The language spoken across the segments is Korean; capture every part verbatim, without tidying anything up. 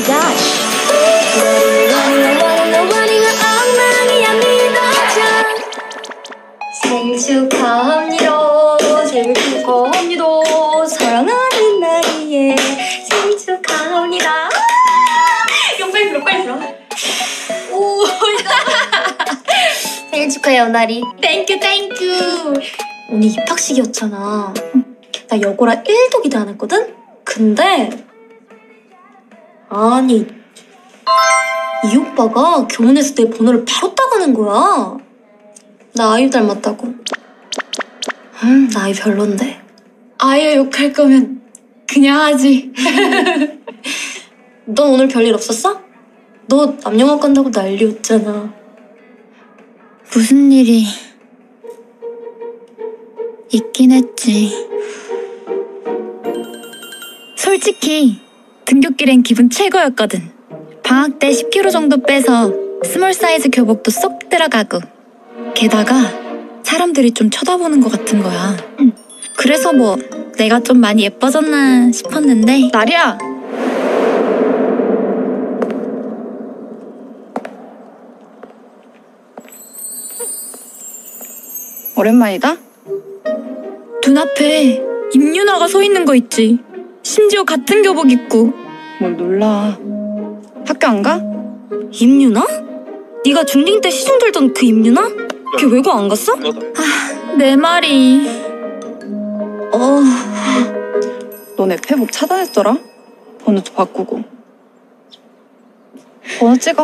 my gosh. 엉망이야 믿어줘. 생일 축하합니다. 생일 축하합니다. 사랑하는 나이에 생일 축하합니다. 이거 빨리 불러 빨리 불러. 오 생일 축하해 연아리. 땡큐 땡큐. 오늘 입학식이었잖아. 나 여고라 일도 기대 안 했거든? 근데 아니 이 오빠가 교문에서 내 번호를 바로 따가는 거야. 나 아이유 닮았다고. 음, 나 아이유 별론데. 아이유 욕할 거면 그냥 하지. 넌 오늘 별일 없었어? 너 남영화 간다고 난리였잖아. 무슨 일이 있긴 했지. 솔직히 등굣길엔 기분 최고였거든. 방학 때 십 킬로그램 정도 빼서 스몰 사이즈 교복도 쏙 들어가고, 게다가 사람들이 좀 쳐다보는 것 같은 거야. 응. 그래서 뭐 내가 좀 많이 예뻐졌나 싶었는데. 나리야! 오랜만이다? 눈앞에 임윤아가 서 있는 거 있지. 심지어 같은 교복 입고. 뭘 놀라. 학교 안 가? 임윤아? 네가 중딩 때 시중 들던 그 임윤아? 걔 외고 안 갔어? 아, 내 말이. 어... 너네 페북 차단했더라? 번호도 바꾸고. 번호 찍어.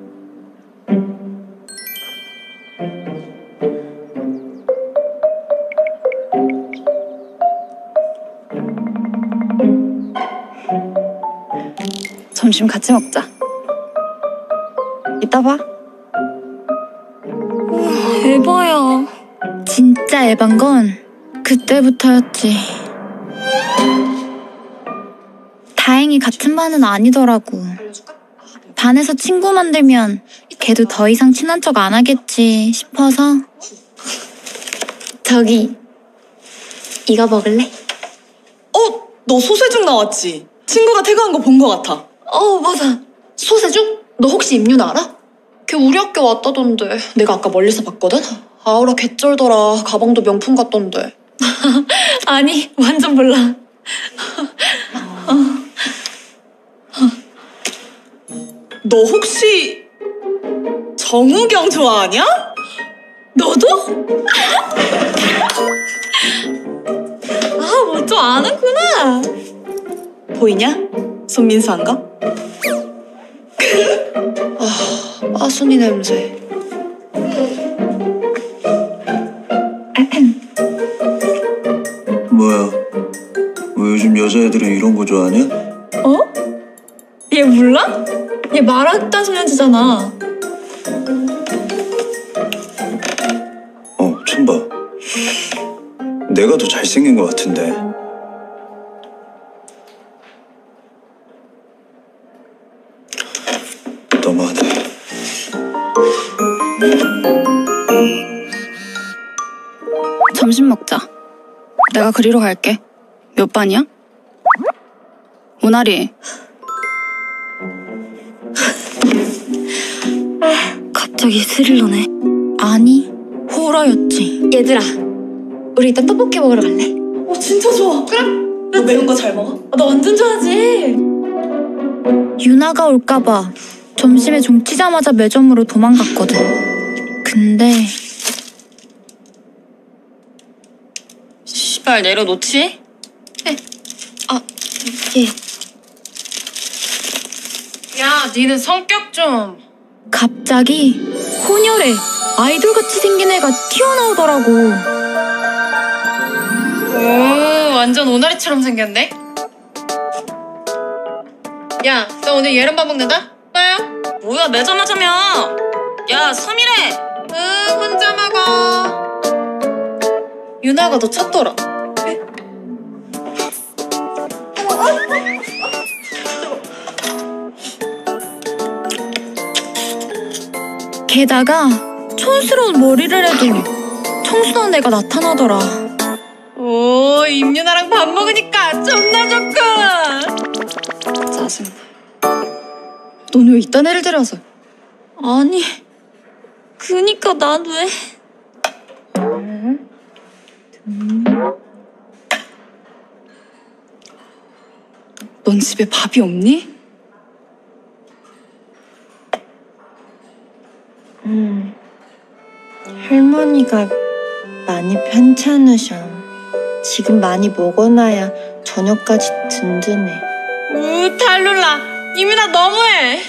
점심 같이 먹자. 이따 봐. 에바야. 진짜 에반 건 그때부터였지. 다행히 같은 반은 아니더라고. 반에서 친구 만들면 걔도 더 이상 친한 척 안 하겠지 싶어서. 저기 이거 먹을래? 어? 너 소세죽 나왔지? 친구가 태그한 거 본 거 같아. 어 맞아. 소세죽? 너 혹시 임윤아 알아? 걔 우리 학교 왔다던데. 내가 아까 멀리서 봤거든? 아우라 개쩔더라. 가방도 명품 같던데. 아니 완전 몰라. 너 혹시 정우경 좋아하냐? 너도? 아, 뭐 좀 아는구나. 보이냐? 손민수 한 거? 아, 빠순이 냄새. 뭐야? 왜 요즘 여자애들은 이런 거 좋아하냐? 어? 얘 몰라? 얘 마라탕 소년지잖아. 어, 처음 봐. 내가 더 잘생긴 것 같은데. 너무하네. 점심 먹자. 내가 그리러 갈게. 몇 반이야? 오나리. 갑자기 스릴러네. 아니, 호러였지. 얘들아, 우리 이따 떡볶이 먹으러 갈래? 어 진짜 좋아. 그래? 너 매운 거 잘 먹어? 아, 나 완전 좋아하지. 유나가 올까봐 점심에 종 치자마자 매점으로 도망갔거든. 근데 씨발 내려놓지? 네. 아, 예. 야, 니는 성격 좀. 갑자기 혼혈에 아이돌같이 생긴 애가 튀어나오더라고. 오, 완전 오나리처럼 생겼네? 야, 너 오늘 예른밥 먹는다? 빠요? 뭐야, 매점 하자며. 야, 섬이래. 응, 혼자 먹어. 유나가 너 찾더라. 에? 게다가 촌스러운 머리를 해도 청순한 애가 나타나더라. 오, 임윤아랑 밥 먹으니까 존나 좋군. 짜증나. 넌 왜 이딴 애를 데려와서? 아니, 그니까 난 왜... 넌 집에 밥이 없니? 음, 할머니가 많이 편찮으셔. 지금 많이 먹어놔야 저녁까지 든든해. 으, 탈룰라. 이민아 너무해.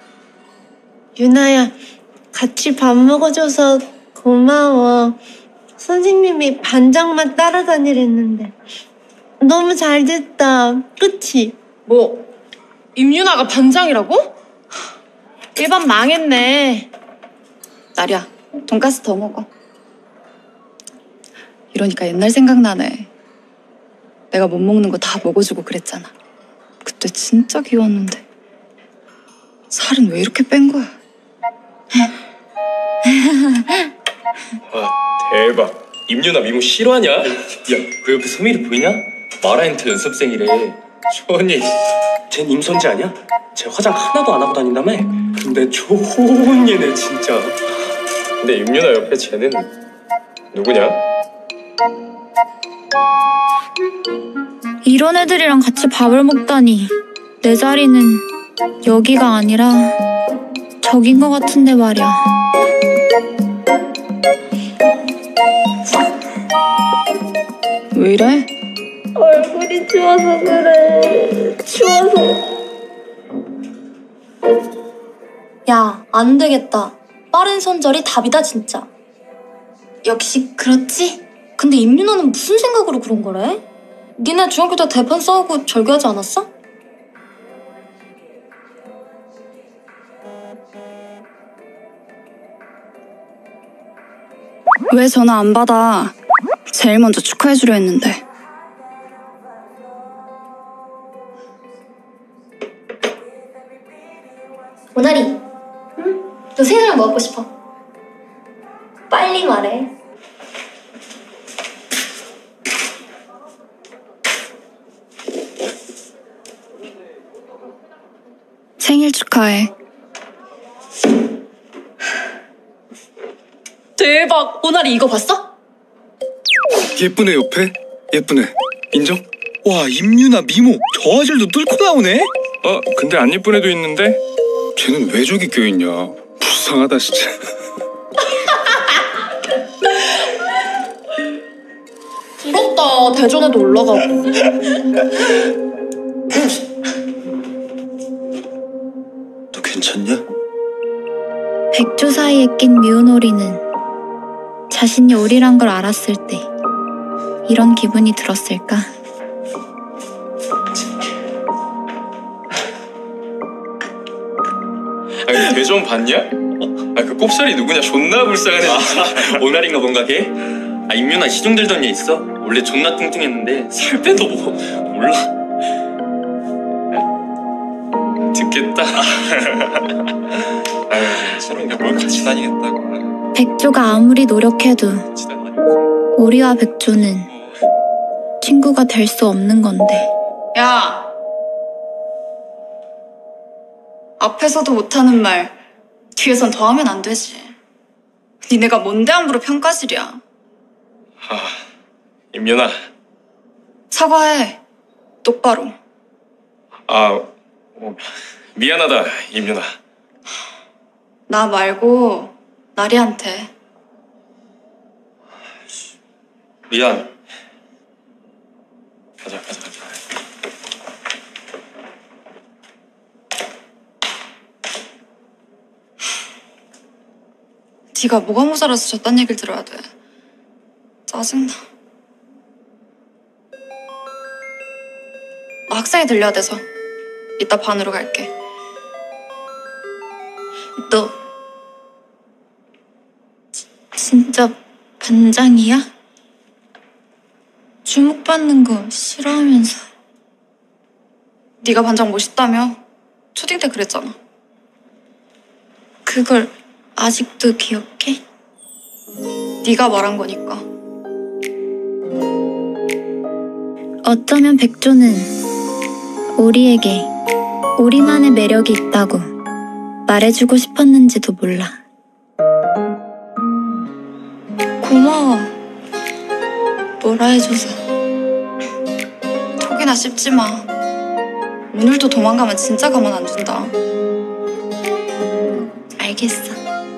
유나야, 같이 밥 먹어줘서 고마워. 선생님이 반장만 따라다니랬는데 너무 잘 됐다. 그치? 뭐, 임윤아가 반장이라고? 일반 망했네. 나리야, 돈가스 더 먹어. 이러니까 옛날 생각나네. 내가 못 먹는 거 다 먹어주고 그랬잖아. 그때 진짜 귀여웠는데. 살은 왜 이렇게 뺀 거야? 와 대박. 임윤아 미모 실화냐? 야, 그 옆에 소미리 보이냐? 마라인트 연습생이래. 쇼니, 쟨 임선지 아니야? 쟤 화장 하나도 안 하고 다닌다며? 근데 좋은 얘네 진짜. 근데 임윤아 옆에 쟤는 누구냐? 이런 애들이랑 같이 밥을 먹다니 내 자리는 여기가 아니라 저긴 것 같은데 말이야. 왜 이래? 얼굴이 추워서 그래. 추워서. 야, 안 되겠다. 빠른 손절이 답이다, 진짜. 역시 그렇지? 근데 임윤아는 무슨 생각으로 그런 거래? 니네 중학교 때 대판 싸우고 절교하지 않았어? 왜 전화 안 받아? 제일 먼저 축하해주려 했는데. 모나리, 응? 너 생일 뭐 하고 싶어? 빨리 말해. 생일 축하해. 대박! 모나리 이거 봤어? 예쁘네 옆에. 예쁘네. 인정? 와 임윤아 미모 저 아질도 뚫고 나오네. 어, 근데 안 예쁜 애도 있는데? 쟤는 왜 저기 껴있냐. 불쌍하다 진짜. 부럽다. 대전에도 올라가고. 너 괜찮냐? 백조 사이에 낀 미운 오리는 자신이 오리란 걸 알았을 때 이런 기분이 들었을까? 아, 근데 대전 봤냐? 어? 아, 그 꼽살이 누구냐? 존나 불쌍하네. 진짜. 오날인가 뭔가 걔? 아, 임윤아 시중 들던 얘 있어? 원래 존나 뚱뚱했는데 살 빼도 뭐 몰라. 야, 듣겠다. 아유, 새로운 게 뭘 같이 다니겠다고. 백조가 아무리 노력해도 같이 다니겠다고. 오리와 백조는 친구가 될 수 없는 건데. 야! 앞에서도 못하는 말 뒤에선 더 하면 안 되지. 니네가 뭔데 함부로 평가질이야. 아, 임윤아. 사과해. 똑바로. 아, 어, 미안하다, 임윤아. 나 말고 나리한테. 미안. 가자, 가자, 가자. 네가 뭐가 모자라서 저딴 얘기를 들어야 돼. 짜증나. 나 학생이 들려야 돼서 이따 반으로 갈게. 너 지- 진짜 반장이야? 주목받는 거 싫어하면서. 네가 반장 멋있다며. 초딩 때 그랬잖아. 그걸 아직도 기억해? 네가 말한 거니까. 어쩌면 백조는 오리에게 오리만의 매력이 있다고 말해주고 싶었는지도 몰라. 고마워. 뭐라 해줘서. 톡이나 씹지 마. 오늘도 도망가면 진짜 가만 안 둔다. 알겠어.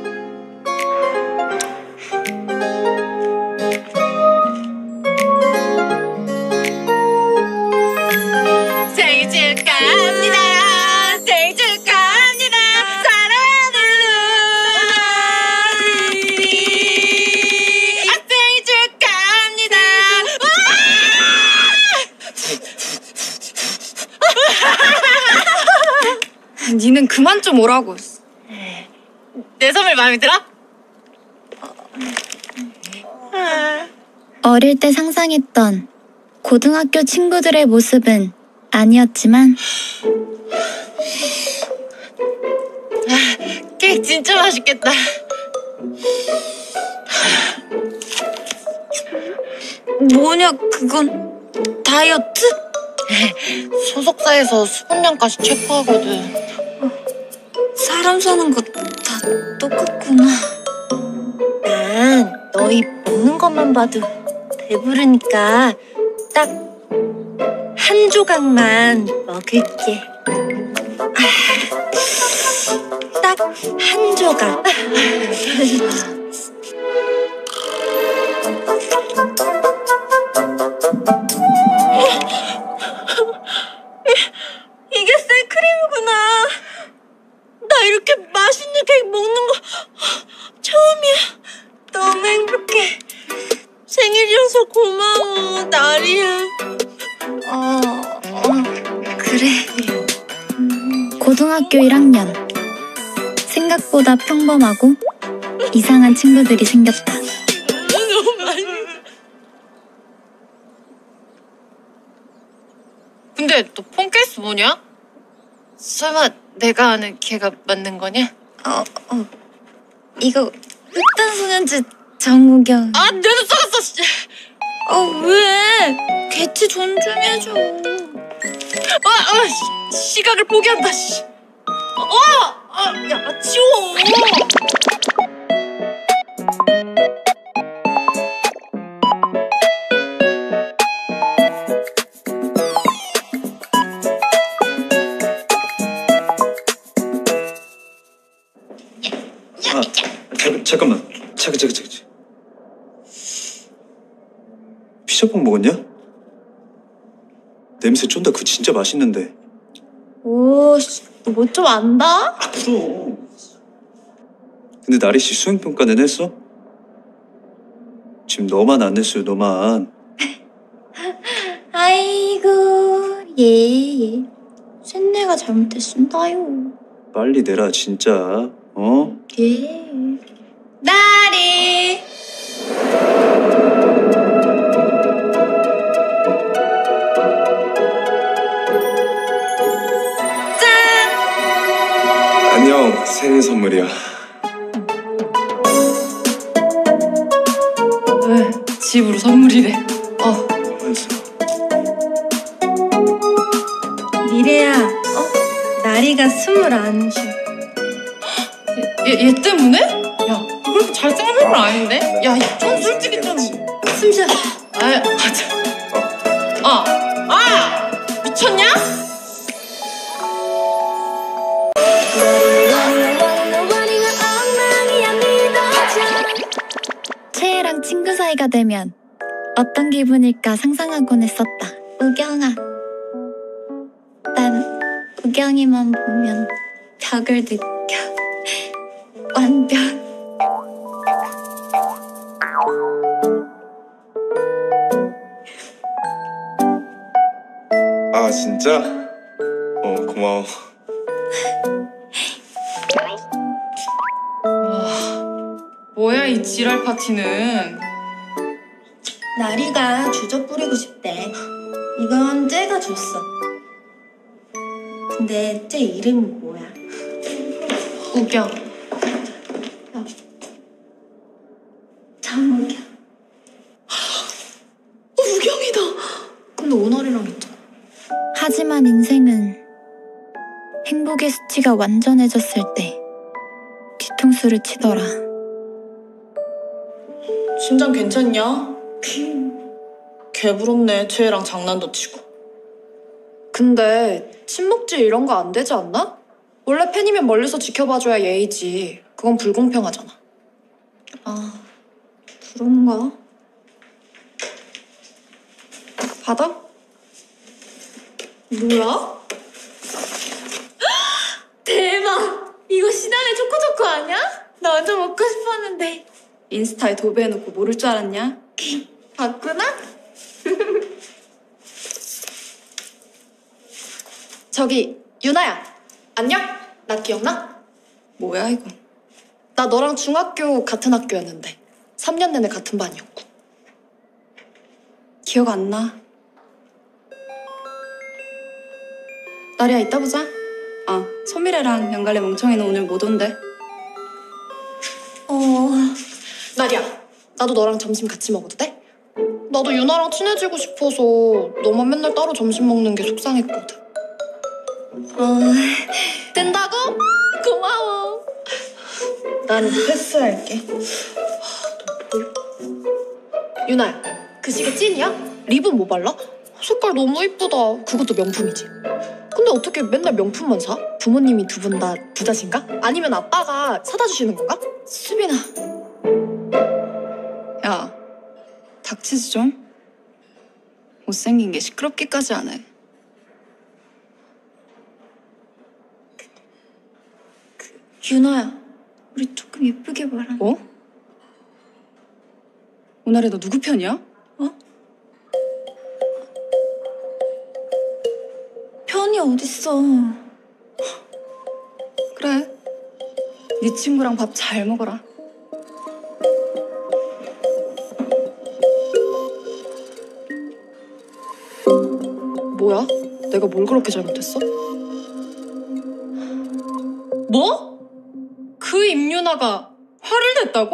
생일 축하합니다. 생일 축하합니다. 사랑하는 루비. 아, 생일 축하합니다. 니는 그만 좀 오라고. 내 선물 마음에 들어? 어릴 때 상상했던 고등학교 친구들의 모습은 아니었지만 케이크 진짜 맛있겠다. 뭐냐 그건. 다이어트? 소속사에서 수분량까지 체크하거든. 사람 사는 거 다 똑같구나. 난 너희 먹는 것만 봐도 배부르니까 딱 한 조각만 먹을게. 딱 한 조각. 이게 생크림이구나. 나 이렇게 맛있는 케이크 먹는 거 처음이야. 너무 행복해. 생일이어서 고마워, 나리야. 어, 어 그래. 고등학교 일 학년. 생각보다 평범하고 이상한 친구들이 생겼다. 너무 맛있어. 근데 너 폰 케이스 뭐냐? 설마 내가 아는 걔가 만든 거냐? 어, 어. 이거 흑단소년지 정우경. 아, 내도 써갔어, 씨. 어, 왜? 개치 존중해줘. 아, 아, 시, 시각을 포기한다, 씨. 어, 아, 야, 치워. 아, 잠, 잠깐만. 잠깐, 잠깐, 잠깐. 피자빵 먹었냐? 냄새 쫀다. 그거 진짜 맛있는데. 오, 씨, 너 뭐 좀 안다? 아, 그럼. 근데 나리 씨 수행평가는 했어? 지금 너만 안 냈어요, 너만. 아이고, 예, 예. 쇳내가 잘못했습니다요. 빨리 내라, 진짜. 어? 예. 나리! 안녕, 생일 선물이야. 왜? 집으로 선물이래. 어. 미래야, 어? 나리가 스물아흔이셔. 얘, 얘 때문에? 야, 그렇게 잘생긴 사람 아닌데? 야, 좀 솔직히 좀. 숨 쉬어. 아, 맞아. 아, 아! 미쳤냐? 채혜랑 친구 사이가 되면 어떤 기분일까 상상하곤 했었다. 우경아. 난 우경이만 보면 벽을 느껴. 완벽. 아, 진짜? 어, 고마워. 뭐야, 이 지랄 파티는. 나리가 주접 부리고 싶대. 이건 쟤가 줬어. 근데 쟤 이름이 뭐야? 우경. 장우경. 어, 우경이다. 근데 오나리랑 있잖아. 하지만 인생은 행복의 수치가 완전해졌을 때 뒤통수를 치더라. 심장 괜찮냐? 개부럽네. 쟤랑 장난도 치고. 근데 침묵질 이런 거 안 되지 않나? 원래 팬이면 멀리서 지켜봐줘야 예의지. 그건 불공평하잖아. 아, 그런가? 받아? 뭐야? 대박! 이거 신한의 초코초코 아니야? 나 완전 먹고 싶었는데. 인스타에 도배해놓고 모를 줄 알았냐? 봤구나? 저기 유나야, 안녕? 나 기억나? 뭐야 이거? 나 너랑 중학교 같은 학교였는데 삼 년 내내 같은 반이었고. 기억 안 나. 나리야, 이따 보자. 아, 소미래랑 연갈래 멍청이는 오늘 못 온대. 어... 나리야, 나도 너랑 점심 같이 먹어도 돼? 나도 유나랑 친해지고 싶어서 너만 맨날 따로 점심 먹는 게 속상했거든. 어... 된다고? 고마워. 난 패스할게. 유나야, 그 시계 찐이야? 립은 뭐 발라? 색깔 너무 이쁘다. 그것도 명품이지. 근데 어떻게 맨날 명품만 사? 부모님이 두 분 다 부자신가? 아니면 아빠가 사다 주시는 건가? 수빈아. 야, 닥치지 좀. 못생긴 게 시끄럽기까지 안 해. 유나야, 우리 조금 예쁘게 말하. 뭐? 오늘에 너 누구 편이야? 어? 편이 어딨어. 그래. 네 친구랑 밥 잘 먹어라. 뭐야? 내가 뭘 그렇게 잘못했어? 뭐? 그 임윤아가 화를 냈다고?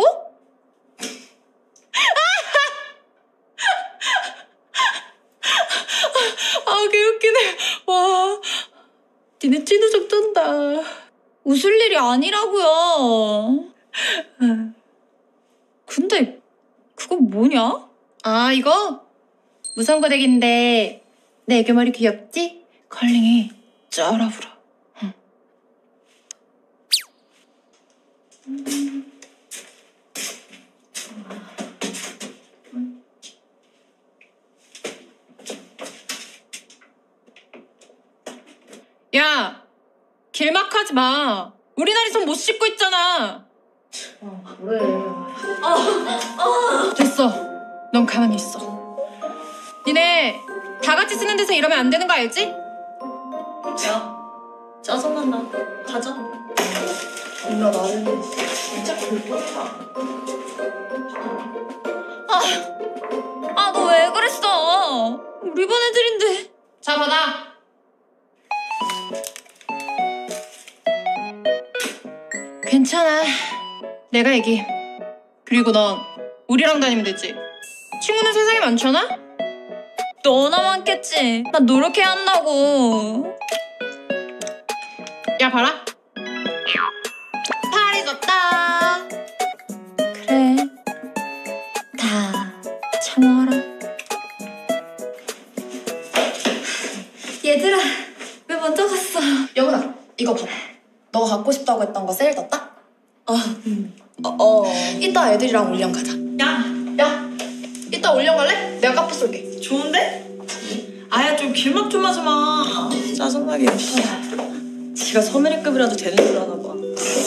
아, 개웃기네. 와, 니네 찐우정 쩐다. 웃을 일이 아니라고요. 근데 그건 뭐냐? 아, 이거 무선고데기인데 내 애교 머리 귀엽지? 컬링이 쩔어불어. 응. 야, 길막하지 마. 우리 나리 손 못 씻고 있잖아. 아, 그래. 아, 아. 됐어. 넌 가만히 있어. 니네 다 같이 쓰는 데서 이러면 안 되는 거 알지? 야, 짜증난다. 가자. 누나 나를 진짜 불편하다. 아, 아, 너 왜 그랬어? 우리 반 애들인데. 자, 받아. 괜찮아. 내가 얘기. 그리고 넌 우리랑 다니면 되지. 친구는 세상에 많잖아? 너나 많겠지. 난 노력해야 한다고. 야, 봐라. 팔이 졌다. 그래. 다 참아라. 얘들아, 왜 먼저 갔어? 여보나, 이거 봐봐. 너가 갖고 싶다고 했던 거 세일 떴다? 아, 음. 어, 어. 이따 애들이랑 올영 가자. 야, 야, 이따 올영 갈래? 내가 카푸 쏠게. 좋은데? 아야, 좀 길막 좀 하지 마. 짜증나게. 지가 서민이급이라도 되는 줄 아나 봐.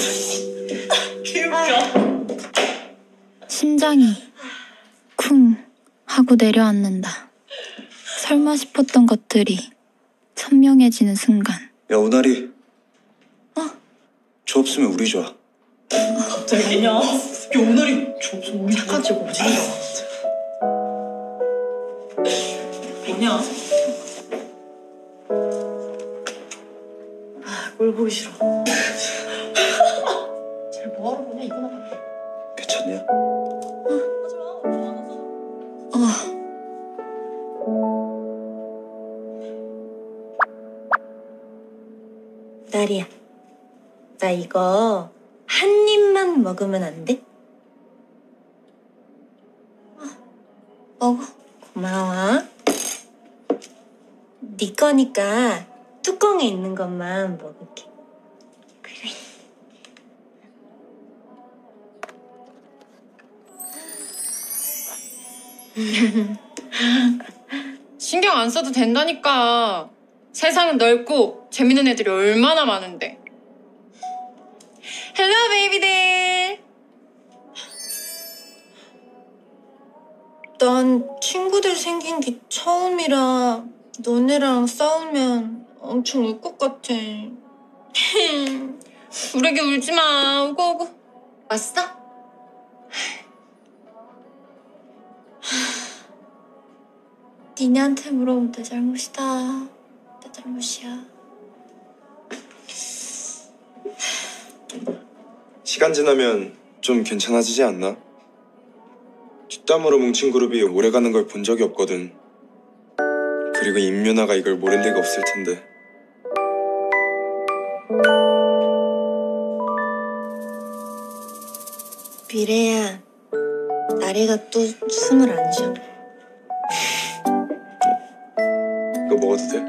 개웃겨. 심장이 쿵 하고 내려앉는다. 설마 싶었던 것들이 선명해지는 순간. 야, 오나리. 어? 저 없으면 우리 좋아. 갑자기 왜냐? 야, 오늘이 저 없으면 우리 착한 집 오지. 뭐냐? 아, 꼴 보기 싫어. 쟤를 뭐하러 보냐, 이거나 봐. 괜찮냐? 어. 나리야, 나 이거 한 입만 먹으면 안 돼? 먹어. 고마워. 네 거니까 뚜껑에 있는 것만 먹을게. 그래. 신경 안 써도 된다니까. 세상은 넓고 재밌는 애들이 얼마나 많은데. 헬로 베이비들. 난 친구들 생긴 게 처음이라 너네랑 싸우면 엄청 울 것 같아. 우리게 울지 마. 오고 오고. 왔어? 니네한테 물어본 내 잘못이다. 내 잘못이야. 시간 지나면 좀 괜찮아지지 않나? 뒷담으로 뭉친 그룹이 오래가는 걸 본 적이 없거든. 그리고 임윤아가 이걸 모를 리가 없을 텐데. 미래야, 나리가 또 숨을 안 쉬어. 이거 먹어도 돼?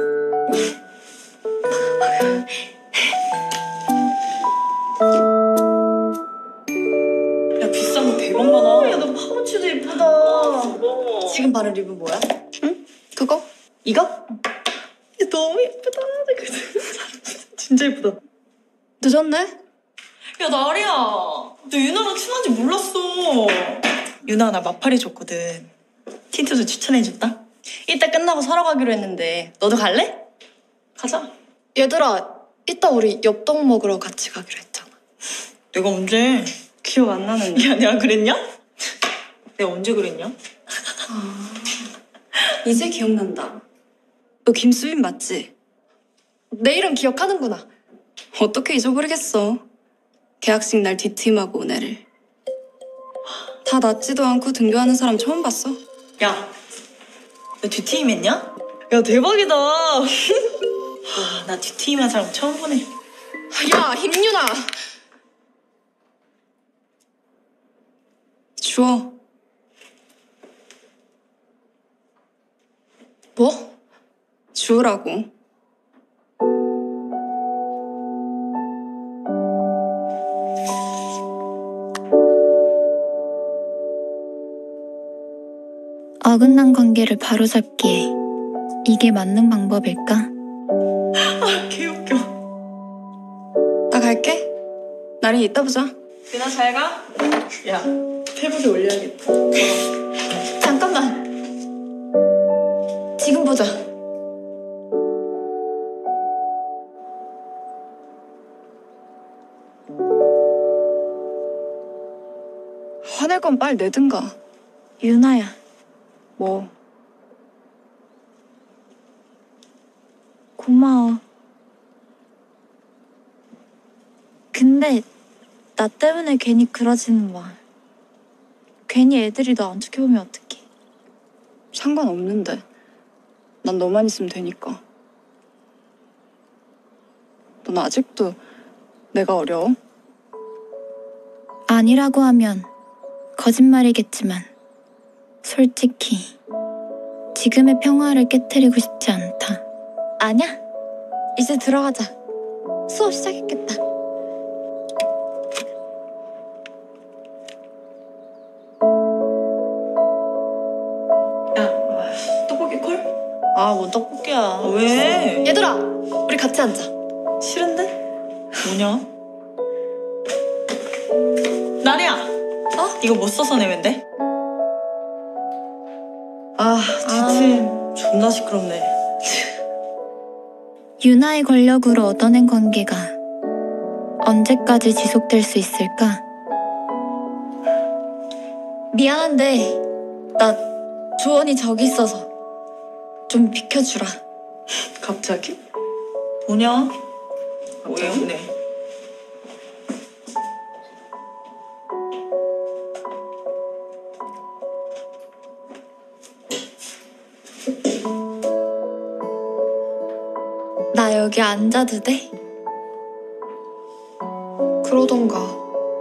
야, 비싼 거 대박 많아. 야, 너 파우치도 예쁘다. 지금 바른 립은 뭐야? 응? 그거? 이거? 야, 너무 예쁘다. 진짜 예쁘다. 늦었네? 야, 나리야. 너 유나랑 친한지 몰랐어. 유나가 나 마파리 줬거든. 틴트도 추천해줬다. 이따 끝나고 사러 가기로 했는데 너도 갈래? 가자. 얘들아, 이따 우리 엽떡 먹으러 같이 가기로 했잖아. 내가 언제? 기억 안 나는데. 야, 내가 그랬냐? 내가 언제 그랬냐? 이제 기억난다. 너 김수빈 맞지? 내 이름 기억하는구나. 어떻게 잊어버리겠어. 개학식 날 뒷팀하고 온 애를. 다 낫지도 않고 등교하는 사람 처음 봤어. 야, 너 뒷팀 했냐? 야, 대박이다. 와, 나 뒷팀 한 사람 처음 보네. 야, 임윤아! 주워. 뭐? 주우라고. 어긋난 관계를 바로잡기에 이게 맞는 방법일까? 아, 개웃겨. 나 갈게. 나린 이따 보자. 유나 잘 가. 야, 페북에 올려야겠다. 잠깐만. 지금 보자. 화낼 건 빨리 내든가. 유나야, 뭐. 고마워. 근데 나 때문에 괜히 그러지는 마. 괜히 애들이 너 안 좋게 보면 어떡해. 상관없는데. 난 너만 있으면 되니까. 넌 아직도 내가 어려워? 아니라고 하면 거짓말이겠지만 솔직히 지금의 평화를 깨트리고 싶지 않다. 아냐? 이제 들어가자. 수업 시작했겠다. 야, 떡볶이 콜? 아, 뭔 떡볶이야. 아, 왜? 얘들아, 우리 같이 앉아. 싫은데? 뭐냐? 나리야. 어? 이거 뭐 써서 내면 돼? 아, 뒷팀 존나 시끄럽네. 유나의 권력으로 얻어낸 관계가 언제까지 지속될 수 있을까? 미안한데 나 조언이 저기 있어서 좀 비켜주라. 갑자기? 뭐냐? 뭐야? 네. 나 여기 앉아도 돼? 그러던가.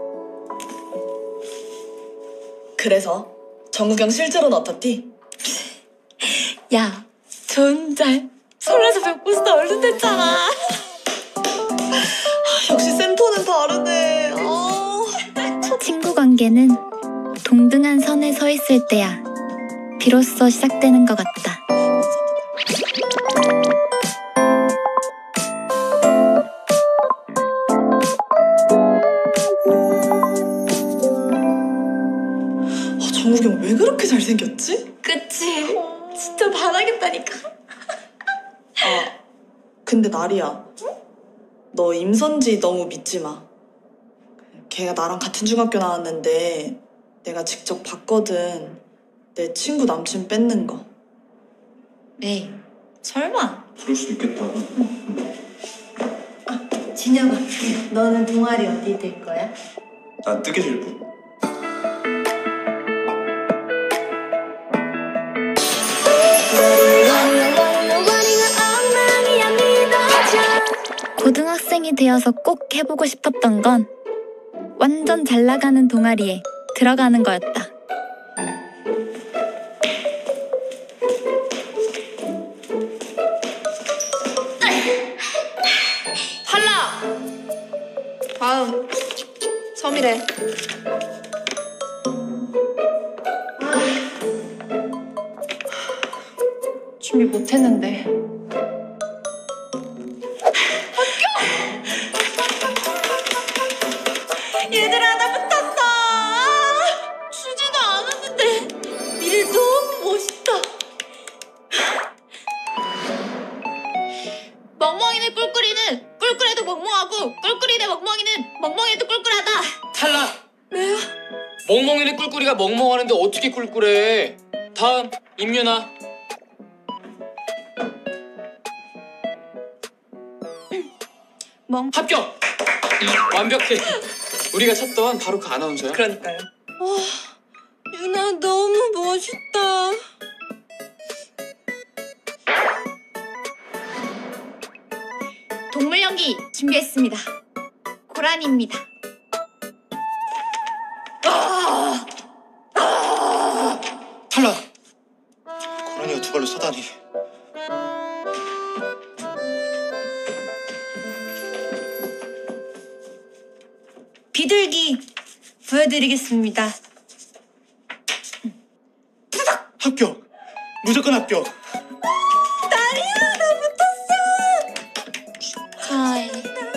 그래서 정국영 실제로는 어떻디? 야, 존잘 설레서 벽보스도 얼른 됐잖아. 역시 센터는 다르네. 어. 친구 관계는 동등한 선에 서 있을 때야 비로소 시작되는 것 같다. 아, 정국영 왜 그렇게 잘생겼지? 그치? 진짜 반하겠다니까. 아, 근데 나리야. 너 임선지 너무 믿지 마. 걔가 나랑 같은 중학교 나왔는데 내가 직접 봤거든. 내 친구 남친 뺏는 거. 에이, 설마. 그럴 수도 있겠다. 진혁아, 너는 동아리 어디 될 거야? 난 뜨개질부. 고등학생이 되어서 꼭 해보고 싶었던 건 완전 잘 나가는 동아리에 들어가는 거였다. 탈락! 다음, 섬이래. 준비 못했는데. 얘들아, 나 붙었어! 주지도 않았는데 미래 너무 멋있다. 멍멍이네 꿀꿀이는 꿀꿀해도 멍멍하고 꿀꿀이네 멍멍이는 멍멍해도 꿀꿀하다. 탈락! 왜요? 멍멍이네 꿀꿀이가 멍멍하는데 어떻게 꿀꿀해? 다음, 임윤아. 멍. 합격! 완벽해. 우리가 찾던 바로 그 아나운서야. 그러니까요. 유나 너무 멋있다. 동물 연기 준비했습니다. 고라니입니다. 탈락! 고라니가 두 발로 서다니. 비둘기 보여드리겠습니다. 합격! 무조건 합격! 아이.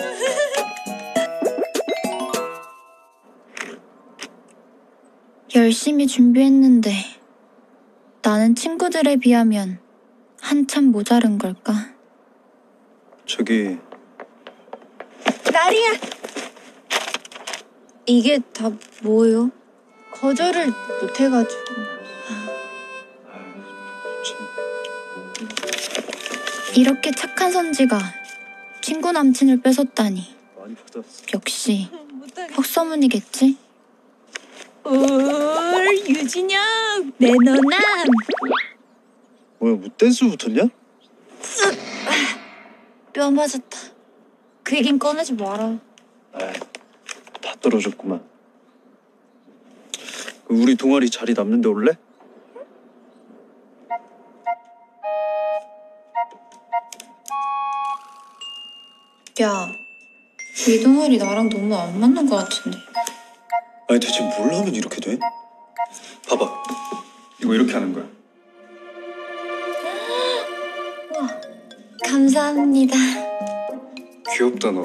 열심히 준비했는데 나는 친구들에 비하면 한참 모자른 걸까? 저기 나리야. 이게 다 뭐예요? 거절을 못해가지고. 이렇게 착한 선지가 친구 남친을 뺏었다니. 많이 받았어. 역시 혁서문이겠지? 올 유진영 내 너남. 뭐야, 뭐 댄스 붙었냐? 뼈 맞았다. 그 얘긴 꺼내지 마라. 아이, 다 떨어졌구만. 우리 동아리 자리 남는데 올래? 야, 이 동아리 나랑 너무 안 맞는 것 같은데. 아니 대체 뭘 하면 이렇게 돼? 봐봐, 이거 이렇게 하는 거야. 감사합니다. 귀엽다 너.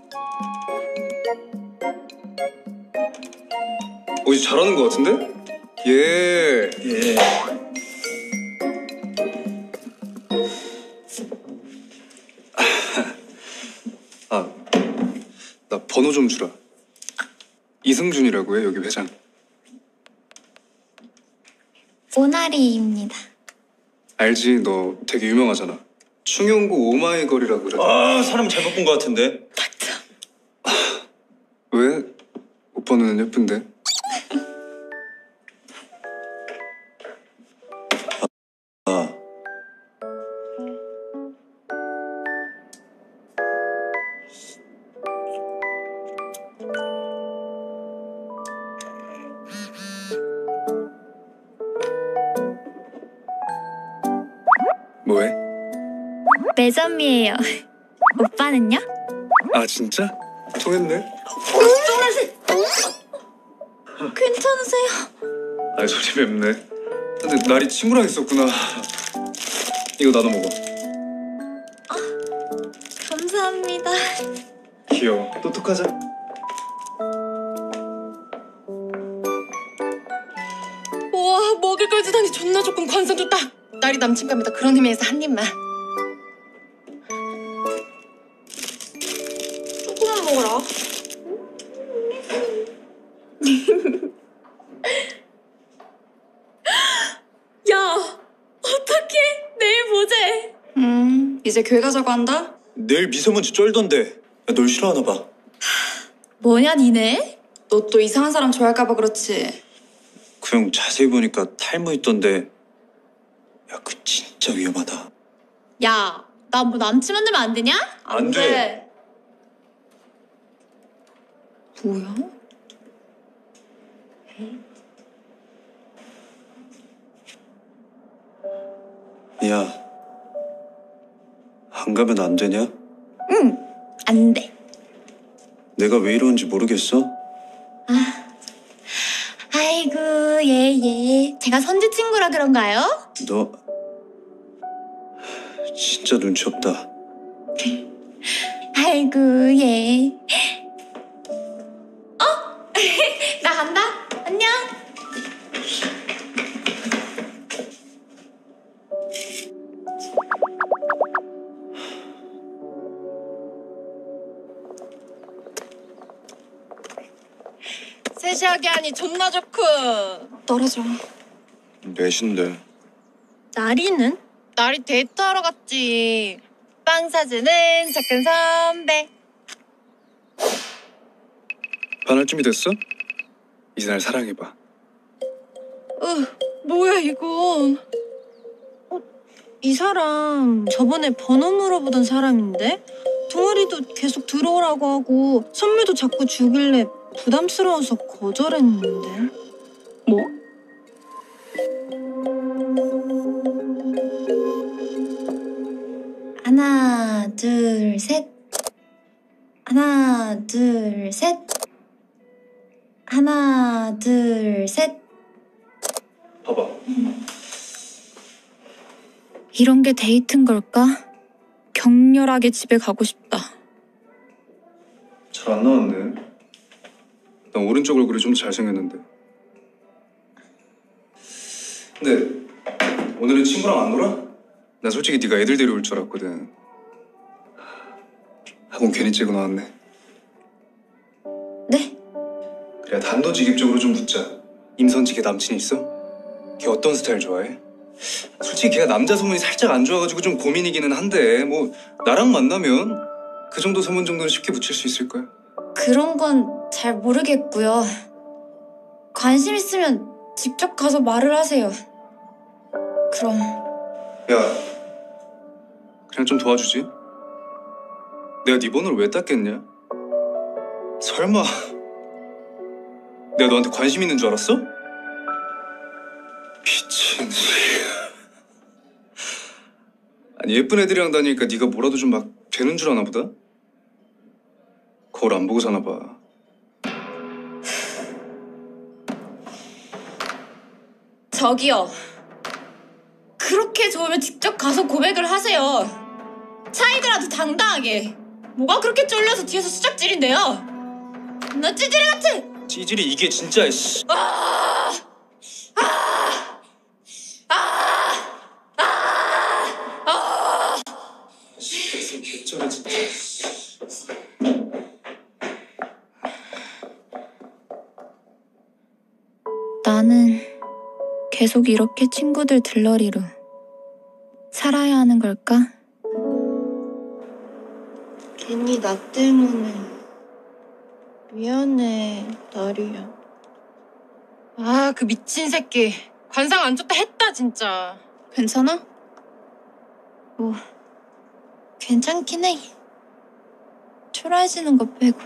어 이제 잘하는 것 같은데? 예. 예. 아, 나 번호 좀 주라. 이승준이라고 해 여기 회장. 오나리입니다. 알지? 너 되게 유명하잖아. 충용구 오마이걸이라 그래. 아, 사람 잘못 본 것 같은데. 왜? 오빠는 예쁜데. 아, 매점이에요. 오빠는요? 아 진짜? 통했네. 괜찮으세요? 아 소리 맵네. 근데 날이 친구랑 있었구나. 이거 나도 먹어. 감사합니다. 귀여워. 똑똑하자. 우와, 먹을 걸 주다니 존나 조금 관상 좋다. 딸이 남친 갑니다. 그런 의미에서 한 입만. 조금만 먹어라. 야, 어떡해. 내일 보재. 음, 이제 교회 가자고 한다? 내일 미세먼지 쩔던데. 야, 널 싫어하나 봐. 뭐냐 니네? 너 또 이상한 사람 좋아할까 봐 그렇지. 그 형 자세히 보니까 탈모 있던데. 야, 그 진짜 위험하다. 야, 나 뭐 남친 만들면 안 되냐? 안 돼. 뭐야? 야, 안 가면 안 되냐? 안 돼. 내가 왜 이러는지 모르겠어? 아이고, 예, 예. 제가 선지 친구라 그런가요? 너 진짜 눈치 없다. 아이고, 예. 어? 나 간다. 안녕. 세시하게 하니 존나 좋고. 떨어져. 몇인데? 나리는? 날이 데이트하러 갔지. 빵 사주는 작은 선배. 반할 준비 됐어? 이제 날 사랑해봐. 으, 뭐야 이건. 이 사람 저번에 번호 물어보던 사람인데? 동아리도 계속 들어오라고 하고 선물도 자꾸 주길래 부담스러워서 거절했는데. 뭐? 하나, 둘, 셋. 하나, 둘, 셋. 하나, 둘, 셋. 봐봐. 이런 게 데이트인 걸까? 격렬하게 집에 가고 싶다. 잘 안 나왔네. 난 오른쪽 얼굴이 좀 더 잘생겼는데. 근데 오늘은 친구랑 안 놀아? 난 솔직히 네가 애들 데려올 줄 알았거든. 학원 괜히 째고 나왔네. 네? 그래, 단도직입적으로 좀 묻자. 임선지 걔 남친 있어? 걔 어떤 스타일 좋아해? 솔직히 걔가 남자 소문이 살짝 안 좋아가지고 좀 고민이기는 한데 뭐 나랑 만나면 그 정도 소문 정도는 쉽게 붙일 수 있을 거야. 그런 건 잘 모르겠고요. 관심 있으면 직접 가서 말을 하세요. 그럼. 야, 그냥 좀 도와주지. 내가 네 번호를 왜 땄겠냐? 설마 내가 너한테 관심 있는 줄 알았어? 미친 소리. 아니 예쁜 애들이랑 다니니까 네가 뭐라도 좀 막 되는 줄 아나 보다? 거울 안 보고 사나 봐. 저기요. 그렇게 좋으면 직접 가서 고백을 하세요. 차이더라도 당당하게. 뭐가 그렇게 쫄려서 뒤에서 수작질인데요? 너 찌질이 같은! 찌질이 이게 진짜 씨. 아! 아! 아! 아! 아! 개쩔어 진짜. 나는 계속 이렇게 친구들 들러리로 살아야 하는 걸까? 괜히 나 때문에 미안해, 나리야. 아, 그 미친 새끼. 관상 안 좋다 했다 진짜. 괜찮아? 뭐 괜찮긴 해. 초라해지는 거 빼고.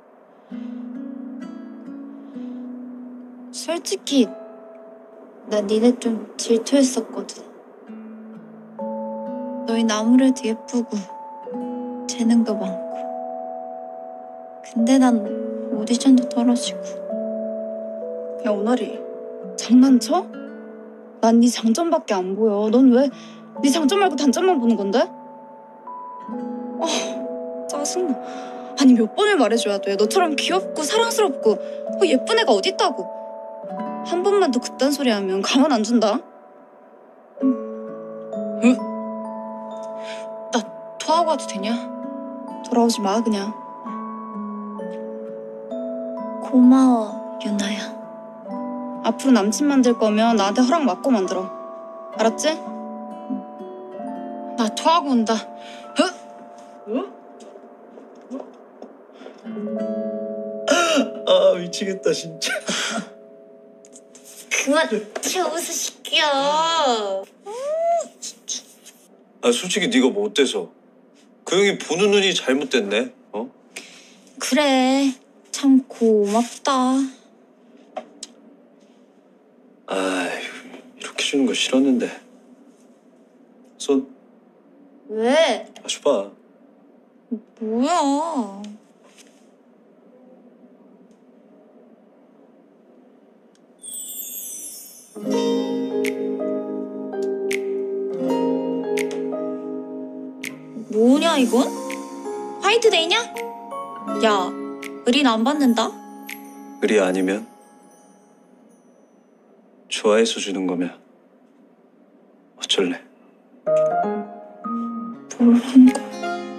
솔직히 나 니네 좀 질투했었거든. 너흰 아무래도 예쁘고 재능도 많고. 근데 난 오디션도 떨어지고. 야, 오나리. 장난쳐? 난 네 장점밖에 안 보여. 넌 왜 네 장점 말고 단점만 보는 건데? 아, 짜증나. 아니, 몇 번을 말해줘야 돼. 너처럼 귀엽고 사랑스럽고 더 예쁜 애가 어딨다고. 한 번만 더 그딴 소리 하면 가만 안 준다. 응? 나 토하고 와도 되냐? 돌아오지 마, 그냥. 고마워, 유나야. 앞으로 남친 만들 거면 나한테 허락 받고 만들어. 알았지? 나 토하고 온다. 아 미치겠다 진짜. 그만 채워서 시켜. 아 솔직히 네가 뭐 어때서? 그 형이 보는 눈이 잘못됐네. 어? 그래, 참 고맙다. 아휴 이렇게 주는 거 싫었는데. 손 왜? 마셔봐. 뭐야? 뭐냐 이건? 화이트데이냐? 야, 의린 안 받는다? 의리 아니면? 좋아해서 주는 거면 어쩔래? 뭘 한 거야?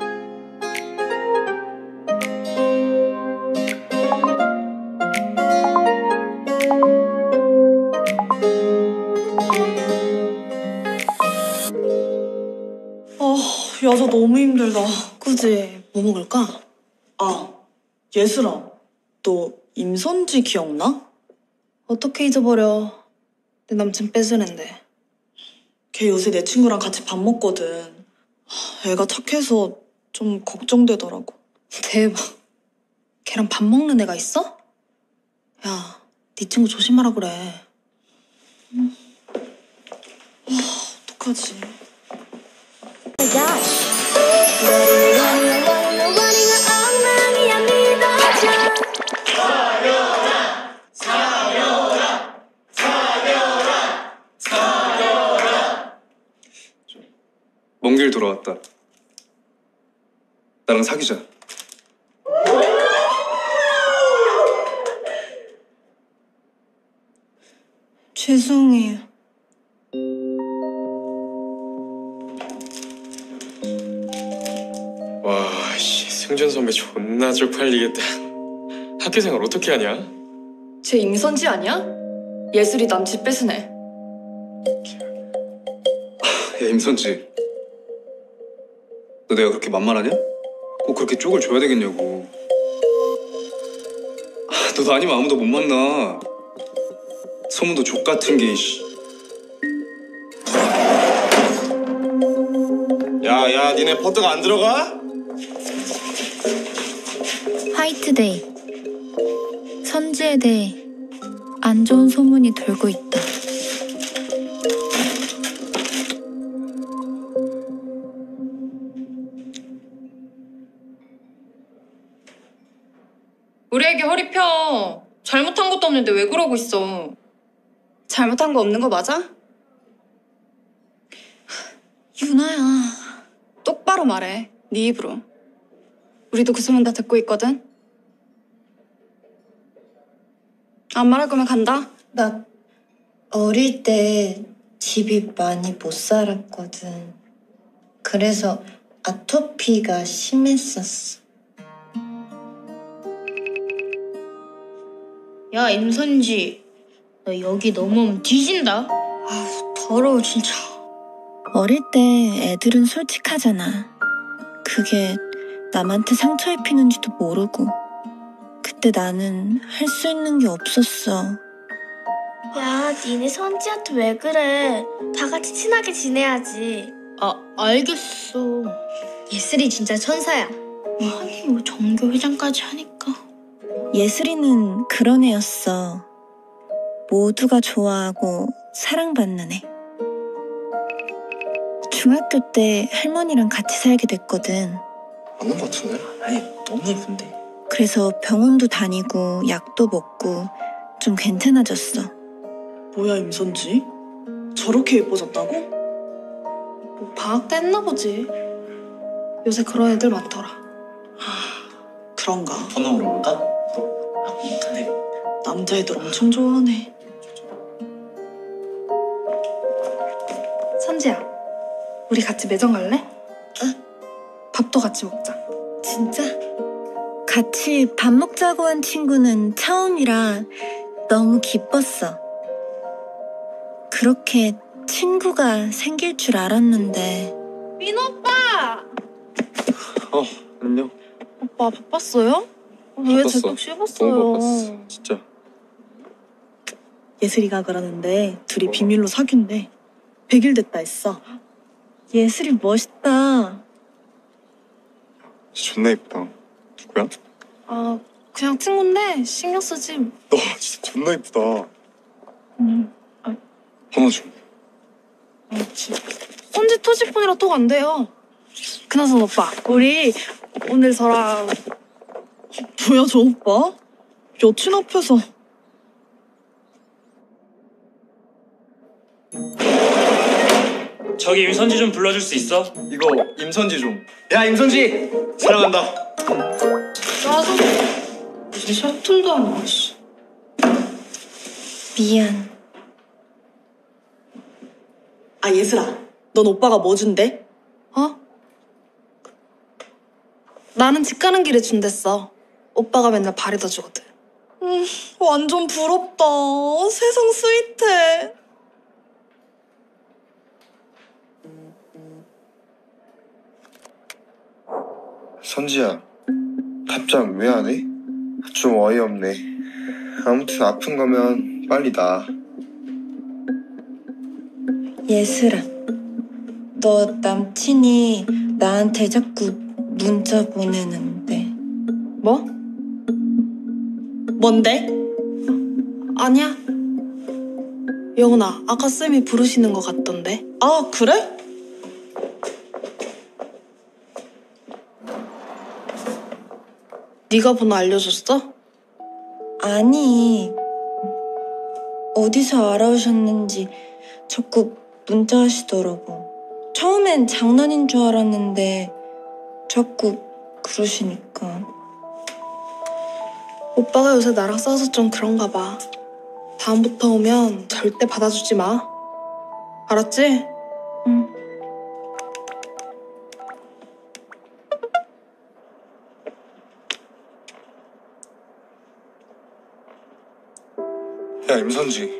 야, 저 너무 힘들다. 그지? 뭐 먹을까? 아, 예슬아. 너 임선지 기억나? 어떻게 잊어버려. 내 남친 뺏으는데. 걔 요새 내 친구랑 같이 밥 먹거든. 하, 애가 착해서 좀 걱정되더라고. 대박. 걔랑 밥 먹는 애가 있어? 야, 네 친구 조심하라 그래. 음. 아, 어떡하지? 먼 길 돌아왔다. 나랑 사귀자. 죄송해요. 와, 씨, 승준 선배 존나 쪽팔리겠다. 학교 생활 어떻게 하냐? 쟤 임선지 아니야? 예슬이 남친 뺏은 애. 야 임선지, 너 내가 그렇게 만만하냐? 꼭 그렇게 쪽을 줘야 되겠냐고. 아, 너도 아니면 아무도 못 만나. 소문도 족같은 게 이씨. 야야 니네 퍼트가 안 들어가? 화이트데이. 선지에 대해 안 좋은 소문이 돌고 있다. 우리 애기 허리 펴. 잘못한 것도 없는데 왜 그러고 있어? 잘못한 거 없는 거 맞아? 유나야. 똑바로 말해. 네 입으로. 우리도 그 소문 다 듣고 있거든. 안 말할 거면 간다. 나 어릴 때 집이 많이 못 살았거든. 그래서 아토피가 심했었어. 야, 임선지. 너 여기 넘어오면 뒤진다. 아, 더러워 진짜. 어릴 때 애들은 솔직하잖아. 그게 남한테 상처 입히는지도 모르고. 그때 나는 할 수 있는 게 없었어. 야, 니네 선지한테 왜 그래? 다 같이 친하게 지내야지. 아, 알겠어. 예슬이 진짜 천사야. 아니, 뭐 전교회장까지 하니까. 예슬이는 그런 애였어. 모두가 좋아하고 사랑받는 애. 중학교 때 할머니랑 같이 살게 됐거든. 맞는 것 같은데? 아니 너무 예쁜데. 그래서 병원도 다니고 약도 먹고 좀 괜찮아졌어. 뭐야 임선지? 저렇게 예뻐졌다고? 뭐 방학 때 했나 보지. 요새 그런 애들 많더라. 그런가? 번호 물어볼까? 아, 근데 남자애들 엄청 좋아하네. 선지야, 우리 같이 매점 갈래? 응? 밥도 같이 먹자. 진짜? 같이 밥 먹자고 한 친구는 처음이라 너무 기뻤어. 그렇게 친구가 생길 줄 알았는데. 민호 오빠! 어, 안녕. 오빠 바빴어요? 왜 바빴어. 제떡 씹었어요? 너무 바빴어, 진짜. 예슬이가 그러는데 둘이 비밀로 사귄대. 백 일 됐다 했어. 예슬이 멋있다. 존나 예쁘다. 누구야? 아, 그냥 친구인데 신경 쓰지. 너 진짜 존나 예쁘다. 음, 아, 번호 좀. 그렇지. 선지 토지폰이라 톡 안 돼요. 그나저나 오빠, 우리 오늘 저랑 뭐야 저 오빠? 여친 앞에서. 저기 임선지 좀 불러줄 수 있어? 이거 임선지 좀. 야 임선지 사랑한다. 나서 무슨 셔틀도 안 와. 씨. 미안. 아 예슬아, 넌 오빠가 뭐 준대? 어? 나는 집 가는 길에 준댔어. 오빠가 맨날 바래다 주거든. 음, 완전 부럽다. 세상 스윗해. 선지야, 답장 왜 안 해? 좀 어이없네. 아무튼 아픈 거면 빨리 나. 예슬아, 너 남친이 나한테 자꾸 문자 보내는데. 뭐? 뭔데? 아니야. 영훈아, 아까 쌤이 부르시는 것 같던데. 아 그래? 네가 번호 알려줬어? 아니, 어디서 알아오셨는지 자꾸 문자 하시더라고. 처음엔 장난인 줄 알았는데 자꾸 그러시니까. 오빠가 요새 나랑 싸워서 좀 그런가 봐. 다음부터 오면 절대 받아주지 마. 알았지? 응. 야 임선지,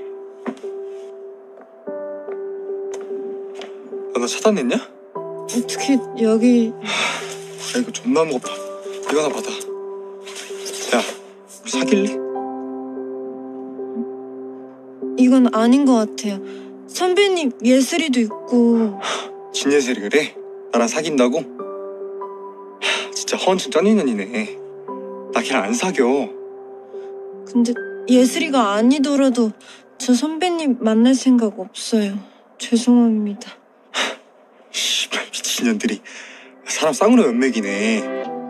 너 나 차단했냐? 어떻게 여기... 아 이거 존나 무겁다. 이거 하나 받아. 야, 우리 사귈래? 이건 아닌 것 같아요. 선배님 예슬이도 있고. 진예슬이 그래? 나랑 사귄다고? 하, 진짜 허언증 쩐 인연이네. 나 걔랑 안 사겨. 근데 예슬이가 아니더라도 저 선배님 만날 생각 없어요. 죄송합니다. 씨발 미친년들이. 사람 쌍으로 연맥이네.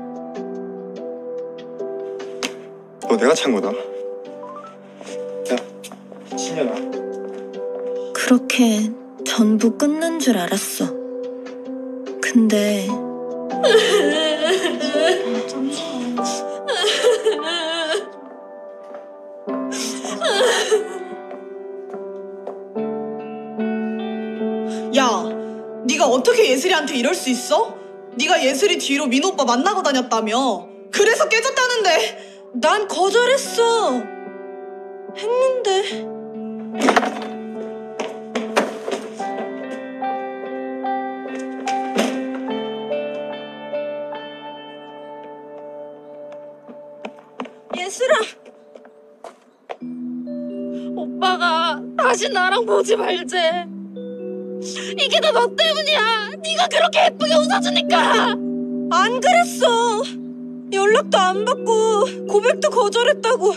너 내가 찬 거다. 야, 미친년아. 그렇게 전부 끝난 줄 알았어. 근데 야, 네가 어떻게 예슬이한테 이럴 수 있어? 네가 예슬이 뒤로 민호 오빠 만나고 다녔다며. 그래서 깨졌다는데. 난 거절했어. 했는데. 예슬아, 오빠가 다시 나랑 보지 말재. 이게 다 너 때문이야. 네가 그렇게 예쁘게 웃어주니까. 안 그랬어. 연락도 안 받고 고백도 거절했다고.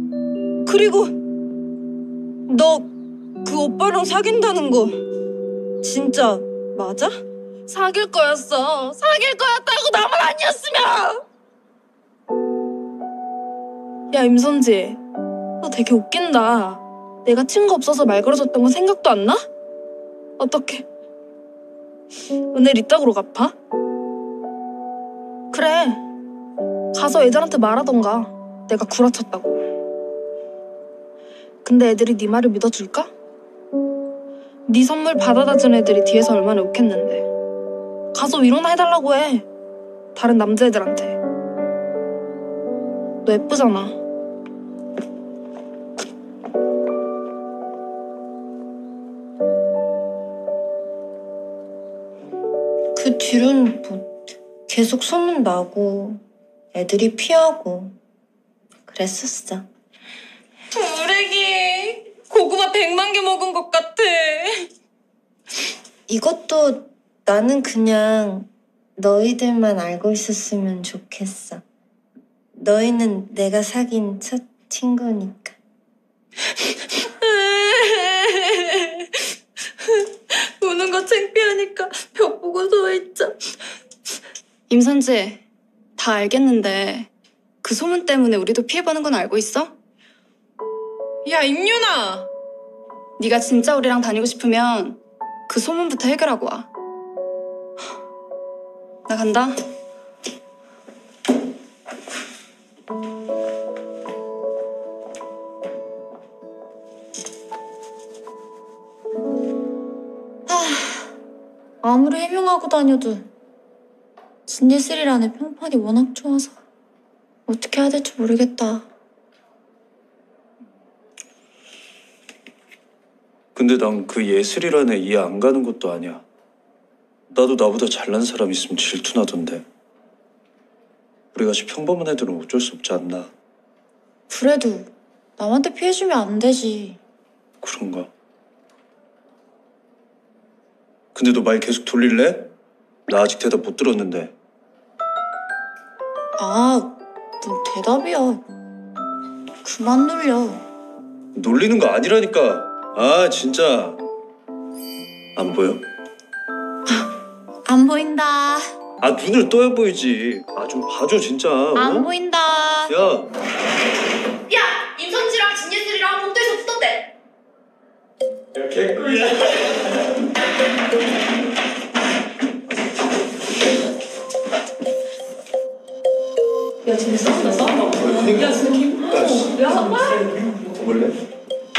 그리고 너 그 오빠랑 사귄다는 거 진짜 맞아? 사귈 거였어. 사귈 거였다고 나만 아니었으면. 야, 임선지. 너 되게 웃긴다. 내가 친구 없어서 말 걸어줬던 건 생각도 안 나? 어떡해. 은혜를 이따구로 갚아? 그래. 가서 애들한테 말하던가. 내가 구라쳤다고. 근데 애들이 네 말을 믿어줄까? 네 선물 받아다 준 애들이 뒤에서 얼마나 욕했는데. 가서 위로나 해달라고 해. 다른 남자애들한테. 너 예쁘잖아. 그 뒤로는 뭐 계속 소문 나고 애들이 피하고 그랬었어. 우레기 고구마 백만 개 먹은 것 같아. 이것도 나는 그냥 너희들만 알고 있었으면 좋겠어. 너희는 내가 사귄 첫 친구니까. 우는 거 창피하니까 벽 보고 누워있자. 임선지, 다 알겠는데 그 소문 때문에 우리도 피해보는 건 알고 있어? 야, 임윤아. 네가 진짜 우리랑 다니고 싶으면 그 소문부터 해결하고 와. 나 간다. 아무리 해명하고 다녀도 진예슬이라는 평판이 워낙 좋아서 어떻게 해야 될지 모르겠다. 근데 난 그 예슬이라는 애 이해 안 가는 것도 아니야. 나도 나보다 잘난 사람 있으면 질투나던데. 우리같이 평범한 애들은 어쩔 수 없지 않나. 그래도 남한테 피해주면 안 되지. 그런가? 근데 너 말 계속 돌릴래? 나 아직 대답 못 들었는데. 아, 뭔 대답이야. 그만 놀려. 놀리는 거 아니라니까. 아 진짜. 안 보여? 안 보인다. 아 눈을 떠야 보이지. 아 좀 봐줘 진짜. 안 어? 보인다. 야. 야, 임선지랑 진예슬이랑 복도에서 붙었대. 개꿀이야. 야, 진짜 싸운다, 싸운다. 야, 진짜 기분. 야, 원래?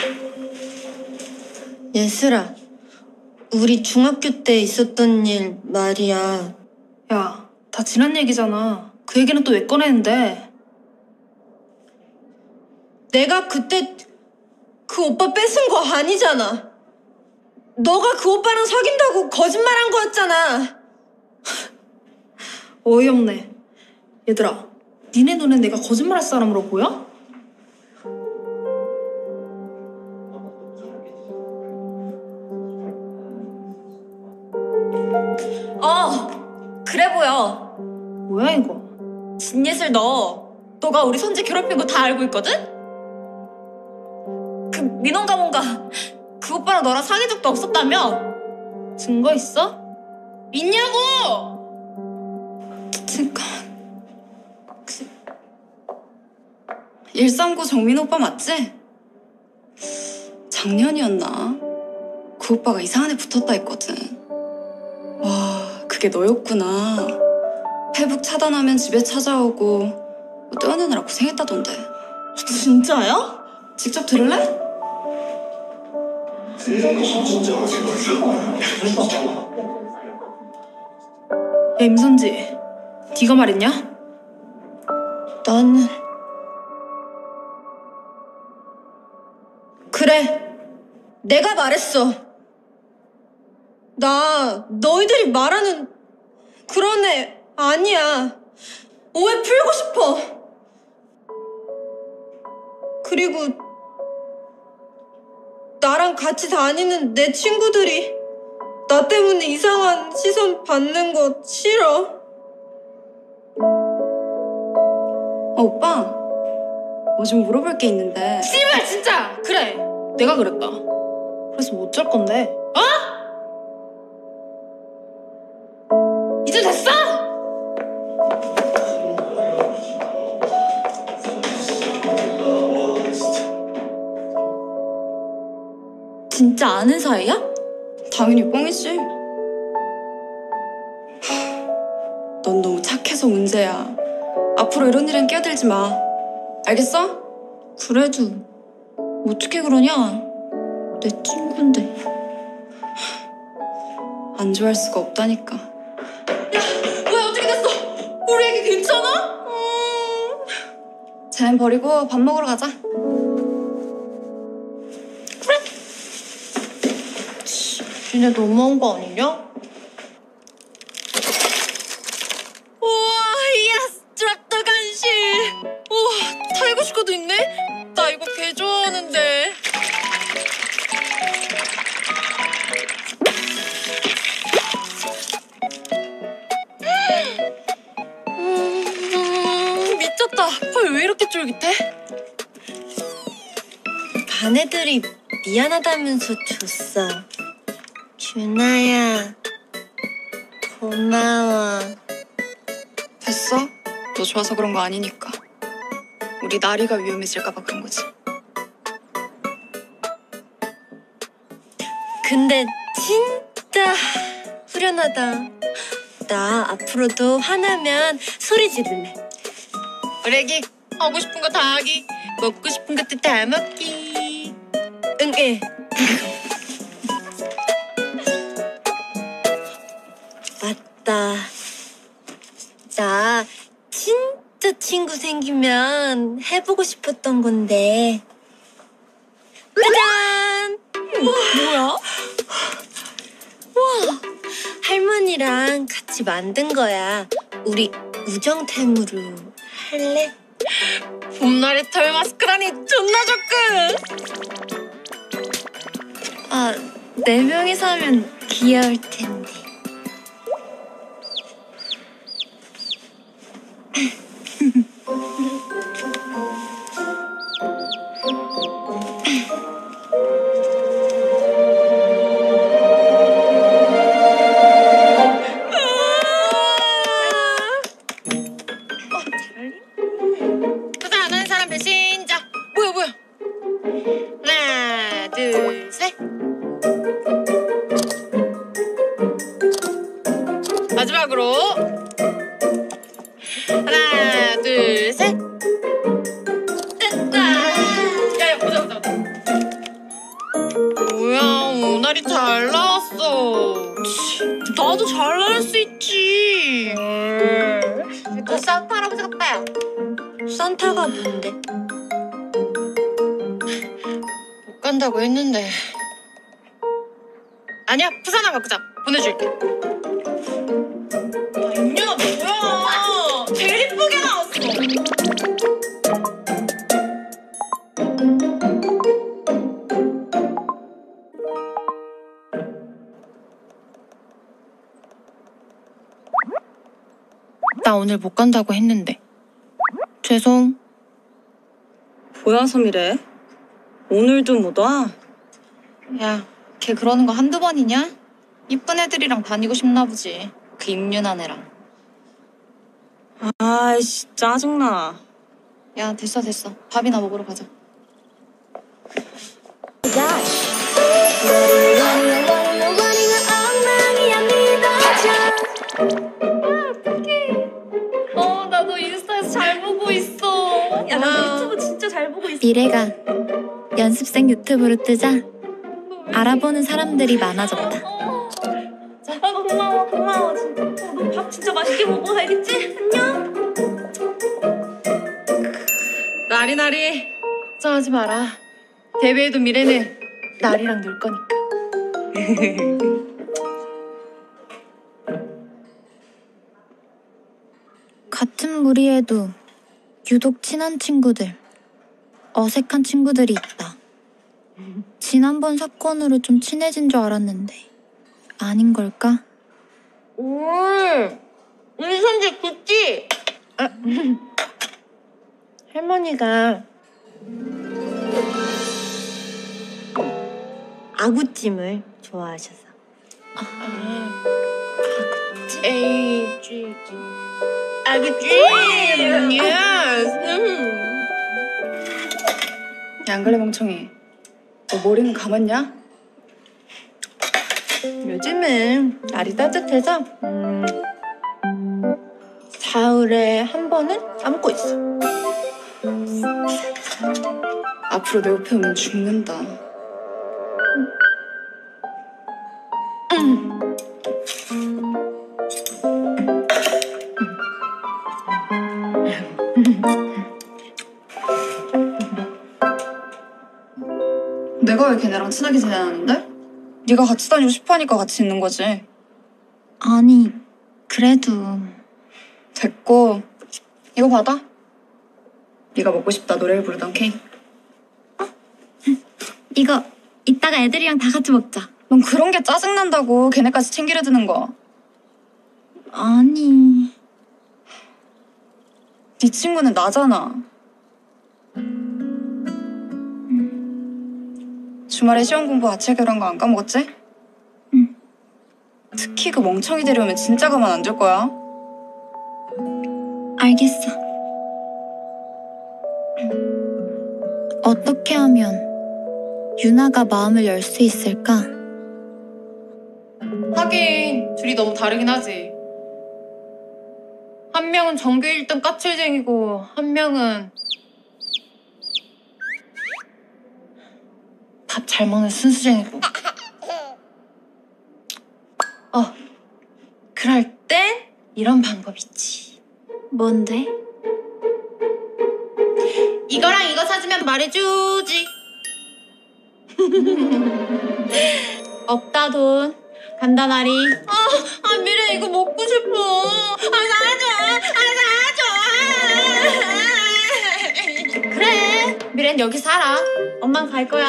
예슬아, 우리 중학교 때 있었던 일 말이야. 야, 다 지난 얘기잖아. 그 얘기는 또 왜 꺼내는데? 내가 그때 그 오빠 뺏은 거 아니잖아. 너가 그 오빠랑 사귄다고 거짓말한 거였잖아. 어이없네. 얘들아, 니네 눈엔 내가 거짓말할 사람으로 보여? 어, 그래 보여. 뭐야 이거? 진예슬 너, 너가 우리 선지 괴롭힌 거 다 알고 있거든? 그 민원가 뭔가 그 오빠랑 너랑 사귄 적도 없었다며? 증거 있어? 있냐고! 잠깐. 그... 일삼구 정민 오빠 맞지? 작년이었나? 그 오빠가 이상한 애 붙었다 했거든. 와, 그게 너였구나. 페북 차단하면 집에 찾아오고 뭐 떼어내느라 고생했다던데. 진짜야? 직접 들을래? 야, 임선지. 네가 말했냐? 나는... 그래, 내가 말했어. 나 너희들이 말하는 그런 애 아니야. 오해 풀고 싶어. 그리고 나랑 같이 다니는 내 친구들이 나 때문에 이상한 시선 받는 거 싫어. 어, 오빠, 뭐 좀 물어볼 게 있는데. 씨발 진짜! 그래, 내가 그랬다. 그래서 뭐 어쩔 건데? 어? 진짜 아는 사이야? 당연히 뻥이지. 넌 너무 착해서 문제야. 앞으로 이런 일엔 끼어들지 마. 알겠어? 그래도 어떻게 그러냐? 내 친구인데. 안 좋아할 수가 없다니까. 왜 어떻게 됐어? 우리 애기 괜찮아? 음... 쟤는 버리고 밥 먹으러 가자. 니네 너무한 거 아니냐? 우와, 예스! 드랍더 간식! 우와, 타이거슈가도 있네? 나 이거 개 좋아하는데. 음, 미쳤다. 헐, 왜 이렇게 쫄깃해? 반 애들이 미안하다면서 줬어. 준아야, 고마워. 됐어? 너 좋아서 그런 거 아니니까. 우리 나리가 위험해질까 봐 그런 거지. 근데 진짜 후련하다. 나 앞으로도 화나면 소리 지를래. 우리 애기 하고 싶은 거 다 하기, 먹고 싶은 것도 다 먹기. 응, 예. 맞다. 나 진짜 친구 생기면 해보고 싶었던 건데. 짜잔! 뭐야? 와, 할머니랑 같이 만든 거야. 우리 우정템으로 할래? 봄날의 털 마스크라니 존나 좋군. 아, 네 명이서 하면 귀여울 텐데. 수다 안 하는 사람 배신자. 뭐야 뭐야? 하나 둘 셋. 마지막으로 하나 둘 셋. 됐다. 야야 보자 보자 보자. 뭐야 오나리 잘 나왔어. 나도 잘 나올 수 있지. 너 산타 할아버지 같다, 야. 산타가 뭔데? 못 간다고 했는데. 아니야 부산아 바꾸자. 보내줄게. 야, 임윤아 뭐야? 제일 이쁘게 나왔어. 나 오늘 못 간다고 했는데. 죄송. 뭐야 섬이래? 오늘도 못 와? 야, 걔 그러는 거 한두 번이냐? 이쁜 애들이랑 다니고 싶나 보지. 그 임윤한 애랑. 아이씨 짜증나. 야, 됐어 됐어. 밥이나 먹으러 가자. 어 나도 인스타에서 잘 보고 있어. 야 나 유튜브 진짜 잘 보고 있어. 미래가 연습생 유튜브로 뜨자 알아보는 사람들이 많아졌다. 아 고마워 고마워 진짜. 어, 너 밥 진짜 맛있게 먹어 알겠지? 안녕. 나리 나리 걱정하지 마라. 데뷔해도 미래는 나리랑 놀 거니까. 같은 무리에도 유독 친한 친구들, 어색한 친구들이 있다. 지난번 사건으로 좀 친해진 줄 알았는데 아닌 걸까? 음, 우리 손주 굿지? 아, 할머니가 아구찜을 좋아하셔서. 아, 아구찜. 에이지. 아구찜. 예스. 야, 안 그래 멍청이. 너 머리는 감았냐? 요즘은 날이 따뜻해서 음, 사흘에 한 번은 감고 있어. 앞으로 내 옆에 오면 죽는다. 내가 왜 걔네랑 친하게 지내야 하는데? 네가 같이 다니고 싶어 하니까 같이 있는 거지. 아니, 그래도 됐고, 이거 받아. 네가 먹고 싶다 노래를 부르던 케이크. 이거 이따가 애들이랑 다 같이 먹자. 넌 그런 게 짜증난다고 걔네까지 챙기려 드는 거. 아니, 네 친구는 나잖아. 주말에 시험 공부 같이 해결한 거 안 까먹었지? 응. 특히 그 멍청이 데려오면 진짜 가만 안 둘 거야. 알겠어. 어떻게 하면 유나가 마음을 열 수 있을까? 하긴 둘이 너무 다르긴 하지. 한 명은 전교 일 등 까칠쟁이고 한 명은 밥 잘 먹는 순수쟁이고. 어, 그럴 땐 이런 방법 있지. 뭔데? 이거랑 이거 사주면 말해주지. 없다 돈. 간다 나리. 아, 아 미래 이거 먹고 싶어. 아 사줘. 아 사줘. 그래. 미래는 여기 살아. 엄만 갈 거야.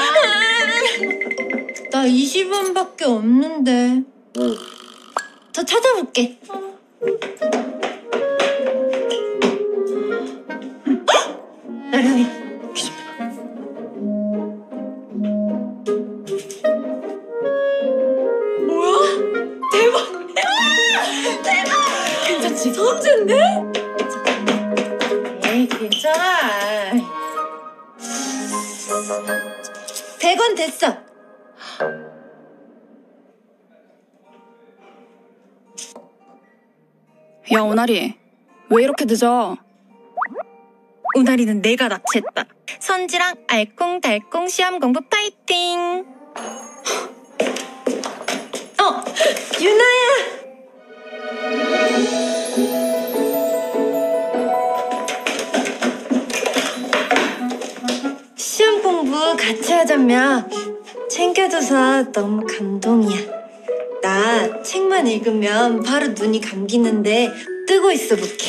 나 이십 원밖에 없는데. 더 찾아볼게. 나령이. 괜찮지? 천재인데? 에이, 괜찮아. 백 원 됐어. 야 오나리, 왜 이렇게 늦어? 오나리는 내가 납치했다. 선지랑 알콩달콩 시험 공부 파이팅! 어, 유나야. 시험 공부 같이 하자며 챙겨줘서 너무 감동이야. 나 책만 읽으면 바로 눈이 감기는데 뜨고 있어 볼게.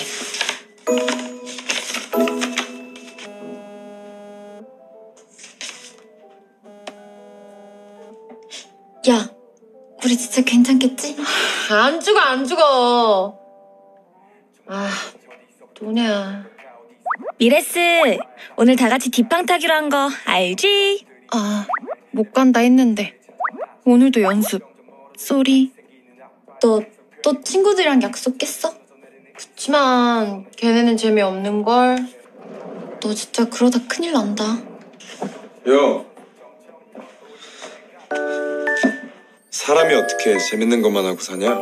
야, 우리 진짜 괜찮겠지? 안 죽어 안 죽어. 아, 노냐. 미레스, 오늘 다 같이 뒷방 타기로 한 거 알지? 아, 못 간다 했는데 오늘도 연습. 쏘리. 너 또 친구들이랑 약속했어? 그치만 걔네는 재미없는걸. 너 진짜 그러다 큰일 난다. 야, 사람이 어떻게 재밌는 것만 하고 사냐?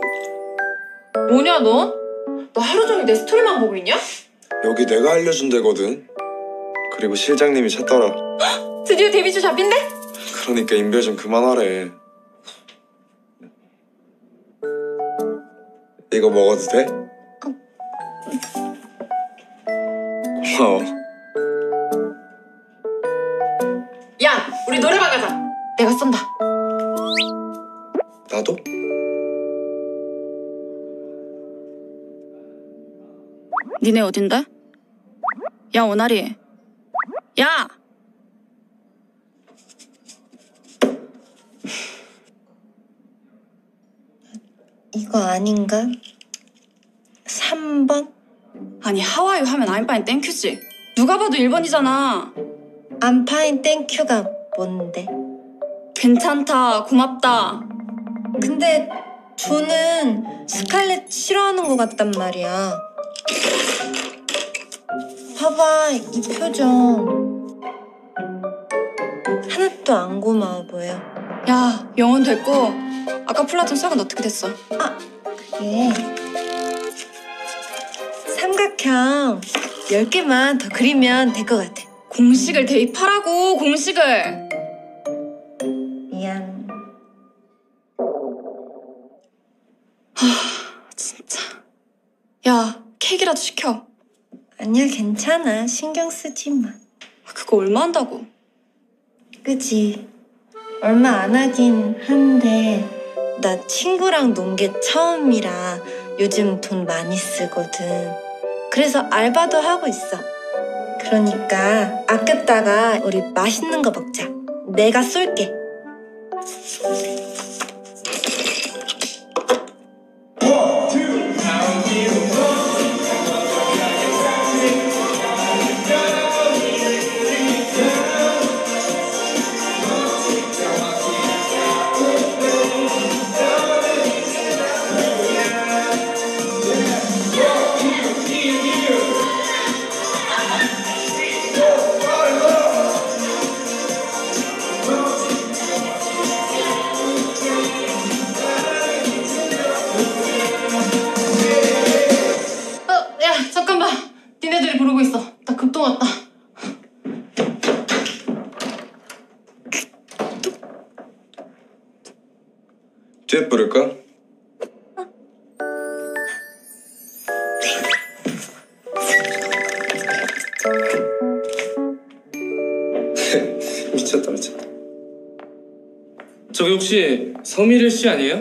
뭐냐 넌? 너 하루 종일 내 스토리만 보고 있냐? 여기 내가 알려준 데거든. 그리고 실장님이 찾더라. 드디어 데뷔주 잡힌대? 그러니까 인별 좀 그만하래. 이거 먹어도 돼? 고마워. 야, 우리 노래방 가자. 내가 쏜다. 나도? 니네 어딘데? 야 오나리, 야! 이거 아닌가? 삼 번? 아니 하와이 하면 I'm fine 땡큐지. 누가 봐도 일 번이잖아. I'm fine, 땡큐가 뭔데? 괜찮다, 고맙다. 근데 조는 스칼렛 싫어하는 것 같단 말이야. 봐봐, 이 표정. 하나도 안 고마워 보여. 야 영혼 됐고 아까 플라톤 수학은 어떻게 됐어? 예. 삼각형 열 개만 더 그리면 될 것 같아. 공식을 대입하라고, 공식을. 미안. 진짜. 야, 케이크라도 시켜. 아니야, 괜찮아. 신경 쓰지 마. 그거 얼마 한다고? 그치? 얼마 안 하긴 한데 나 친구랑 논 게 처음이라 요즘 돈 많이 쓰거든. 그래서 알바도 하고 있어. 그러니까 아꼈다가 우리 맛있는 거 먹자. 내가 쏠게. 니네들이 부르고 있어. 나 급동 왔다. 듀엣 부를까? 미쳤다 미쳤다. 저기 혹시 서미래 씨 아니에요?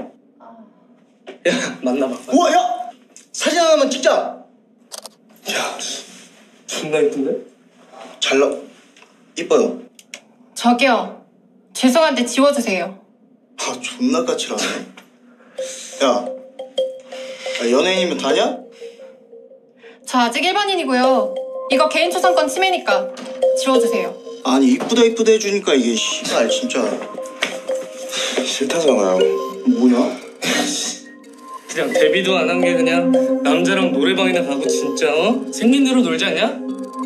야, 만나봐. 우와, 야! 사진 하나만 찍자! 야, 존나 이쁜데? 잘 나... 이뻐요. 저기요. 죄송한데 지워주세요. 아, 존나 까칠하네. 야, 야, 연예인이면 다냐? 저 아직 일반인이고요. 이거 개인 초상권 침해니까 지워주세요. 아니, 이쁘다 이쁘다 해주니까 이게 씨발 진짜... 싫다잖아요. 뭐냐? 그냥 데뷔도 안 한 게 그냥 남자랑 노래방이나 가고 진짜 어? 생긴 대로 놀지 않냐?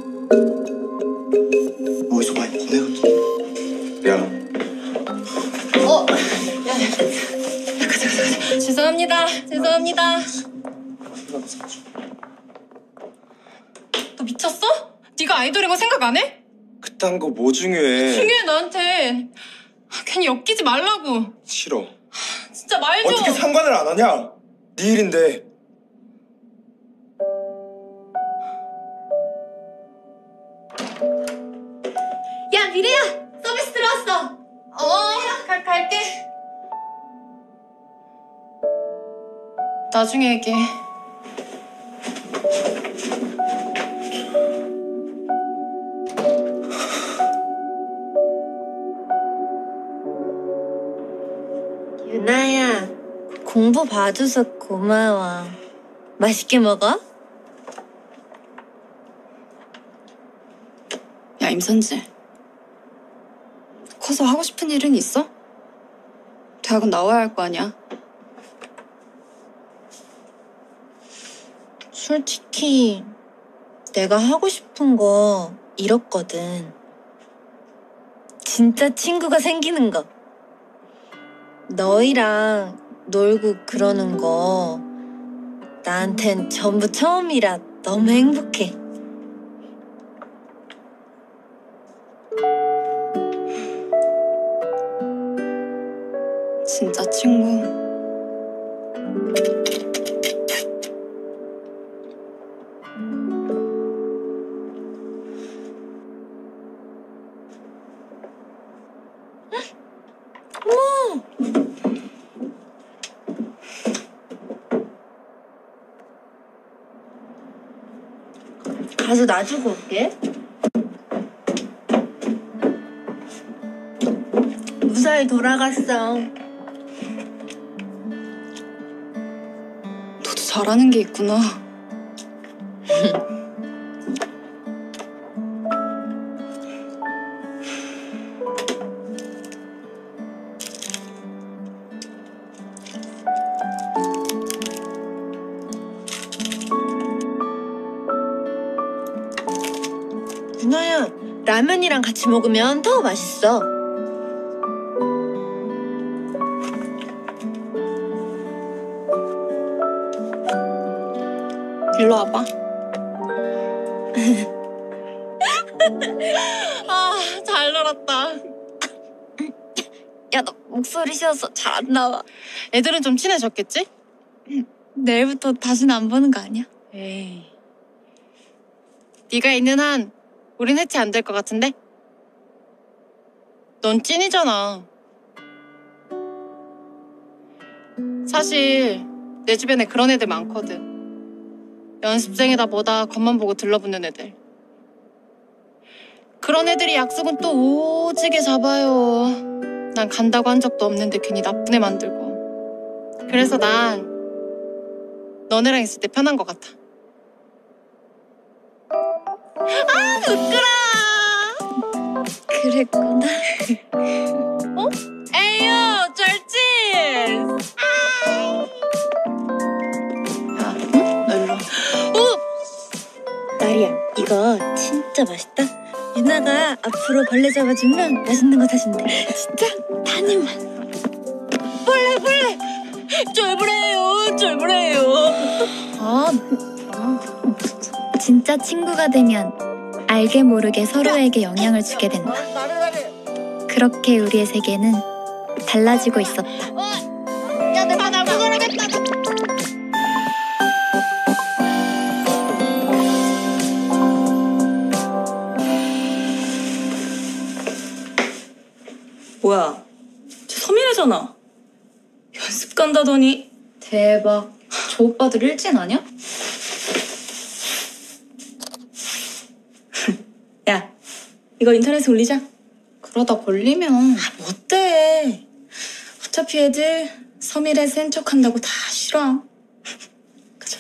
어디서 많이 보내 같은데. 야, 어? 야, 야. 가자, 가자, 가자. 죄송합니다. 죄송합니다. 너 미쳤어? 네가 아이돌인 거 생각 안 해? 그딴 거 뭐 중요해. 중요해, 나한테. 괜히 엮이지 말라고. 싫어. 진짜 말 좀. 어떻게 상관을 안 하냐? 네 일인데. 야, 미래야! 서비스 들어왔어! 어, 가, 갈게. 나중에 얘기해. 유나야, 공부 봐줘서 고마워. 맛있게 먹어? 야, 임선지. 커서 하고 싶은 일은 있어? 대학은 나와야 할 거 아니야? 솔직히 내가 하고 싶은 거 이렇거든. 진짜 친구가 생기는 거. 너희랑 놀고 그러는 거 나한텐 전부 처음이라 너무 행복해. 진짜 친구. 가서 놔주고 올게. 무사히 돌아갔어. 너도 잘하는 게 있구나. 유나야, 라면이랑 같이 먹으면 더 맛있어. 일로 와봐. 아, 잘 놀았다. 야, 너 목소리 쉬어서 잘 안 나와. 애들은 좀 친해졌겠지? 내일부터 다시는 안 보는 거 아니야? 에이. 네가 있는 한 우린 해체 안 될 것 같은데? 넌 찐이잖아. 사실 내 주변에 그런 애들 많거든. 연습생이다 뭐다 겉만 보고 들러붙는 애들. 그런 애들이 약속은 또 오지게 잡아요. 난 간다고 한 적도 없는데 괜히 나쁜 애 만들고. 그래서 난 너네랑 있을 때 편한 것 같아. 아, 부끄러워. 그랬구나. 어? 에이요, 절친! 야, 응? 너 일로 와. 어? 나리야, 이거 진짜 맛있다. 유나가 앞으로 벌레 잡아주면 맛있는 거 사준대. 진짜? 한 입만. 벌레, 벌레! 쫄보래요, 쫄보래요. 아, 진짜 친구가 되면 알게 모르게 서로에게 영향을 주게 된다. 그렇게 우리의 세계는 달라지고 있었다. 야, 내 발 알고 놀아겠다. 뭐야, 쟤 서민애잖아. 연습 간다더니. 대박. 저 오빠들 일진 아니야? 야, 이거 인터넷에 올리자. 그러다 걸리면. 아, 뭐 어때? 어차피 애들 서밀에 센 척한다고 다 싫어. 가자.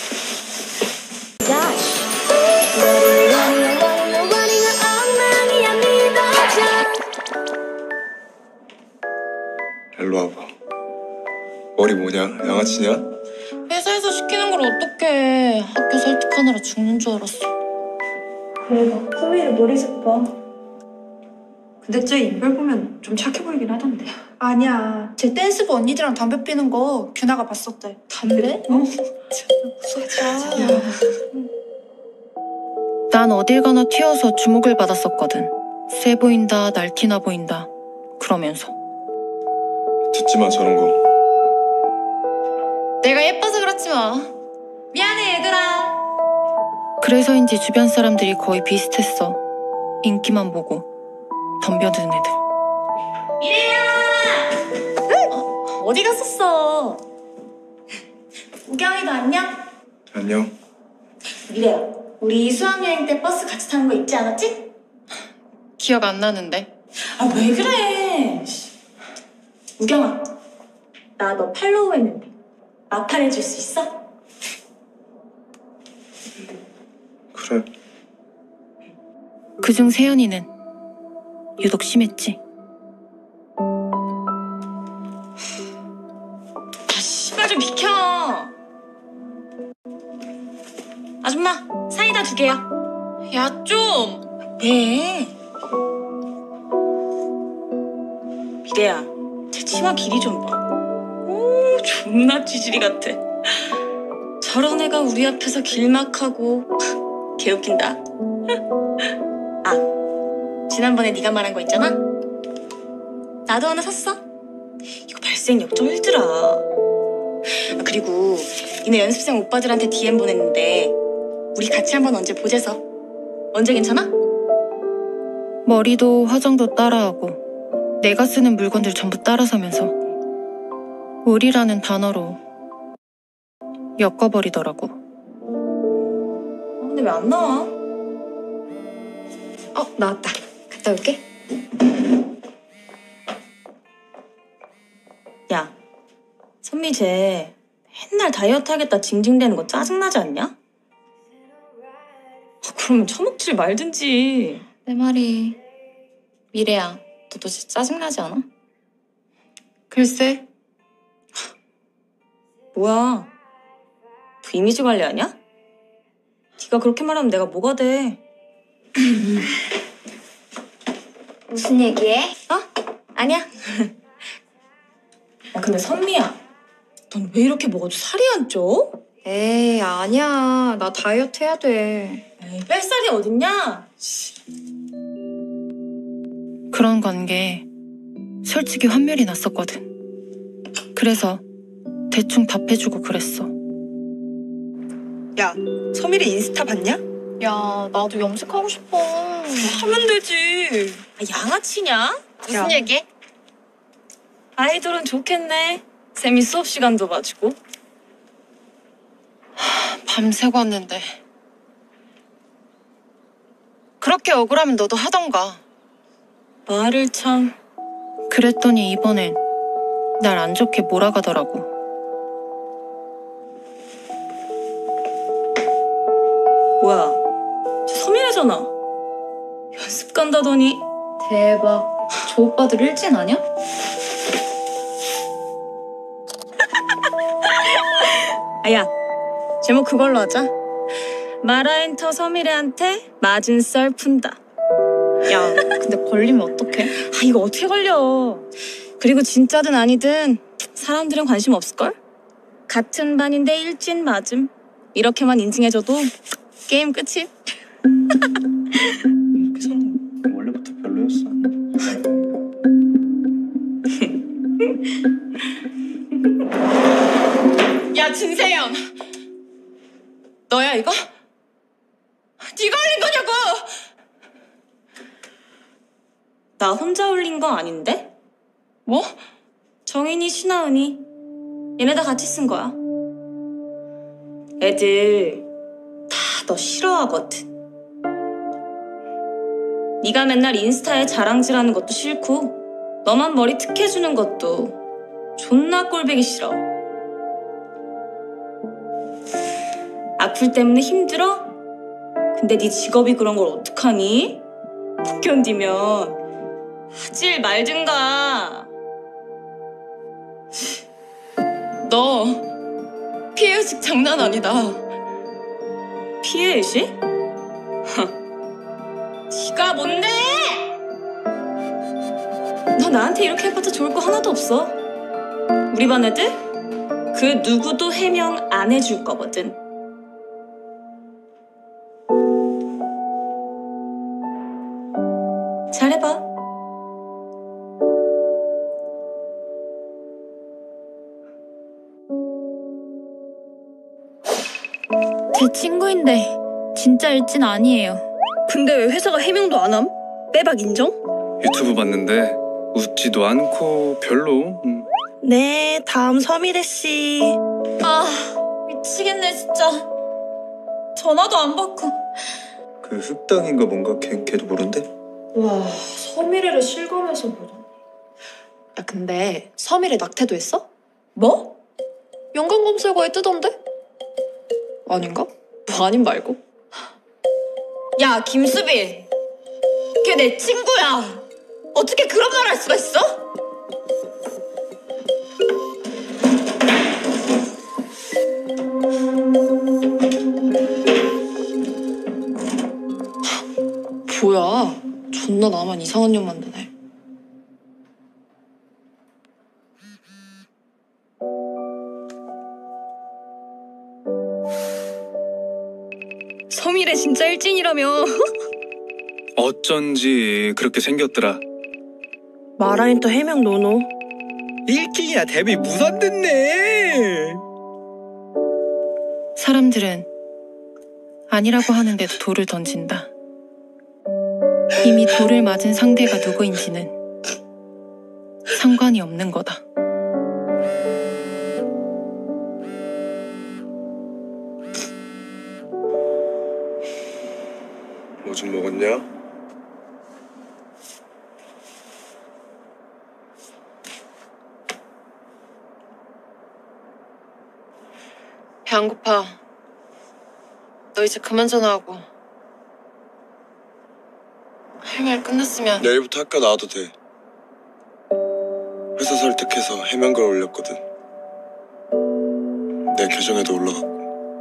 일로 와봐. 머리 뭐냐? 양아치냐? 회사에서 시키는 걸 어떡해. 학교 설득하느라 죽는 줄 알았어. 대박. 소미를 머리 짚어. 근데 쟤 인별 보면 좀 착해 보이긴 하던데. 아니야. 제 댄스부 언니들이랑 담배 피는 거 규나가 봤었대. 담배? 어? 무섭다. 난 어딜 가나 튀어서 주목을 받았었거든. 세 보인다, 날티나 보인다 그러면서. 듣지마 저런 거. 내가 예뻐서 그렇지 뭐. 미안해 얘들아. 그래서인지 주변 사람들이 거의 비슷했어. 인기만 보고 덤벼드는 애들. 미래야! 어, 어디 갔었어? 우경이도 안녕? 안녕. 미래야, 우리 수학여행 때 버스 같이 타는 거 잊지 않았지? 기억 안 나는데. 아, 왜 그래? 우경아, 나 너 팔로우 했는데 마팔 해줄 수 있어? 그래. 그중 세연이는 유독 심했지. 아, 씨발 좀 비켜. 아줌마, 사이다 두 개요. 야, 좀. 왜? 미래야, 제 치마 길이 좀 봐. 오, 존나 찌질이 같아. 저런 애가 우리 앞에서 길막하고 개웃긴다. 아, 지난번에 네가 말한 거 있잖아? 나도 하나 샀어. 이거 발색 역정일더라. 아, 그리고 니네 연습생 오빠들한테 디엠 보냈는데 우리 같이 한번 언제 보재서. 언제 괜찮아? 머리도 화장도 따라하고 내가 쓰는 물건들 전부 따라사면서 우리라는 단어로 엮어버리더라고. 근데 왜 안 나와? 어, 나왔다. 갔다 올게. 야, 선미 쟤 맨날 다이어트 하겠다 징징대는 거 짜증나지 않냐? 아, 그러면 처먹질 말든지. 내 말이. 미래야, 너도 진짜 짜증나지 않아? 글쎄. 뭐야, 그 이미지 관리하냐? 네가 그렇게 말하면 내가 뭐가 돼? 무슨 얘기해? 어? 아니야. 야, 근데 선미야, 넌 왜 이렇게 먹어도 살이 안 쪄? 에이, 아니야. 나 다이어트 해야 돼. 에이, 뺄살이 어딨냐? 그런 관계에 솔직히 환멸이 났었거든. 그래서 대충 답해주고 그랬어. 야, 서밀이 인스타 봤냐? 야, 나도 염색하고 싶어. 하면 되지. 아, 양아치냐? 무슨 야. 얘기? 아이돌은 좋겠네. 쌤이 수업 시간도 봐주고. 밤새고 왔는데. 그렇게 억울하면 너도 하던가. 말을 참. 그랬더니 이번엔 날 안 좋게 몰아가더라고. 뭐야, 쟤 서밀해잖아. 연습 간다더니. 대박. 저 오빠들 일진 아냐? 아, 야, 제목 그걸로 하자. 마라엔터 서밀애한테 맞은 썰 푼다. 야, 근데 걸리면 어떡해? 아, 이거 어떻게 걸려. 그리고 진짜든 아니든 사람들은 관심 없을걸? 같은 반인데 일진 맞음. 이렇게만 인증해줘도 게임 끝이. 원래부터 별로였어. 야, 진세영. 너야, 이거? 네가 올린 거냐고! 나 혼자 올린 거 아닌데? 뭐? 정인이, 신하은이. 얘네 다 같이 쓴 거야. 애들 다 너 싫어하거든. 네가 맨날 인스타에 자랑질하는 것도 싫고 너만 머리 특해주는 것도 존나 꼴보기 싫어. 악플 때문에 힘들어? 근데 네 직업이 그런 걸 어떡하니? 못 견디면 하질 말든가. 너 피해의식 장난 아니다. 피해의식? 네가 뭔데? 너 나한테 이렇게 해봤자 좋을 거 하나도 없어. 우리 반 애들 그 누구도 해명 안 해줄 거거든. 잘해봐. 제 친구인데 진짜 일진 아니에요. 근데 왜 회사가 해명도 안 함? 빼박 인정? 유튜브 봤는데 웃지도 않고 별로. 음. 네, 다음 서미래 씨. 아, 미치겠네, 진짜. 전화도 안 받고. 그 흑당인가 뭔가 걔, 걔도 모른대? 와, 서미래를 실감해서 보다니. 야, 근데 서미래 낙태도 했어? 뭐? 연관검색어에 뜨던데? 아닌가? 뭐 아닌 말고. 야, 김수빈. 걔 내 친구야. 어떻게 그런 말 할 수가 있어? 뭐야, 존나 나만 이상한 년 만드네. 서미래 진짜 일진이라며. 어쩐지 그렇게 생겼더라. 마라인터 해명 노노. 일진이나 데뷔 무선 듣네. 사람들은 아니라고 하는데도 돌을 던진다. 이미 돌을 맞은 상대가 누구인지는 상관이 없는 거다. 뭐 좀 먹었냐? 배 안 고파. 너 이제 그만 전화하고. 할 말 끝났으면. 내일부터 학교 나와도 돼. 회사 설득해서 해명글 올렸거든. 내 계정에도 올라갔고.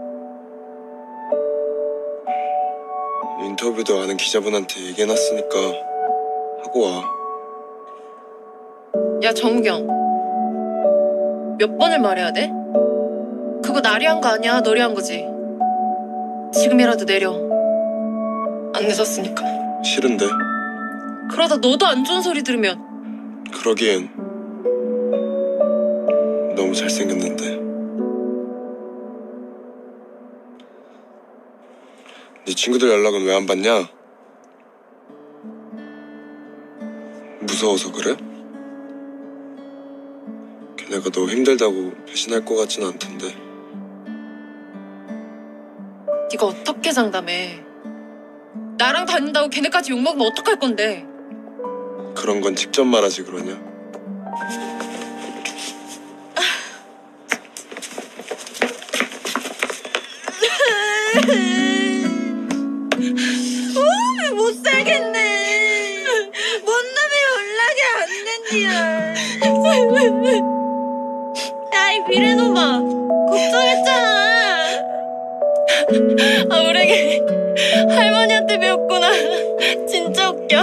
인터뷰도 아는 기자분한테 얘기해놨으니까 하고 와. 야, 정우경. 몇 번을 말해야 돼? 그거 그거 나리 한 거 아니야. 너리 한 거지. 지금이라도 내려. 안 늦었으니까. 싫은데. 그러다 너도 안 좋은 소리 들으면. 그러기엔 너무 잘생겼는데. 네 친구들 연락은 왜 안 받냐? 무서워서 그래? 걔네가 너 힘들다고 배신할 것 같진 않던데. 네가 어떻게 장담해? 나랑 다닌다고 걔네까지 욕먹으면 어떡할 건데? 그런 건 직접 말하지 그러냐? 오, 못 살겠네. 뭔 놈이 연락이 안 된디야. 야이 미래놈아, 걱정했잖아. 아, 우리 할머니한테 배웠구나. 진짜 웃겨.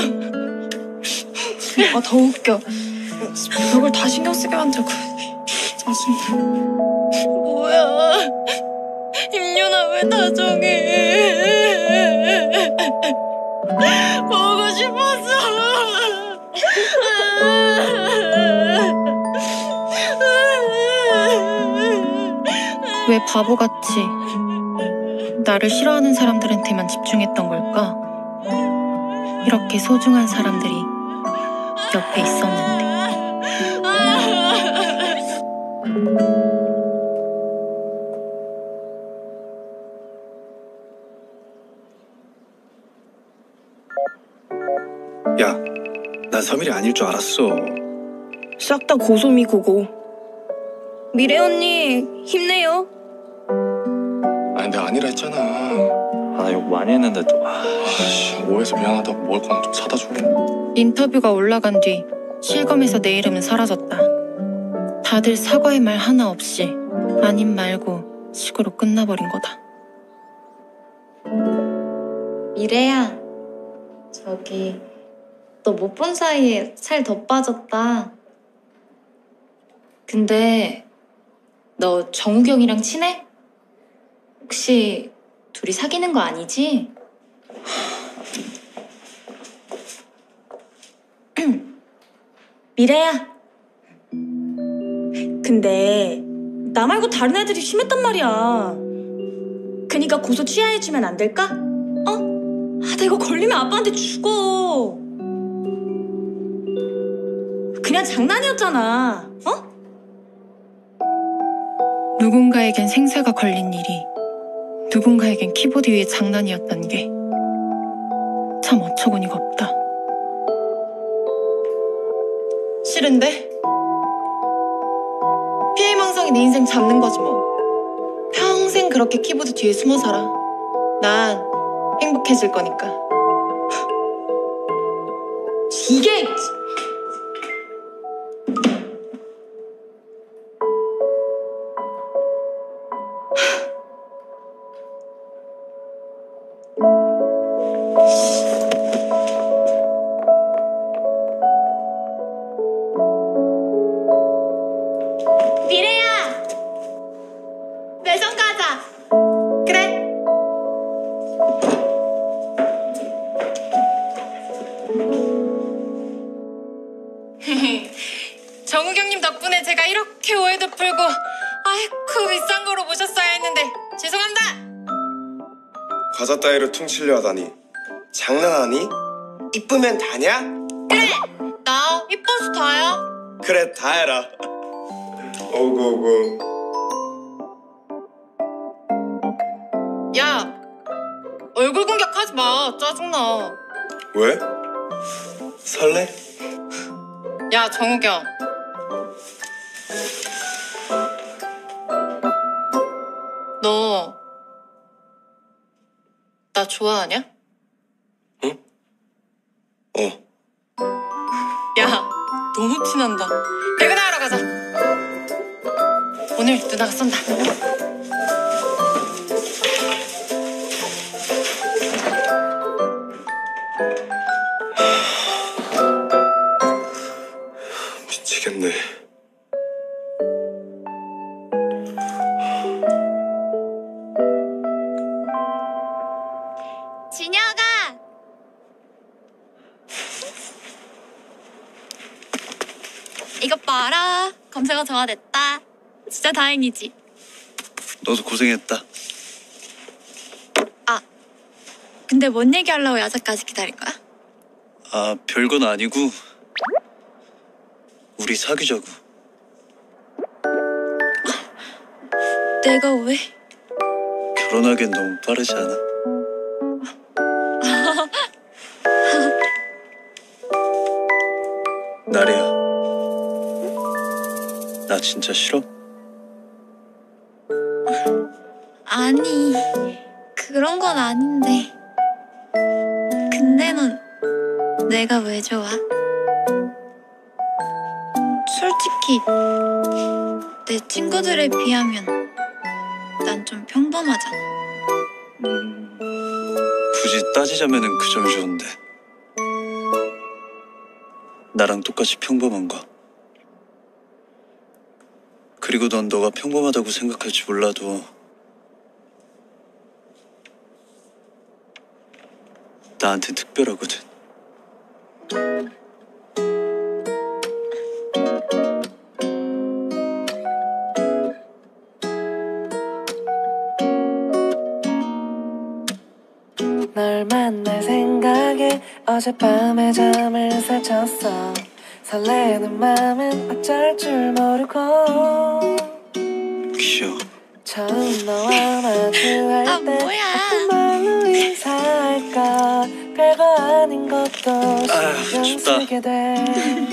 아, 더 웃겨. 벽을 다 신경 쓰게 만들고. 짜증나. 뭐야? 임윤아 왜 다정해? 보고 싶었어. 왜 바보같이 나를 싫어하는 사람들한테만 집중했던 걸까? 이렇게 소중한 사람들이 옆에 있었는데. 야, 난 서밀이 아닐 줄 알았어. 싹 다 고소미 고고. 미래 언니 힘내요. 아니 내가 아니라 했잖아. 아, 욕 많이 했는데도. 아씨, 오해서 미안하다고 먹을 거나 좀 사다 줘. 인터뷰가 올라간 뒤 실검에서 내 이름은 사라졌다. 다들 사과의 말 하나 없이 아님 말고 식으로 끝나버린 거다. 미래야, 저기 너 못 본 사이에 살 더 빠졌다. 근데 너 정우경이랑 친해? 혹시 둘이 사귀는 거 아니지? 미래야. 근데 나 말고 다른 애들이 심했단 말이야. 그니까 고소 취하해주면 안 될까? 어? 아, 나 이거 걸리면 아빠한테 죽어. 그냥 장난이었잖아. 어? 누군가에겐 생사가 걸린 일이 누군가에겐 키보드 위의 장난이었던 게 참 어처구니가 없다. 싫은데? 피해망상이 네 인생 잡는 거지 뭐. 평생 그렇게 키보드 뒤에 숨어 살아. 난 행복해질 거니까. 이게... 미래야! 매점 가자! 그래! 정우경님 덕분에 제가 이렇게 오해도 풀고 아이쿠 비싼 거로 모셨어야 했는데 죄송합니다. 과자 따위로 퉁치려 하다니. 장난하니? 이쁘면 다냐? 그래! 나 이뻐서 다야. 그래, 다 해라. 오구 오구. 야! 얼굴 공격하지 마. 짜증나. 왜? 설레? 야 정우경. 너 나 좋아하냐? 응? 어. 야 너무 티난다. 퇴근하러 가자. 오늘 누나가 쏜다. 미치겠네. 이것 봐라. 검색어 정화됐다. 진짜 다행이지. 너도 고생했다. 아, 근데 뭔 얘기하려고 야자까지 기다린 거야? 아, 별건 아니고 우리 사귀자고. 내가 왜? 결혼하기엔 너무 빠르지 않아? 나리야, 나 진짜 싫어? 아니, 그런 건 아닌데. 근데 넌 내가 왜 좋아? 솔직히 내 친구들에 비하면 난 좀 평범하잖아. 음, 굳이 따지자면은 그 점이 좋은데. 나랑 똑같이 평범한 거. 그리고 넌 너가 평범하다고 생각할지 몰라도 나한텐 특별하거든. 널 만날 생각에 어젯밤에 잠을 설쳤어. 설레는 맘은 어쩔 줄 모르고. 귀여워. 처음 너와 마주할 아, 때 뭐야. 어떤 말로 인사할까. 별거 아닌 것도 신경 춥다. 쓰게 돼.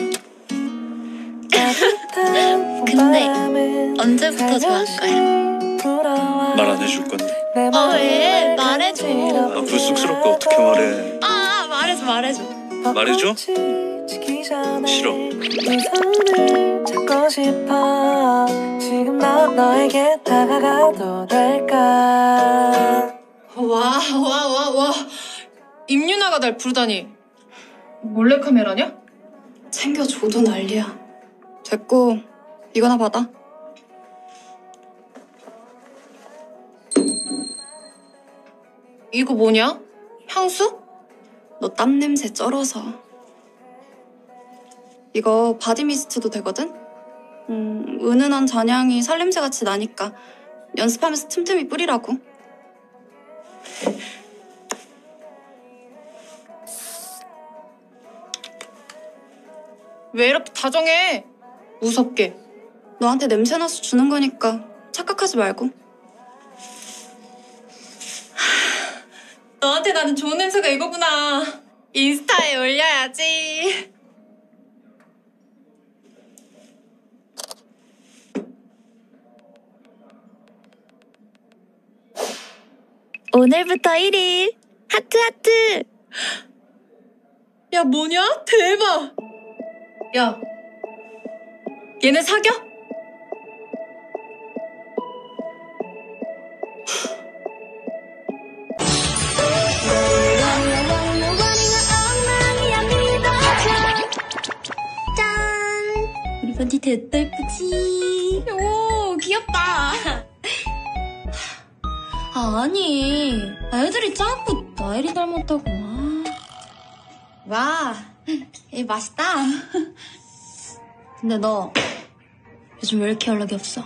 따뜻한 근데 봄바람은 언제부터 좋아한 거야? 불어와. 말 안 해줄 건데. 내 아, 왜? 맘을 말해줘. 아, 불쑥스럽게 어떻게 말해. 아, 말해줘, 말해줘. 말해줘? 싫어. 네 손을 잡고 싶어. 지금 너, 너에게 다가가도 될까. 와, 와, 와, 와. 임윤아가 날 부르다니. 몰래카메라냐? 챙겨줘도 난리야. 됐고, 이거나 받아. 이거 뭐냐? 향수? 너 땀 냄새 쩔어서. 이거 바디미스트도 되거든? 음, 은은한 잔향이 살냄새같이 나니까 연습하면서 틈틈이 뿌리라고. 왜 이렇게 다정해? 무섭게. 너한테 냄새 나서 주는 거니까 착각하지 말고. 너한테 나는 좋은 냄새가 이거구나. 인스타에 올려야지. 오늘부터 일 일. 하트, 하트. 야, 뭐냐? 대박. 야, 얘네 사겨? 우리 반지 됐다 예쁘지? 오, 귀엽다. 아니, 애들이 자꾸 나일이 닮았다고. 와, 얘 맛있다. 근데 너 요즘 왜 이렇게 연락이 없어?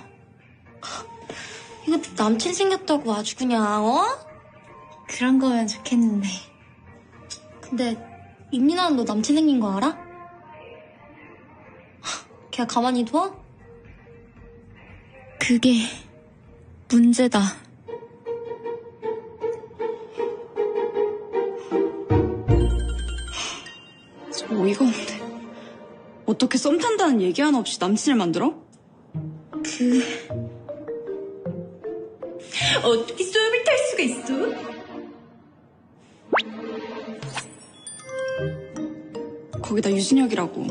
이거 남친 생겼다고 아주 그냥 어? 그런 거면 좋겠는데. 근데 임민아는 너 남친 생긴 거 알아? 걔가 가만히 둬? 그게 문제다. 어이가 없네. 어떻게 썸 탄다는 얘기 하나 없이 남친을 만들어? 그... 어떻게 썸을 탈 수가 있어? 거기다 유진혁이라고.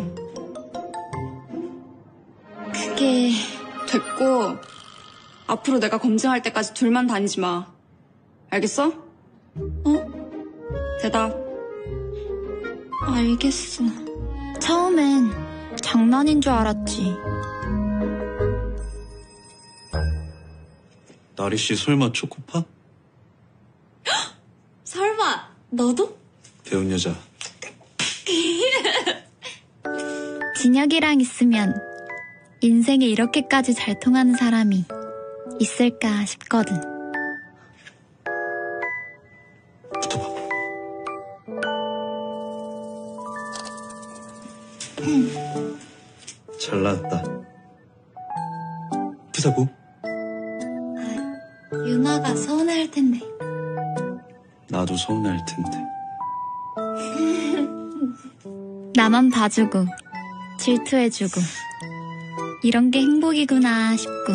그게... 됐고, 앞으로 내가 검증할 때까지 둘만 다니지 마. 알겠어? 어? 대답. 알겠어. 처음엔 장난인 줄 알았지. 나리 씨 설마 초코파? 설마 너도? 배운 여자. 진혁이랑 있으면 인생에 이렇게까지 잘 통하는 사람이 있을까 싶거든. 잘 나왔다. 부사고? 유나가 서운해할 텐데. 나도 서운할 텐데. 나만 봐주고 질투해주고 이런 게 행복이구나 싶고.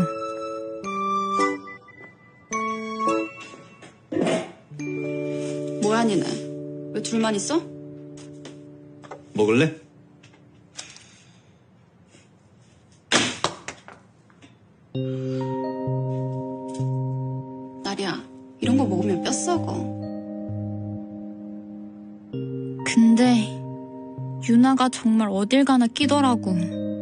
뭐야 니네? 왜 둘만 있어? 먹을래? 나리야, 이런 거 먹으면 뼈 썩어. 근데 유나가 정말 어딜 가나 끼더라고.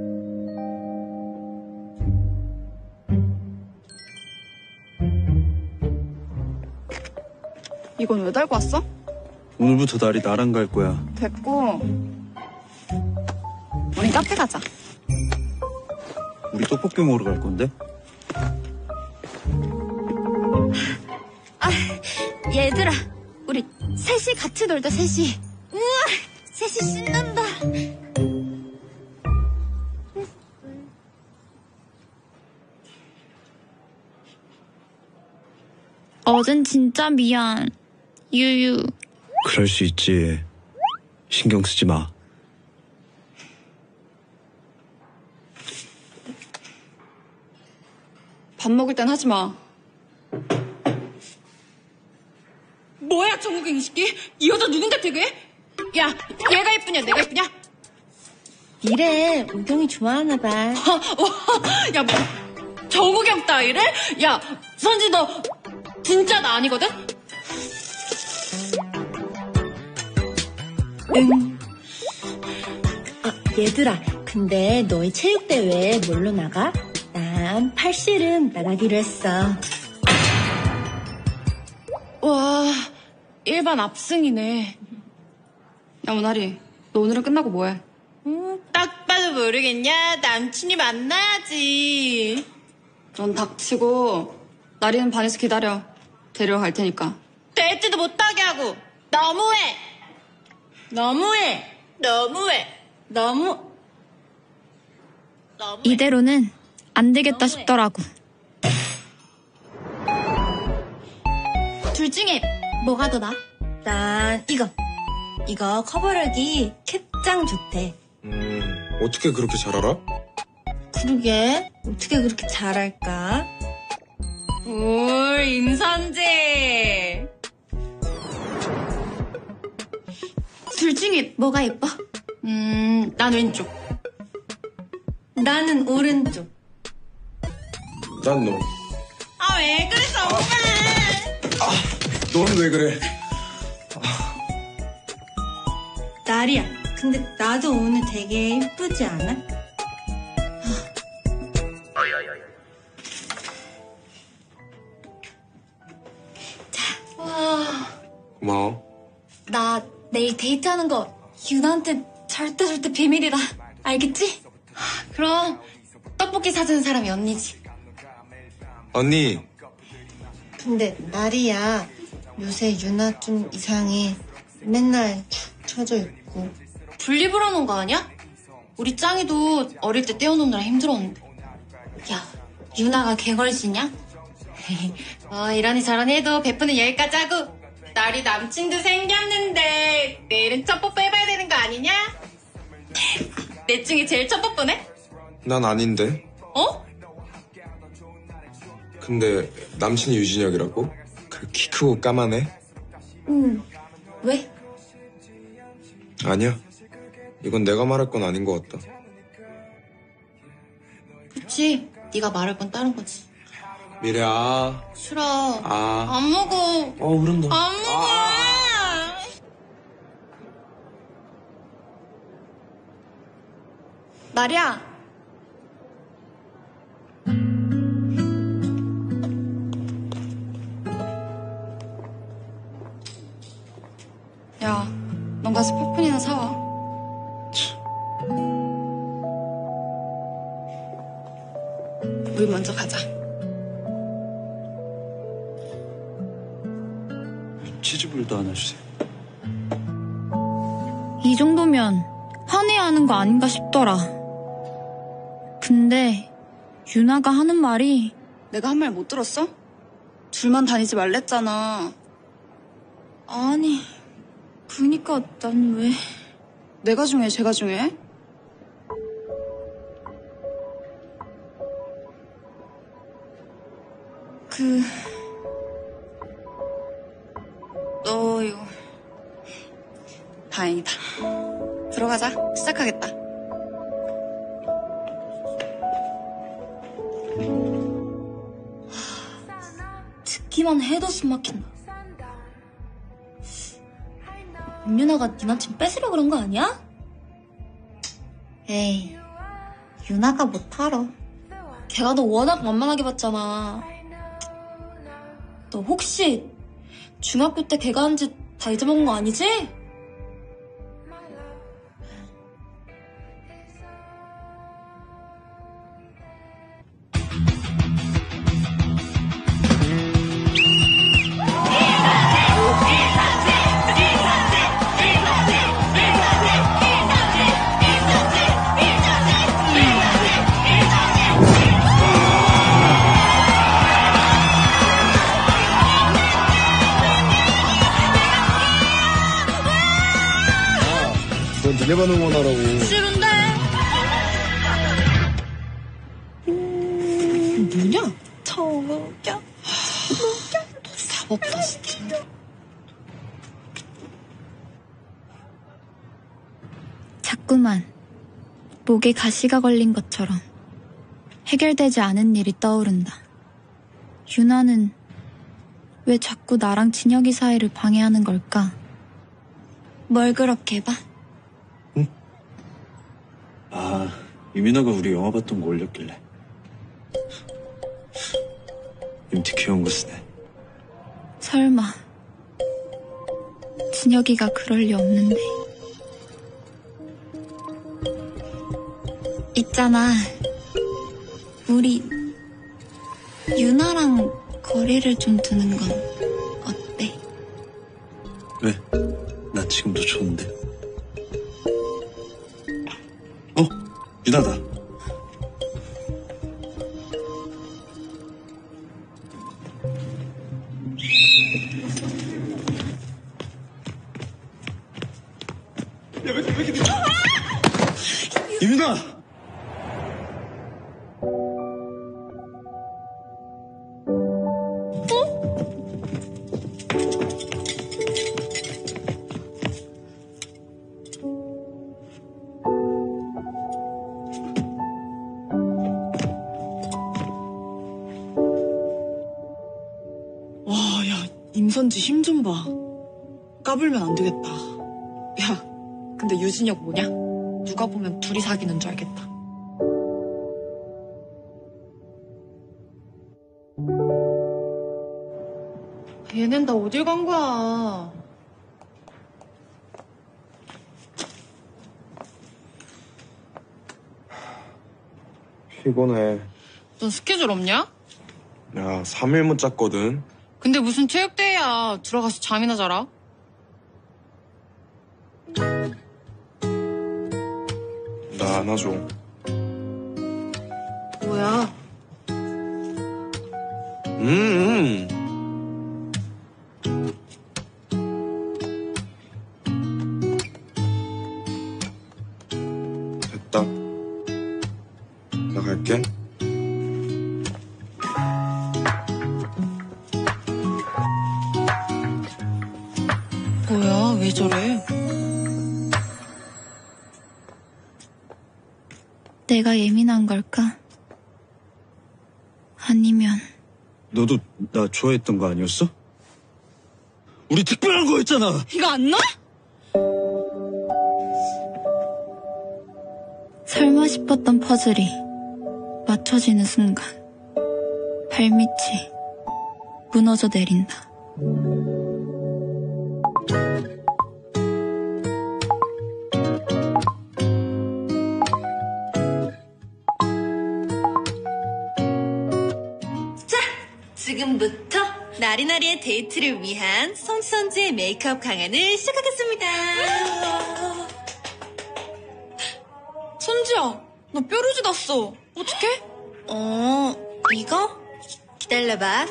이건 왜 달고 왔어? 오늘부터 날이 나랑 갈 거야. 됐고, 우리 카페 가자. 우리 떡볶이 먹으러 갈 건데? 아, 얘들아, 우리 셋이 같이 놀자, 셋이. 우와, 셋이 신난다. 어젠 진짜 미안, 유유. 그럴 수 있지. 신경 쓰지 마. 밥 먹을 땐 하지 마. 뭐야, 정국이 이 새끼? 이 여자 누군데 되게? 야, 얘가 예쁘냐, 내가 예쁘냐? 이래, 우경이 좋아하나 봐. 야, 뭐, 정우경 따위를? 야, 선지 너 진짜 나 아니거든? 응. 아, 얘들아, 근데 너희 체육대회 뭘로 나가? 난 팔씨름 나가기로 했어. 와, 일반 압승이네. 야, 모나리, 너 오늘은 끝나고 뭐해? 음, 딱 봐도 모르겠냐? 남친이 만나야지. 넌 닥치고 나리는 반에서 기다려. 데리러 갈 테니까. 데이트도 못하게 하고 너무해. 너무해. 너무해. 너무. 너무해. 이대로는 안 되겠다 싶더라고. 둘 중에 뭐가 더 나아? 난 이거. 이거 커버력이 캡짱 좋대. 음, 어떻게 그렇게 잘 알아? 그러게, 어떻게 그렇게 잘할까? 올 임선재. 둘 중에 뭐가 예뻐? 음, 난 왼쪽. 나는 오른쪽. 난 너. 아, 왜 그래, 정말. 넌 왜 그래? 나리야, 근데 나도 오늘 되게 예쁘지 않아? 와, 고마워. 나 내일 데이트하는 거 유나한테 절대 절대 비밀이다. 알겠지? 그럼 떡볶이 사주는 사람이 언니지. 언니. 근데 나리야, 요새 유나 좀 이상해. 맨날 축 처져 있고. 분리불안한 거 아니야? 우리 짱이도 어릴 때 떼어놓느라 힘들었는데. 야, 유나가 개걸지냐? 어, 이러니 저러니 해도 베프는 여기까지 하고 나리 남친도 생겼는데 내일은 첫 뽀뽀 해봐야 되는 거 아니냐? 내 중에 제일 첫 뽀뽀네? 난 아닌데. 어? 근데 남친이 유진혁이라고? 그 키 크고 까만해? 응. 왜? 아니야. 이건 내가 말할 건 아닌 것 같다. 그치, 네가 말할 건 다른 거지. 미래야. 싫어. 아. 안 먹어. 어, 그런다. 안 먹어. 나리야. 야, 넌 가서 팝콘이나 사와. 우리 먼저 가자. 치즈볼도 하나 주세요. 이 정도면 화내야하는 거 아닌가 싶더라. 근데 유나가 하는 말이 내가 한 말 못 들었어? 둘만 다니지 말랬잖아. 아니 그니까 난 왜... 내가 중요해, 제가 중요해? 그... 너요. 다행이다. 들어가자. 시작하겠다. 듣기만 해도 숨 막힌다. 임윤아가 네 남친 뺏으려 그런 거 아니야? 에이, 유나가 못 알아. 걔가 너 워낙 만만하게 봤잖아. 너 혹시 중학교 때 걔가 한 짓 다 잊어먹은 거 아니지? 넌 니네만 응원하라고. 싫은데? 뭐냐? 저겨. 저겨. 답 없다, 진짜. 자꾸만 목에 가시가 걸린 것처럼 해결되지 않은 일이 떠오른다. 유나는 왜 자꾸 나랑 진혁이 사이를 방해하는 걸까? 뭘 그렇게 봐? 아, 유민아가 우리 영화 봤던 거 올렸길래. 임티 귀여운 거 쓰네. 설마 진혁이가 그럴 리 없는데. 있잖아, 우리 유나랑 거리를 좀 두는 건 어때? 왜? 나 지금도 좋은데. 어? 유나다. 유민아! 와, 야, 임선지 힘 좀 봐. 까불면 안 되겠다. 야, 근데 유진혁 뭐냐? 누가 보면 둘이 사귀는 줄 알겠다. 얘넨 다 어딜 간 거야? 피곤해. 넌 스케줄 없냐? 야, 삼 일 못 잤거든. 근데 무슨 체육대회야. 들어가서 잠이나 자라. 나 안아줘. 뭐야? 음. 됐다. 나 갈게. 뭐야, 왜 저래? 내가 예민한 걸까? 아니면 너도 나 좋아했던 거 아니었어? 우리 특별한 거였잖아. 이거 안 나? 설마 싶었던 퍼즐이 맞춰지는 순간 발밑이 무너져 내린다. 나리나리의 데이트를 위한 성지선지의 메이크업 강연을 시작하겠습니다. 선지야, 너 뾰루지 났어. 어떡해? 어, 이거? 기다려봐.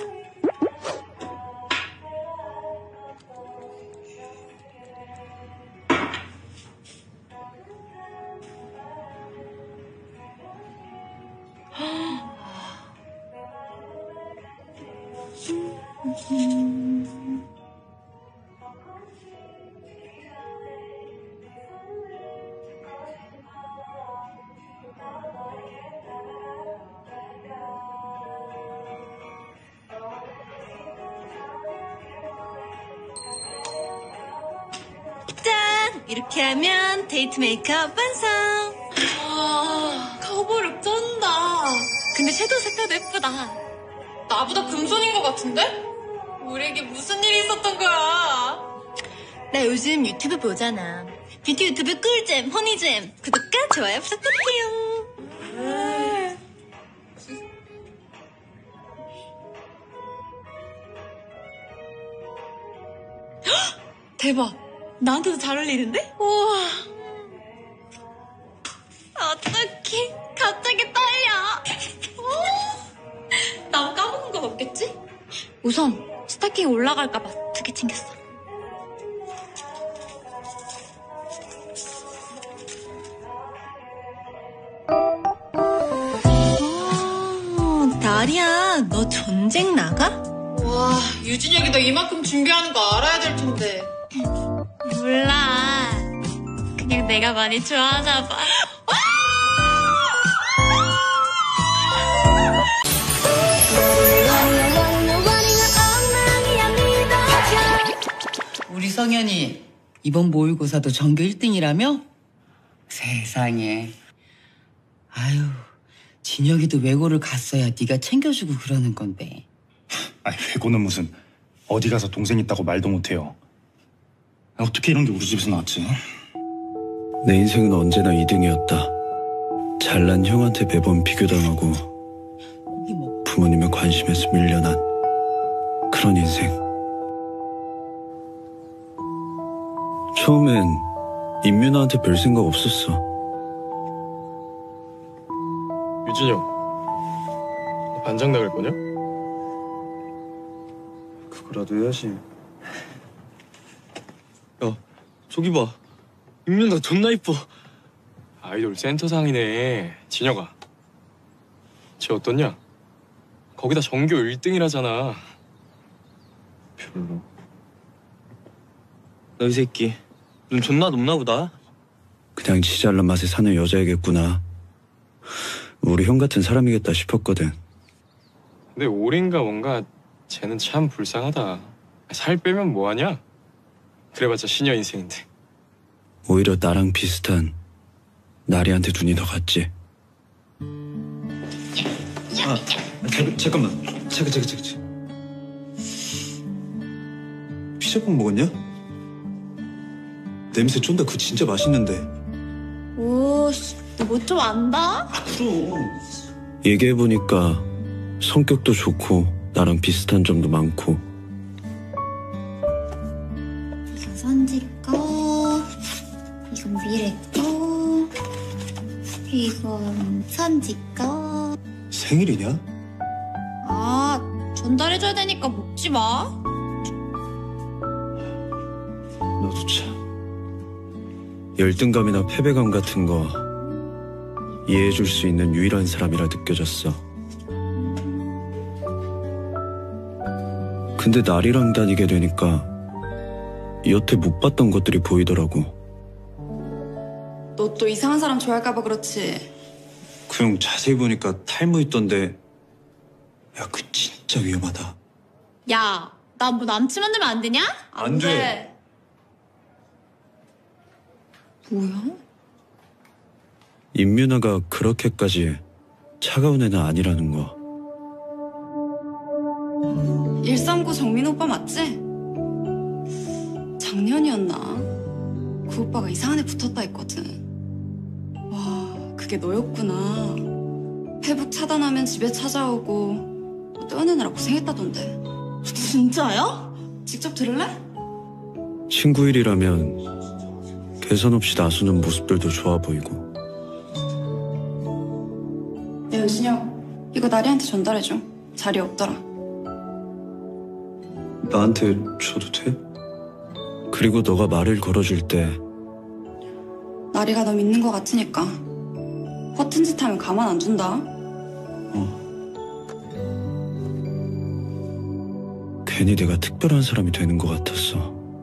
짠! 이렇게 하면 데이트 메이크업 완성! 아, 커버룩 쩐다. 근데 섀도우 색깔도 예쁘다. 나보다 금손인 것 같은데? 우리에게 무슨 일이 있었던 거야? 나 요즘 유튜브 보잖아. 뷰티 유튜브 꿀잼, 허니잼. 구독과 좋아요 부탁드릴게요. 음. 대박. 나한테도 잘 어울리는데? 우와. 어떡해. 갑자기 떨려. 나 까먹은 건 없겠지? 우선 스타킹 올라갈까봐 두 개 챙겼어. 어, 나리야, 너 전쟁 나가? 와, 유진혁이 너 이만큼 준비하는 거 알아야 될 텐데. 몰라. 그냥 내가 많이 좋아하나 봐. 우리 성현이 이번 모의고사도 전교 일 등이라며? 세상에. 아유, 진혁이도 외고를 갔어야 네가 챙겨주고 그러는 건데. 아니, 외고는 무슨 어디 가서 동생 있다고 말도 못해요. 어떻게 이런 게 우리 집에서 나왔지? 내 인생은 언제나 이 등이었다. 잘난 형한테 매번 비교당하고 부모님의 관심에서 밀려난 그런 인생. 처음엔 임윤아한테 별 생각 없었어. 유진혁, 너 반장 나갈 거냐? 그거라도 해야지. 야, 저기 봐. 임윤아 존나 이뻐. 아이돌 센터상이네. 진혁아, 쟤 어떻냐? 거기다 전교 일 등이라잖아. 별로. 너 이 새끼 눈 존나 높나 보다. 그냥 지 잘난 맛에 사는 여자이겠구나. 우리 형 같은 사람이겠다 싶었거든. 근데 올인가 뭔가 쟤는 참 불쌍하다. 살 빼면 뭐하냐? 그래봤자 시녀 인생인데. 오히려 나랑 비슷한 나리한테 눈이 더 갔지. 아, 자, 잠깐만. 잠깐, 잠깐, 잠깐. 피자빵 먹었냐? 냄새 쫀다. 그거 진짜 맛있는데. 오, 너 뭐 좀 안다? 그럼. 얘기해보니까 성격도 좋고 나랑 비슷한 점도 많고. 이건 선지 거, 이건 미래 거, 이건 선지 거. 생일이냐? 아, 전달해줘야 되니까 먹지 마. 너도 참. 열등감이나 패배감 같은 거 이해해줄 수 있는 유일한 사람이라 느껴졌어. 근데 나리랑 다니게 되니까 여태 못 봤던 것들이 보이더라고. 너 또 이상한 사람 좋아할까봐 그렇지. 그 형 자세히 보니까 탈모 있던데. 야, 그 진짜 위험하다. 야, 나 뭐 남친 만들면 안 되냐? 안 돼. 뭐야? 임윤아가 그렇게까지 차가운 애는 아니라는 거. 일삼구 정민 오빠 맞지? 작년이었나? 그 오빠가 이상한 애 붙었다 했거든. 와, 그게 너였구나. 페북 차단하면 집에 찾아오고 너 떼어내느라 고생했다던데. 진짜야? 직접 들을래? 친구 일이라면 계산 없이 나서는 모습들도 좋아 보이고. 야, 유진이 형. 이거 나리한테 전달해줘. 자리 없더라. 나한테 줘도 돼? 그리고 너가 말을 걸어줄 때 나리가 너 믿는 거 같으니까. 허튼 짓 하면 가만 안 둔다. 괜히 내가 특별한 사람이 되는 것 같았어.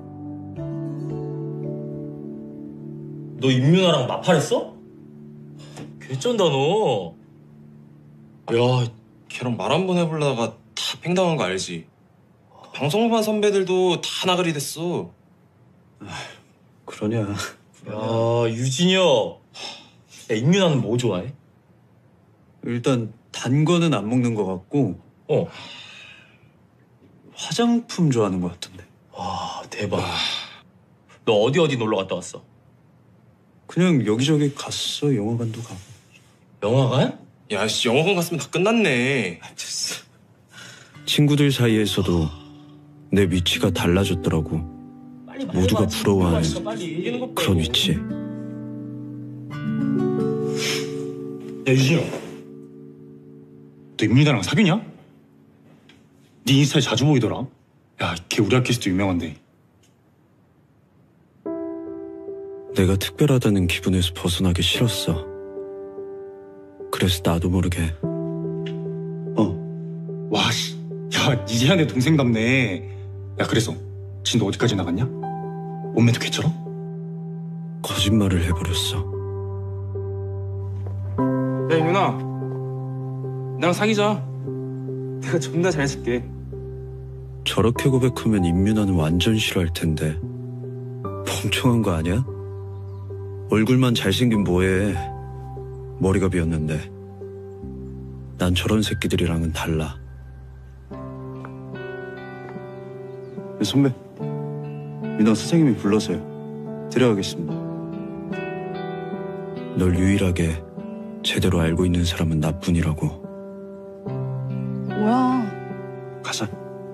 너 임윤아랑 마팔했어? 개쩐다 너. 야, 걔랑 말 한 번 해보려다가 다 팽당한 거 알지? 방송반 선배들도 다 나가리 됐어. 그러냐. 야, 유진이 형. 야, 임윤아는 뭐 좋아해? 일단 단 거는 안 먹는 것 같고 어. 화장품 좋아하는 것 같은데. 와, 대박. 너 어디 어디 놀러 갔다 왔어? 그냥 여기저기 갔어. 영화관도 가고. 영화관? 야, 씨, 영화관 갔으면 다 끝났네. 친구들 사이에서도 내 위치가 달라졌더라고. 모두가 부러워하는 그런 위치. 야, 유진이 형. 너 임윤아랑 사귀냐? 네 인스타에 자주 보이더라. 야, 걔 우리 학교에서도 유명한데. 내가 특별하다는 기분에서 벗어나기 싫었어. 그래서 나도 모르게. 어. 와, 씨. 야, 이제야 내 동생답네. 야, 그래서 진도 어디까지 나갔냐? 몸매도 개처럼? 거짓말을 해버렸어. 야, 임윤아. 나랑 사귀자. 내가 존나 잘 쓸게. 저렇게 고백하면 임윤아는 완전 싫어할 텐데. 멍청한 거 아니야? 얼굴만 잘생긴 뭐해. 머리가 비었는데. 난 저런 새끼들이랑은 달라. 선배, 민아 선생님이 불러서요. 데려가겠습니다. 널 유일하게 제대로 알고 있는 사람은 나뿐이라고. 뭐야? 가자.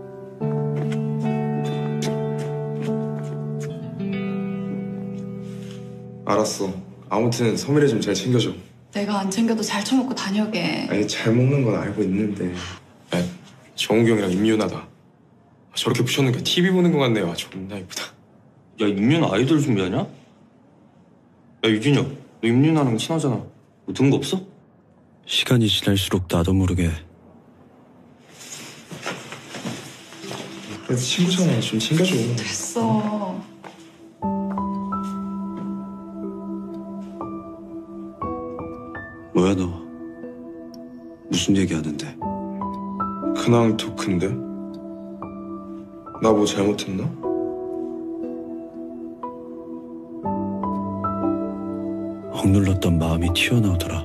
알았어. 아무튼 섬이래 좀 잘 챙겨줘. 내가 안 챙겨도 잘 처먹고 다녀게. 아니, 잘 먹는 건 알고 있는데. 야, 정욱이 형이랑 임윤아다. 저렇게 부셨는가 티비 보는 것 같네요. 존나 이쁘다. 야, 임윤아 아이돌 준비하냐? 야, 유진이 형, 너 임윤아랑 친하잖아. 뭐 들은 거 없어? 시간이 지날수록 나도 모르게 그래도 친구잖아. 좀 챙겨줘. 됐어. 뭐야 너? 무슨 얘기하는데? 근황 토크인데? 나 뭐 잘못했나? 억눌렀던 마음이 튀어나오더라.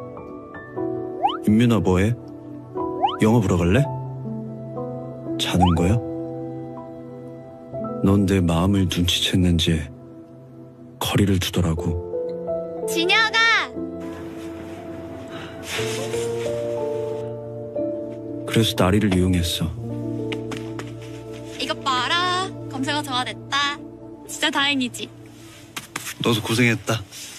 임윤아 뭐해? 영화 보러 갈래? 자는 거야? 넌 내 마음을 눈치챘는지 거리를 두더라고. 진혁아! 그래서 나리를 이용했어. 이것 봐라. 검색어 정화됐다. 진짜 다행이지. 너도 고생했다.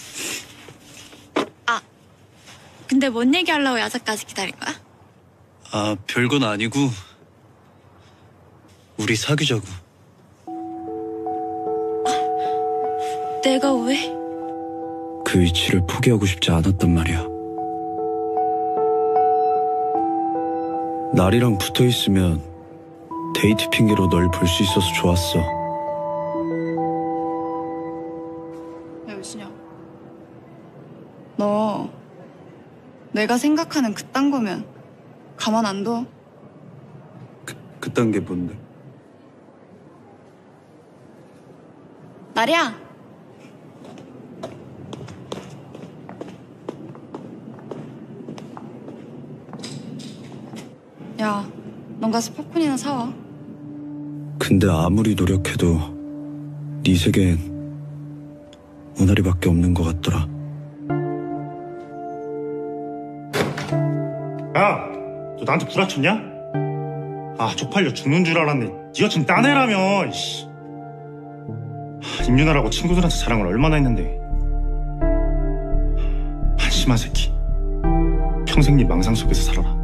아, 근데 뭔 얘기하려고 야자까지 기다린 거야? 아, 별건 아니고 우리 사귀자고. 내가 왜? 그 위치를 포기하고 싶지 않았단 말이야. 나리랑 붙어있으면 데이트 핑계로 널 볼 수 있어서 좋았어. 야, 유진아. 너 내가 생각하는 그딴 거면 가만 안 둬. 그딴 게 뭔데? 나리야. 야, 넌 가서 팝콘이나 사와. 근데 아무리 노력해도 네 세계엔 모나리밖에 없는 것 같더라. 야, 너 나한테 구라쳤냐? 아 쪽팔려 죽는 줄 알았네. 네 여친 딴 애라며. 씨. 임윤아라고 친구들한테 자랑을 얼마나 했는데. 한심한 새끼. 평생 네 망상 속에서 살아라.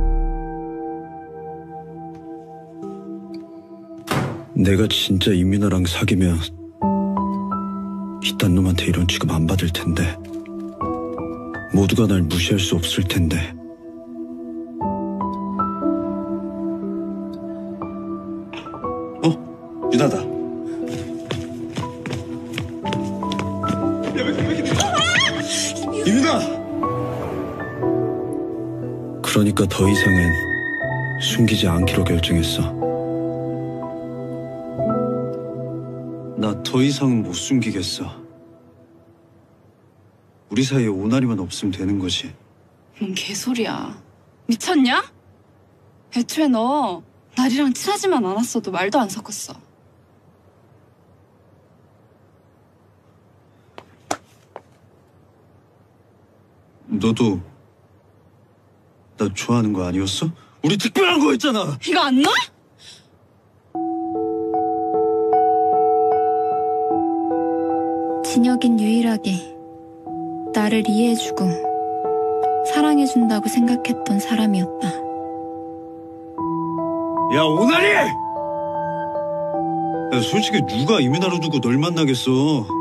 내가 진짜 임윤아랑 사귀면 이딴 놈한테 이런 취급 안 받을 텐데, 모두가 날 무시할 수 없을 텐데. 어? 윤아다. 임윤아! 그러니까 더 이상은 숨기지 않기로 결정했어. 나 더 이상은 못 숨기겠어. 우리 사이에 오나리만 없으면 되는 거지. 뭔 개소리야. 미쳤냐? 애초에 너 나리랑 친하지만 않았어도 말도 안 섞었어. 너도 나 좋아하는 거 아니었어? 우리 특별한 거였잖아. 이거 안 나? 진혁인 유일하게 나를 이해해주고 사랑해준다고 생각했던 사람이었다. 야, 오나리! 야, 솔직히 누가 임윤아로 두고 널 만나겠어.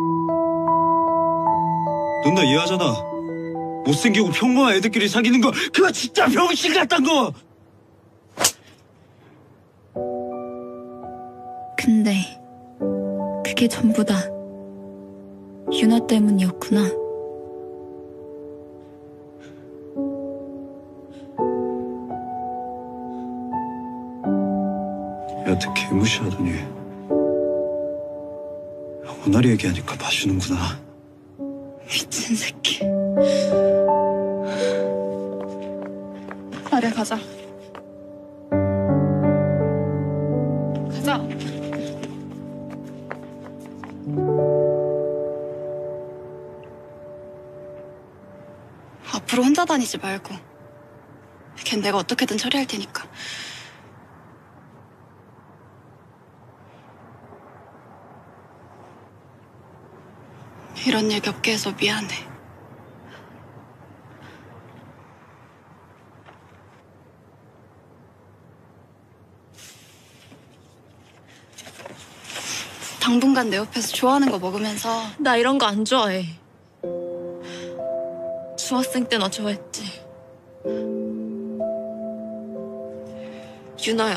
넌 나 이해하잖아. 못생기고 평범한 애들끼리 사귀는 거, 그거 진짜 병신 같단 거! 근데 그게 전부 다 윤아 때문이었구나. 여태 개무시하더니 오나리 얘기하니까 봐주는구나. 미친 새끼. 나리야, 가자. 가자. 앞으로 혼자 다니지 말고. 걘 내가 어떻게든 처리할 테니까. 이런 일 겪게 해서 미안해. 당분간 내 옆에서 좋아하는 거 먹으면서. 나 이런 거 안 좋아해. 중학생 때 너 좋아했지. 유나야,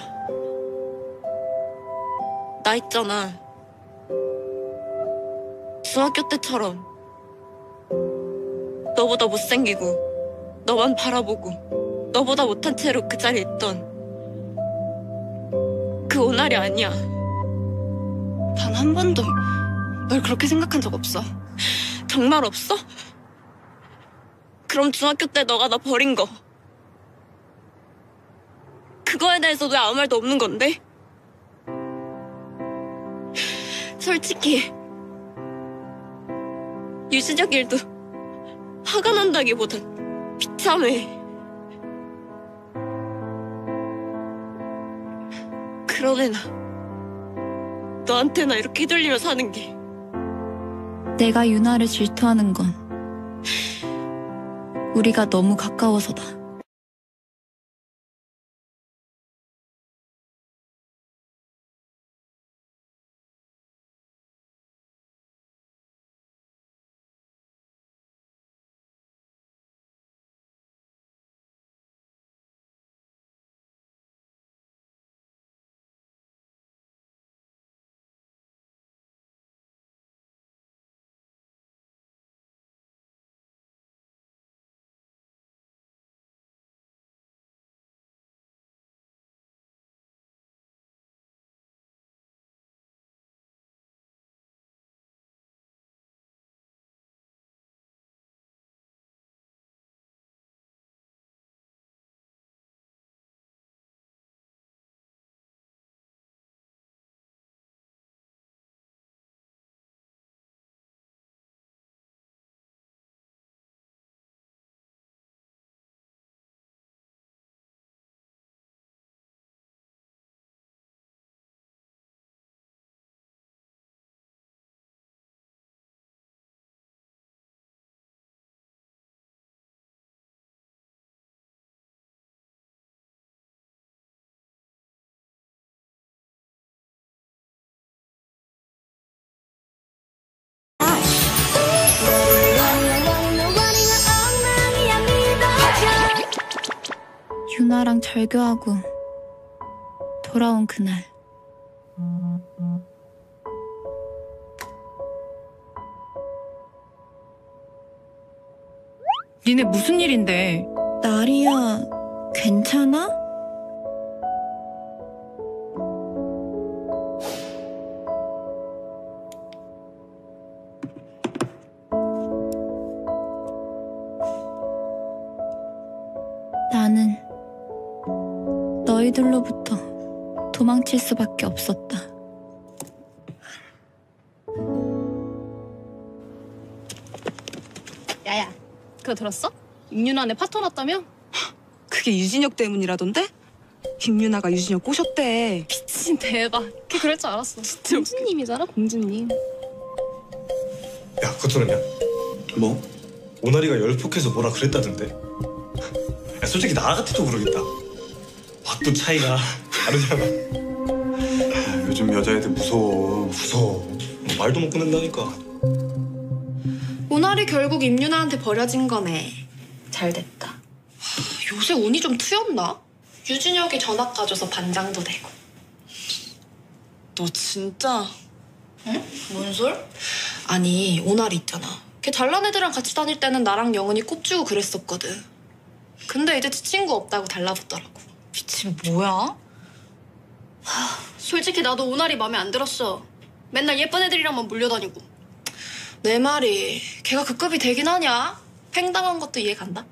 나 있잖아. 중학교 때처럼 너보다 못생기고 너만 바라보고 너보다 못한 채로 그 자리에 있던 그 오나리 아니야. 단 한 번도 널 그렇게 생각한 적 없어. 정말 없어? 그럼 중학교 때 너가 나 버린 거, 그거에 대해서 왜 아무 말도 없는 건데? 솔직히 유진혁 일도 화가 난다기보단 비참해. 그런 애나 너한테나 이렇게 휘둘리며 사는 게. 내가 윤아를 질투하는 건 우리가 너무 가까워서다. 유나랑 절교하고 돌아온 그날. 니네 무슨 일인데? 나리야, 괜찮아? 나는 너희들로부터 도망칠 수밖에 없었다. 야야, 그거 들었어? 임윤아네 파토 났다며? 그게 유진혁 때문이라던데? 김유나가 유진혁 꼬셨대. 미친 대박. 걔 그럴 줄 알았어. 진짜 공주님이잖아, 공주님. 야, 그거 들었냐? 뭐? 오나리가 열폭해서 뭐라 그랬다던데? 야, 솔직히 나 같아도 모르겠다. 맛도 차이가 다르잖아. 야, 요즘 여자애들 무서워. 무서워. 뭐 말도 못 끊는다니까. 오나리 결국 임윤아한테 버려진 거네. 잘 됐다. 요새 운이 좀 트였나? 유진혁이 전학 가줘서 반장도 되고. 너 진짜? 응? 뭔 소리? 아니, 오나리 있잖아. 걔 잘난 애들이랑 같이 다닐 때는 나랑 영은이 꼽주고 그랬었거든. 근데 이제 지 친구 없다고 달라붙더라고. 미친 뭐야? 하, 솔직히 나도 오나리 맘에 안 들었어. 맨날 예쁜 애들이랑만 몰려다니고. 내 말이 걔가 그 급이 되긴 하냐? 팽당한 것도 이해 간다?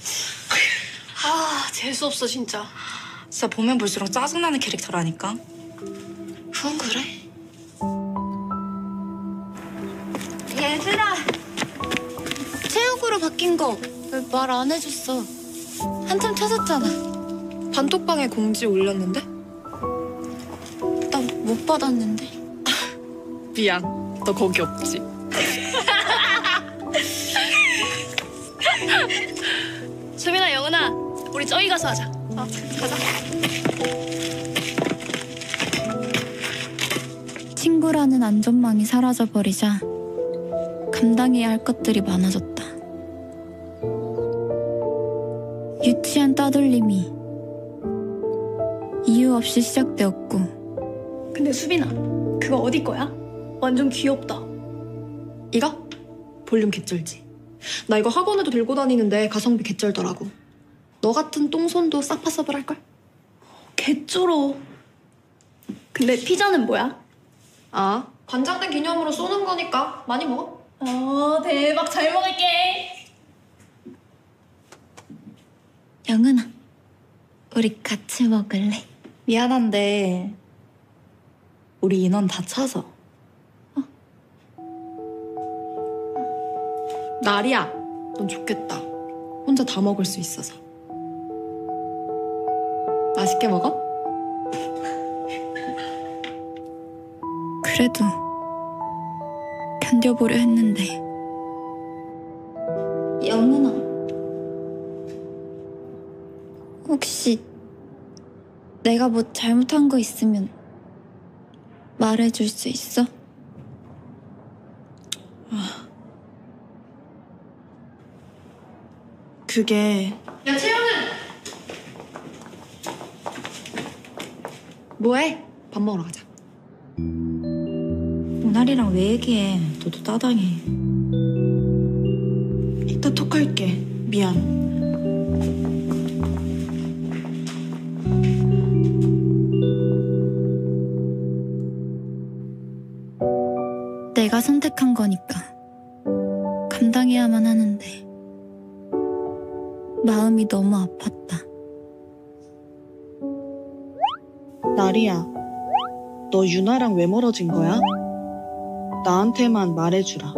아, 재수없어 진짜. 진짜 보면 볼수록 짜증나는 캐릭터라니까. 그건 그래. 얘들아, 체육으로 바뀐 거 말 안 해줬어. 한참 찾았잖아. 단톡방에 공지 올렸는데? 나 못 받았는데. 미안, 너 거기 없지. 수빈아, 영은아, 우리 저기 가서 하자. 어, 가자. 친구라는 안전망이 사라져버리자 감당해야 할 것들이 많아졌다. 유치한 따돌림이 이유 없이 시작되었고. 근데 수빈아, 그거 어디 거야? 완전 귀엽다. 이거? 볼륨 개쩔지? 나 이거 학원에도 들고 다니는데 가성비 개쩔더라고. 너 같은 똥손도 싸파서블 할걸? 개쩔어. 근데 피자는 뭐야? 아, 관장된 기념으로 쏘는 거니까 많이 먹어. 어, 대박. 잘 먹을게. 영은아, 우리 같이 먹을래? 미안한데 우리 인원 다 차서. 나리야, 넌 좋겠다. 혼자 다 먹을 수 있어서. 맛있게 먹어? 그래도 견뎌보려 했는데. 영은아, 혹시 내가 뭐 잘못한 거 있으면 말해줄 수 있어? 그게 야, 채영은! 뭐해? 밥 먹으러 가자. 오나리랑 왜 얘기해? 너도 따당해. 이따 톡할게. 미안. 내가 선택한 거니까 감당해야만 하는데 마음이 너무 아팠다. 나리야, 너 유나랑 왜 멀어진 거야? 나한테만 말해주라.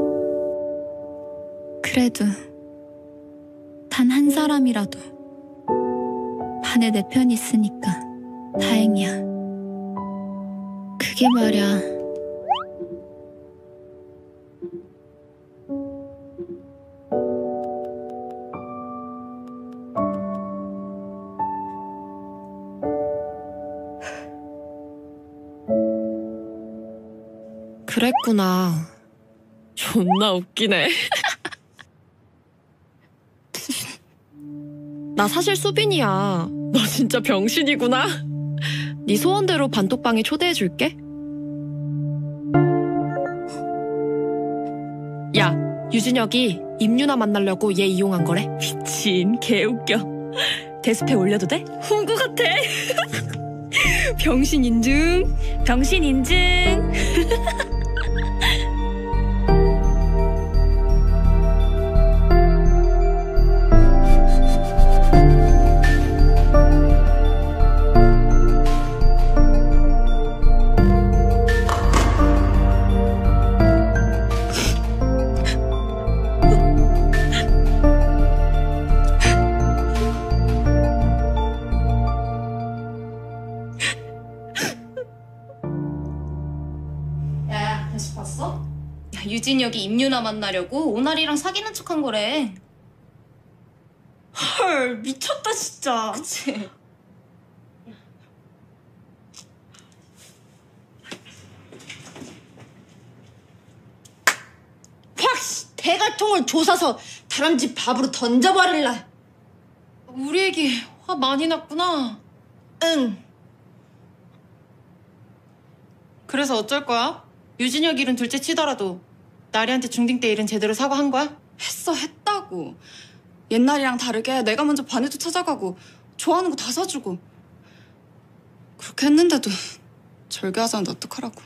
그래도 단 한 사람이라도 반에 내 편이 있으니까 다행이야. 그게 말야. 그랬구나. 존나 웃기네. 나 사실 수빈이야. 너 너 진짜 병신이구나. 네 소원대로 반톡방에 초대해줄게. 야, 유진혁이 임유나 만나려고 얘 이용한 거래. 미친, 개웃겨. 데스페 올려도 돼? 홍구 같아. 병신 인증, 병신 인증. 유진혁이 임유나 만나려고 오나리랑 사귀는 척한 거래. 헐, 미쳤다 진짜. 그치? 확 씨, 대갈통을 조사서 다람쥐 밥으로 던져버릴라. 우리 애기 화 많이 났구나. 응. 그래서 어쩔 거야? 유진혁 일은 둘째 치더라도 나리한테 중딩 때 일은 제대로 사과한 거야? 했어, 했다고. 옛날이랑 다르게 내가 먼저 반에도 찾아가고 좋아하는 거 다 사주고. 그렇게 했는데도 절교하자는데 어떡하라고.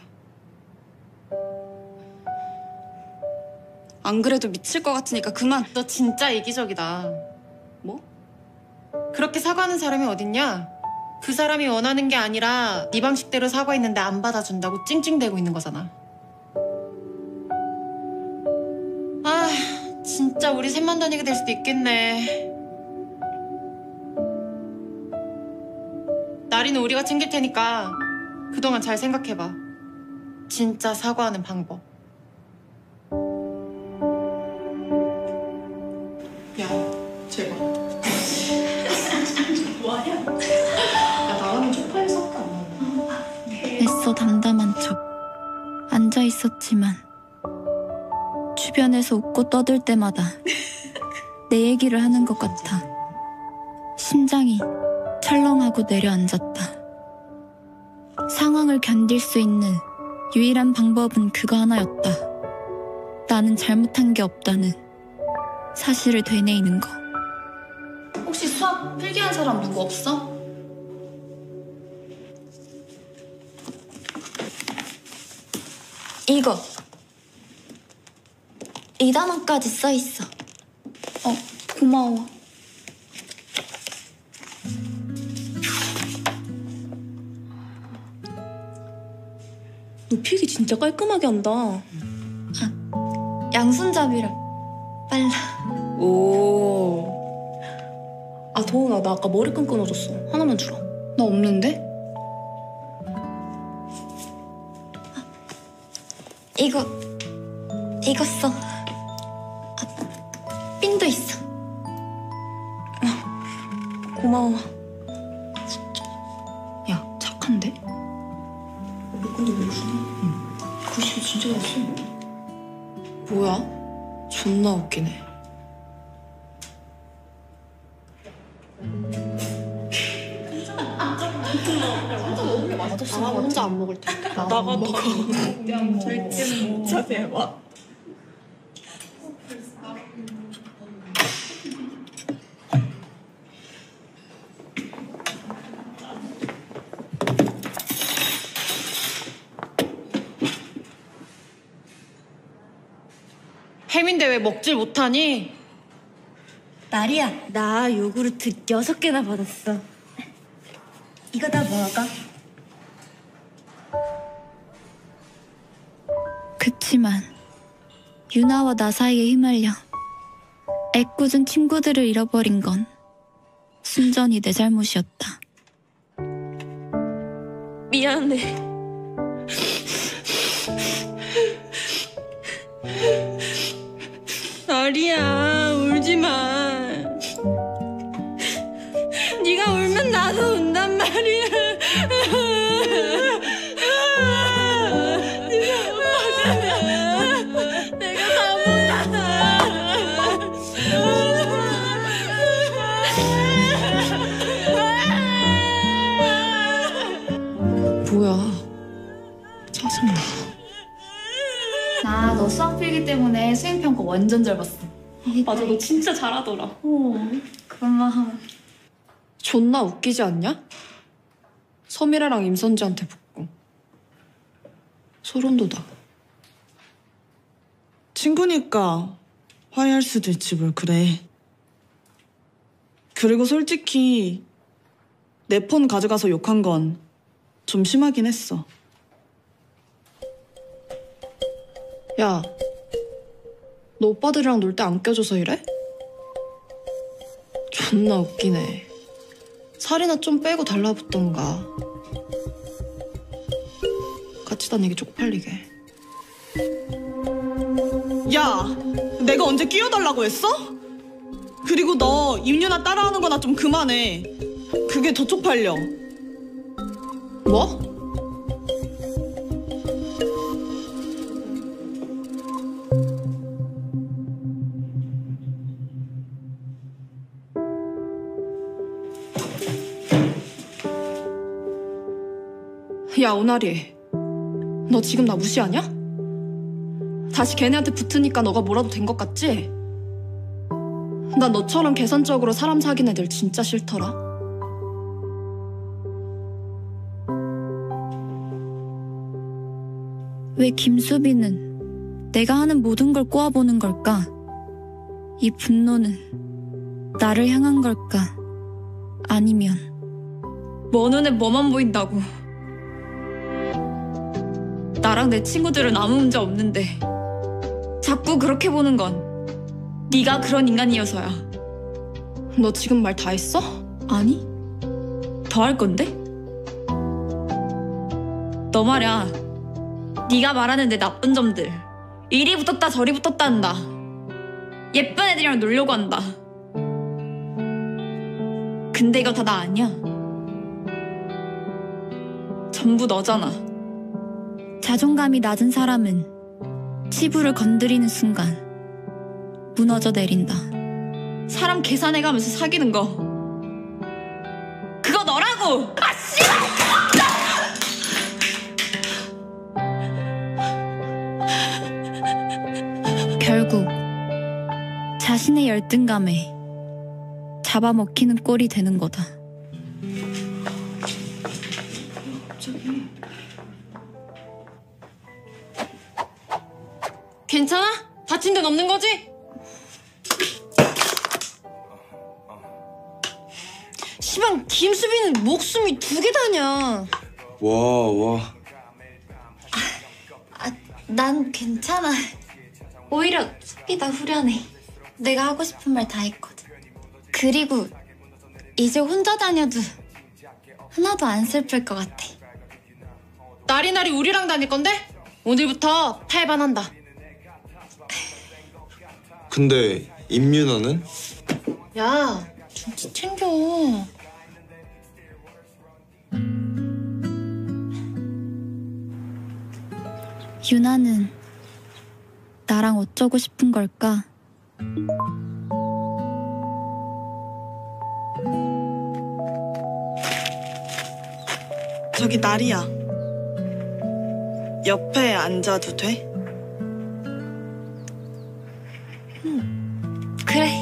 안 그래도 미칠 것 같으니까 그만. 너 진짜 이기적이다. 뭐? 그렇게 사과하는 사람이 어딨냐? 그 사람이 원하는 게 아니라 네 방식대로 사과했는데 안 받아준다고 찡찡대고 있는 거잖아. 아, 진짜 우리 셋만 다니게 될 수도 있겠네. 나리는 우리가 챙길 테니까 그동안 잘 생각해봐. 진짜 사과하는 방법. 야, 제발. 뭐하냐? 야, 나가면 쪽팔려 섞어 안 나와. 애써 담담한 척 앉아 있었지만 주변에서 웃고 떠들 때마다 내 얘기를 하는 것 같아 심장이 철렁하고 내려앉았다. 상황을 견딜 수 있는 유일한 방법은 그거 하나였다. 나는 잘못한 게 없다는 사실을 되뇌이는 거. 혹시 수학 필기한 사람 누구 없어? 이거. 이 단원까지 써있어. 어, 고마워. 너 필기 진짜 깔끔하게 한다. 아, 양손잡이라 빨라. 오. 아, 도훈아, 나 아까 머리끈 끊어졌어. 하나만 주라. 나 없는데? 이거, 이거 써. 아, 핀도 있어. 고마워. 야, 착한데? 근데 왜 주니? 응. 글씨 진짜 잘 써. 뭐야? 존나 웃기네. 나 혼자 안 먹을 테. 나가 먹어. 절대 진짜 대박. 햄인데 왜 먹질 못하니? 나리야, 나 요구르트 여섯 개나 받았어. 이거 다 먹어. 그치만 유나와 나 사이에 휘말려 애꿎은 친구들을 잃어버린 건 순전히 내 잘못이었다. 미안해. 나리야, 울지 마. 네가 울면 나도 운단 말이야. 내가 잘못했다. 언니 때문에 수행평가 완전 잘 봤어. 맞아, 너 진짜 잘하더라. 어, 고마워. 존나 웃기지 않냐? 서미래랑 임선지한테 붙고. 소름 돋아. 친구니까 화해할 수도 있지 뭘 그래. 그리고 솔직히 내 폰 가져가서 욕한 건 좀 심하긴 했어. 야, 너 오빠들이랑 놀 때 안 껴줘서 이래? 존나 웃기네. 살이나 좀 빼고 달라붙던가. 같이 다니기 쪽팔리게. 야, 내가 언제 끼워달라고 했어? 그리고 너 임윤아 따라하는 거나 좀 그만해. 그게 더 쪽팔려. 뭐? 야, 오나리. 너 지금 나 무시하냐? 다시 걔네한테 붙으니까 너가 뭐라도 된 것 같지? 난 너처럼 계산적으로 사람 사귄 애들 진짜 싫더라. 왜 김수빈은 내가 하는 모든 걸 꼬아보는 걸까? 이 분노는 나를 향한 걸까? 아니면 뭐 눈에 뭐만 보인다고. 나랑 내 친구들은 아무 문제 없는데 자꾸 그렇게 보는 건 네가 그런 인간이어서야. 너 지금 말 다 했어? 아니? 더 할 건데? 너 말야, 네가 말하는 내 나쁜 점들, 이리 붙었다 저리 붙었다 한다. 예쁜 애들이랑 놀려고 한다. 근데 이거 다 나 아니야. 전부 너잖아. 자존감이 낮은 사람은 치부를 건드리는 순간 무너져 내린다. 사람 계산해가면서 사귀는 거, 그거 너라고! 아, 씨발! 결국 자신의 열등감에 잡아먹히는 꼴이 되는 거다. 괜찮아? 다친 데는 없는 거지? 시방, 김수빈은 목숨이 두 개다냐. 와, 와. 아, 난 괜찮아. 오히려 속이 다 후련해. 내가 하고 싶은 말 다 했거든. 그리고 이제 혼자 다녀도 하나도 안 슬플 것 같아. 나리나리 우리랑 다닐 건데? 오늘부터 탈반한다. 근데 임윤아는? 야, 눈치 챙겨. 유나는 나랑 어쩌고 싶은 걸까? 저기 나리야. 옆에 앉아도 돼? 그래.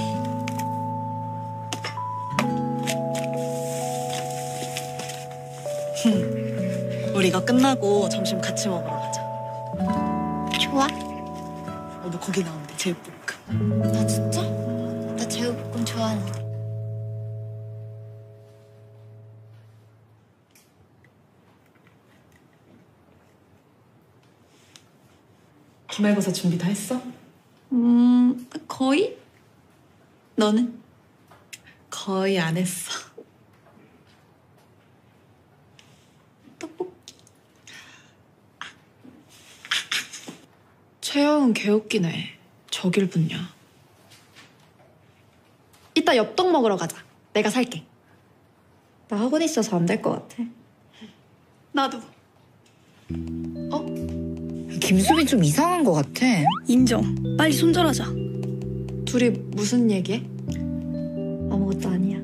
우리 이거 끝나고 점심 같이 먹으러 가자. 좋아? 어, 너 거기 나오는데 제육볶음. 나 진짜? 나 제육볶음 좋아하는데. 기말고사 준비 다 했어? 음, 거의? 너는? 거의 안 했어. 채영은 개웃기네. 저길 붙냐. 이따 엽떡 먹으러 가자. 내가 살게. 나 학원 있어서 안 될 것 같아. 나도. 어? 김수빈 좀 이상한 것 같아. 인정. 빨리 손절하자. 둘이 무슨 얘기해? 아무것도 아니야.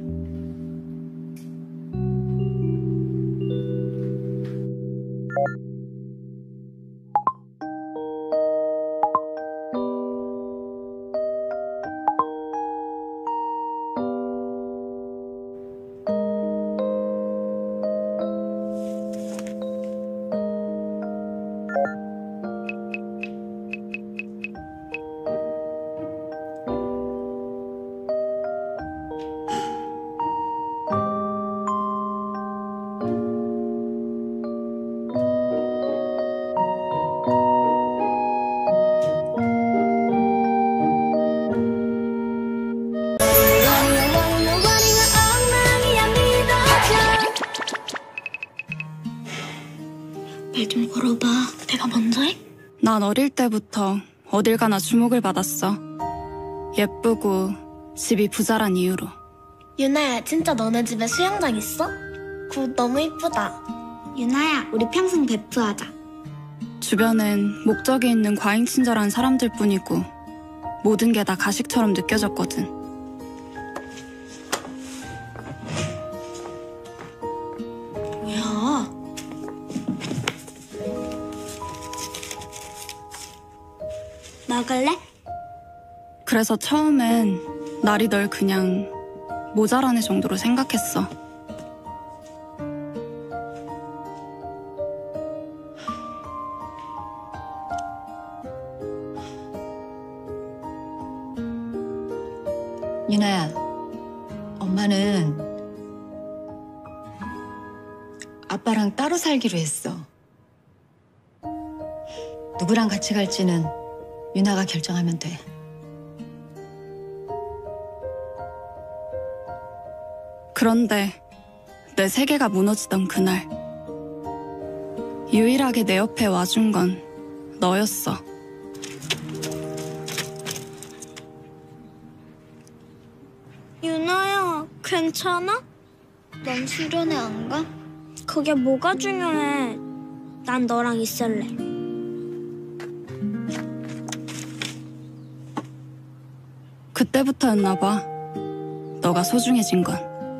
말 좀 걸어봐. 내가 먼저 해? 난 어릴 때부터 어딜 가나 주목을 받았어. 예쁘고 집이 부자란 이유로. 유나야, 진짜 너네 집에 수영장 있어? 굿, 너무 이쁘다. 유나야, 우리 평생 베프하자. 주변엔 목적이 있는 과잉친절한 사람들 뿐이고 모든 게 다 가식처럼 느껴졌거든. 뭐야? 먹을래? 그래서 처음엔 날이 널 그냥 모자란 애 정도로 생각했어. 유나야, 엄마는 아빠랑 따로 살기로 했어. 누구랑 같이 갈지는 유나가 결정하면 돼. 그런데 내 세계가 무너지던 그날 유일하게 내 옆에 와준 건 너였어. 유나야, 괜찮아? 넌 수련회 안 가? 그게 뭐가 중요해? 난 너랑 있을래. 그때부터였나 봐. 너가 소중해진 건.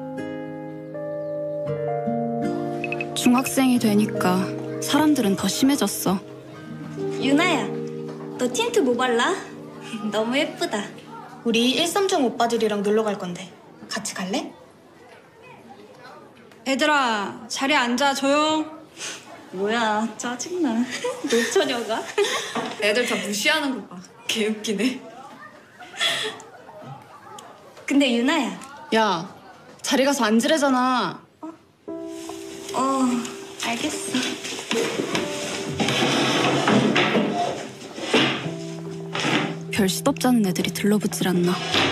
중학생이 되니까 사람들은 더 심해졌어. 유나야, 너 틴트 뭐 발라? 너무 예쁘다. 우리 일삼중 오빠들이랑 놀러 갈 건데 같이 갈래? 얘들아, 자리에 앉아, 조용. 뭐야, 짜증나. 노처녀가? 애들 다 무시하는 거 봐. 개웃기네. 근데 유나야. 야, 자리 가서 앉으래잖아. 어, 알겠어. 별 시덥잖은 애들이 들러붙질 않나.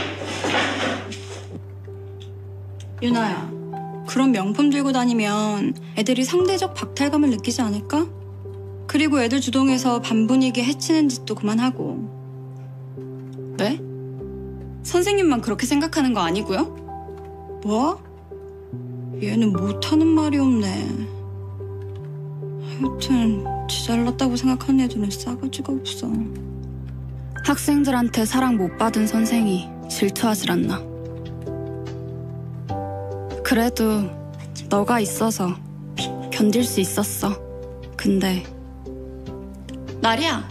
유나야, 그런 명품 들고 다니면 애들이 상대적 박탈감을 느끼지 않을까? 그리고 애들 주동해서 반 분위기 해치는 짓도 그만하고. 네? 선생님만 그렇게 생각하는 거 아니고요? 뭐? 얘는 못하는 말이 없네. 하여튼 지 잘났다고 생각하는 애들은 싸가지가 없어. 학생들한테 사랑 못 받은 선생이 질투하질 않나. 그래도 너가 있어서 견딜 수 있었어. 근데 나리야.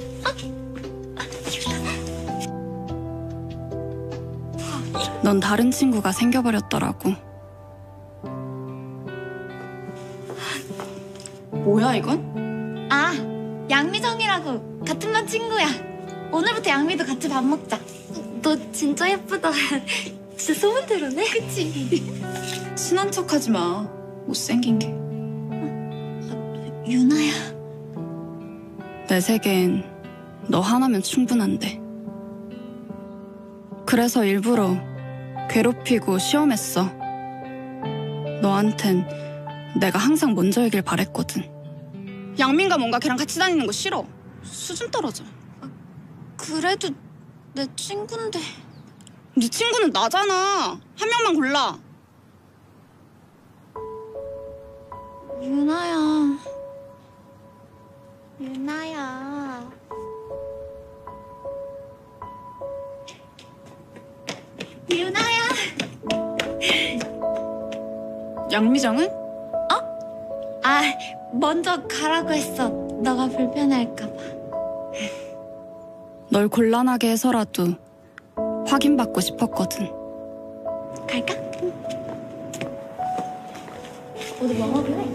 넌 다른 친구가 생겨버렸더라고. 뭐야 이건? 아, 양미정이라고. 같은 반 친구야. 오늘부터 양미도 같이 밥 먹자. 너 진짜 예쁘다. 진짜 소문대로네? 그치? 친한 척하지 마. 못생긴 게. 유나야. 내 세계엔 너 하나면 충분한데. 그래서 일부러 괴롭히고 시험했어. 너한텐 내가 항상 먼저이길 바랬거든. 양민과 뭔가 걔랑 같이 다니는 거 싫어. 수준 떨어져. 그래도 내 친구인데. 네 친구는 나잖아. 한 명만 골라. 유나야. 유나야. 유나야. 양미정은? 어? 아, 먼저 가라고 했어. 너가 불편해할까 봐. 널 곤란하게 해서라도 확인받고 싶었거든. 갈까? 어디 뭐 먹을래?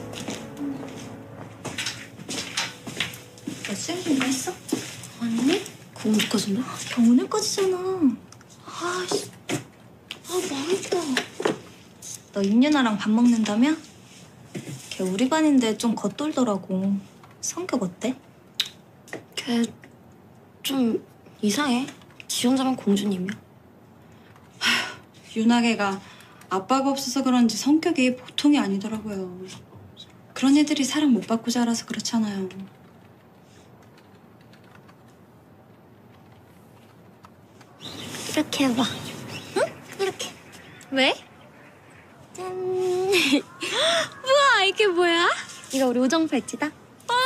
너 쌤 했어? 아니? 그거 언제까지인데? 병원에까지잖아. 아씨, 아 망했다. 너 임윤아랑 밥 먹는다며? 걔 우리 반인데 좀 겉돌더라고. 성격 어때? 걔 좀 이상해. 지 혼자만 공주님이야. 유나걔가 아빠가 없어서 그런지 성격이 보통이 아니더라고요. 그런 애들이 사랑 못 받고 자라서 그렇잖아요. 이렇게 해봐. 응? 이렇게. 왜? 짠. 우와, 이게 뭐야? 이거 우리 우정 팔찌다. 와,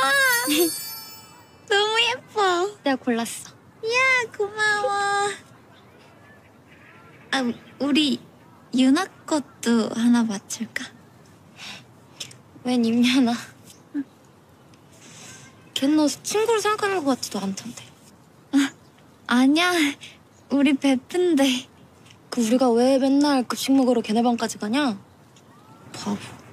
너무 예뻐. 내가 골랐어. 이야, 고마워. 아, 우리 유나 것도 하나 맞출까? 웬 임연아? 걔는 너 친구를 생각하는 것 같지도 않던데. 아, 아니야. 우리 베프인데. 그 우리가 왜 맨날 급식 먹으러 걔네 방까지 가냐? 바보.